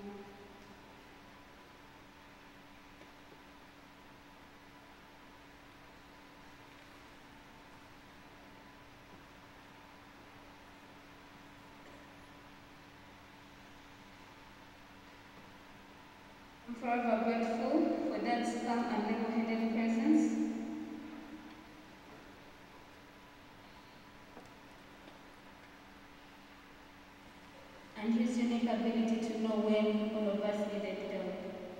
S12: I'm forever grateful for Dad's calm and level-headed presence. And his unique ability to know when all of us needed help.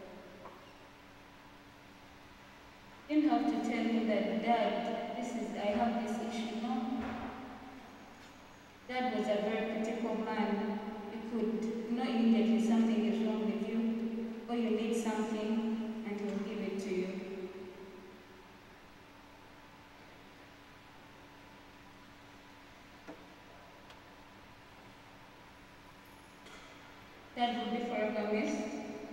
S12: Didn't have to tell me that, Dad, this is, I have this issue, no. Dad was a very critical man. He could know immediately something is wrong with you, or you need something, and he will give it to you. Dad will be forever missed,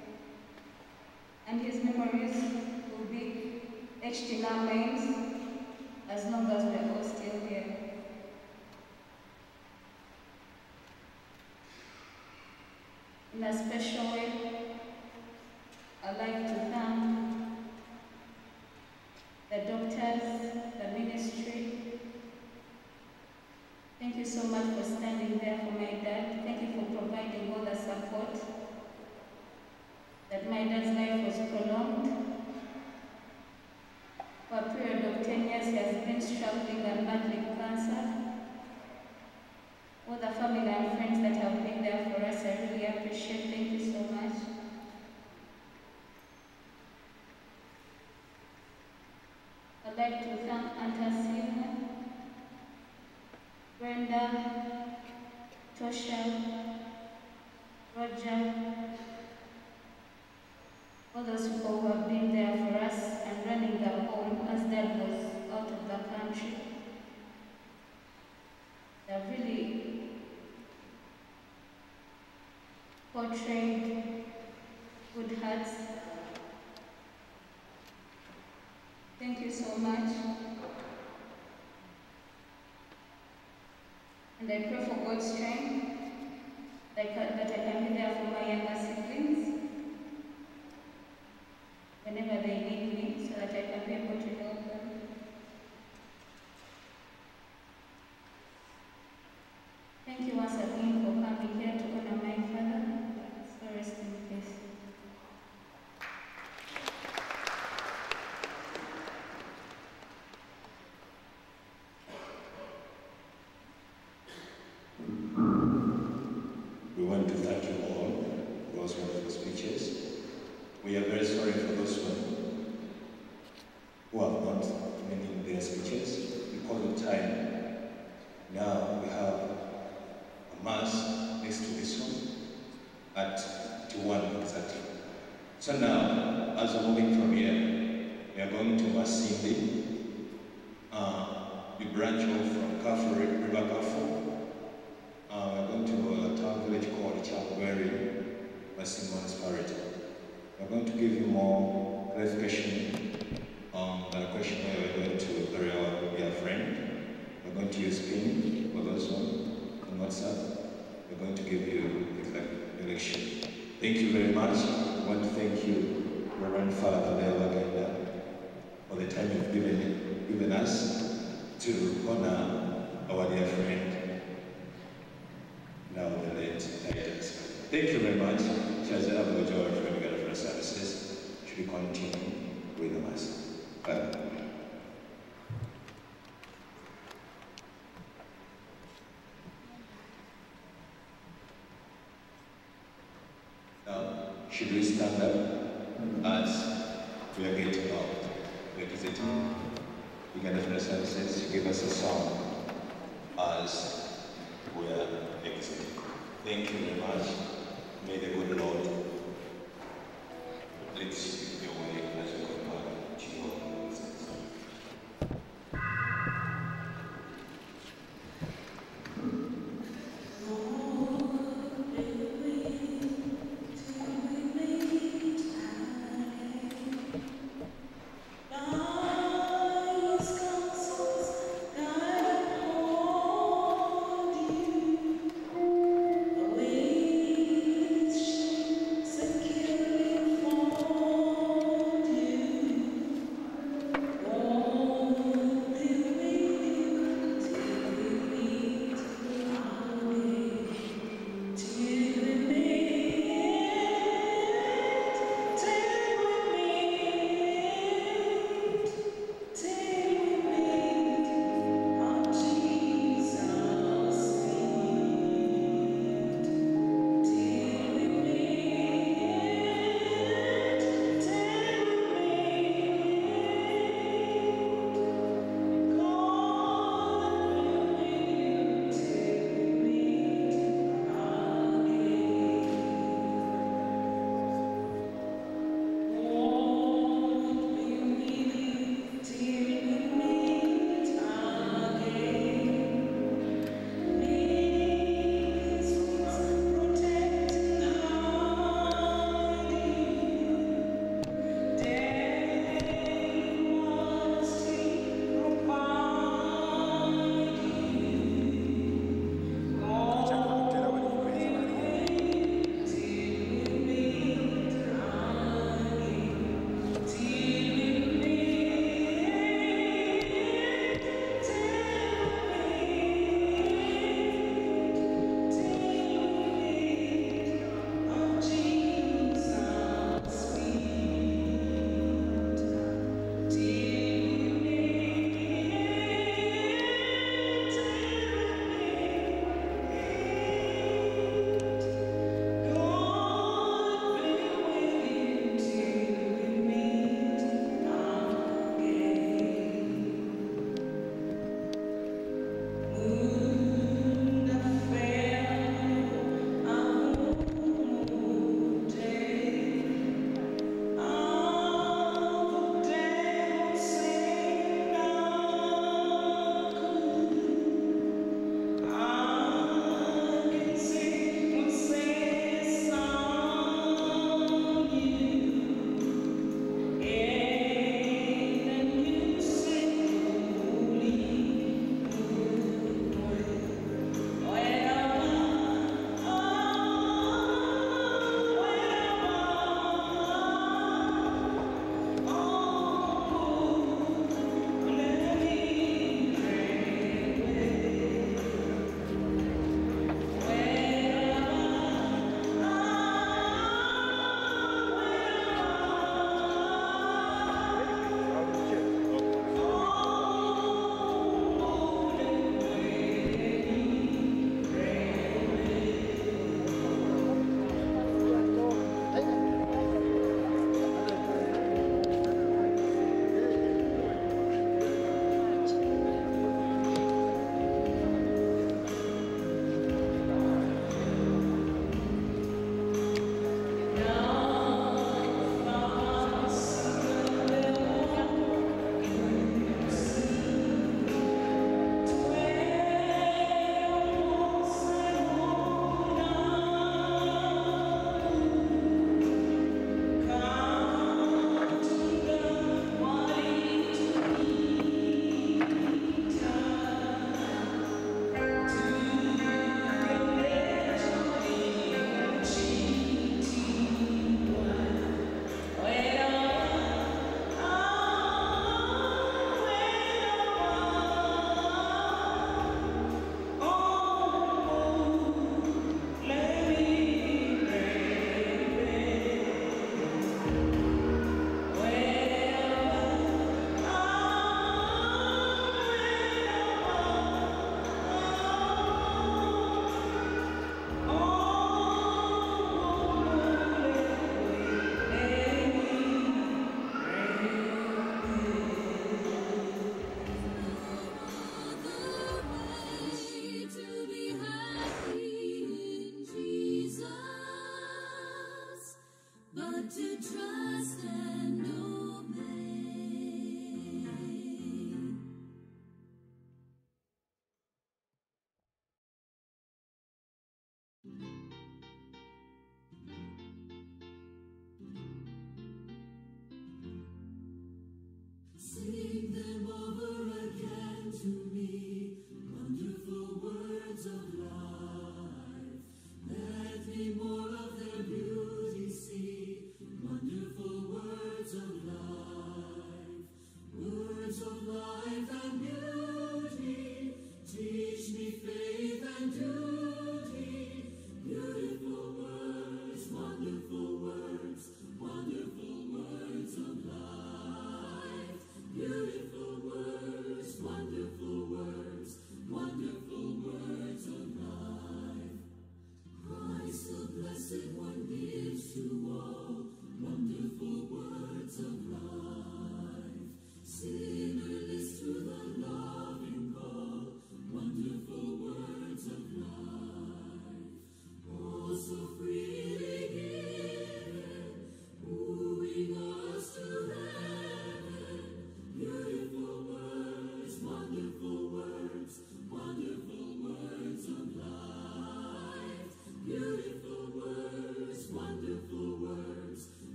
S12: and his memories will be etched in our minds as long as we are all still here. In a special way, I'd like to thank the doctors, the ministry. Thank you so much for standing there for my dad. Thank you for providing all the support that my dad's life was prolonged. For a period of ten years, he has been struggling and battling cancer. All the family and friends that have been there for us, I really appreciate. Thank you so much. I'd like to thank Antasina, Brenda, Tosha, Roger, all those people who have been there for us and running the home as Dad was out of the country. They've really portrayed good hearts. Thank you so much. And I pray for God's strength, that I can be there for my younger siblings whenever they need me, so that I can be able to help them. Thank you once again for coming here to honor my father. So rest in peace.
S11: We want to thank you all for those wonderful speeches. We are very sorry for those who have not made their speeches because of time. Now we have a mass next to this one at one exactly. So now, as we're moving from here, we are going to Masindi. Uh, we branch off from Kafu, River Kafu. Uh, we're going to a town village called Chairperson, Western Municipality. We're going to give you more clarification on the question where we're going to bury our dear friend. We're going to use PIN for those one on WhatsApp. We're going to give you the exact direction. Thank you very much. I want to thank you, Reverend Father Gayaza, for the time you've given, given us to honor our dear friend, now the late Titus. Thank you very much. Shall I have the joy of the for services? Should we continue with the mass? Bye. Now, should we stand up as we are getting out? Requisiting Uganda for services to give us a song as we are exiting. Thank you very much. May the good Lord lead your way as you come back to your presence.
S13: Securely for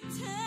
S13: Tell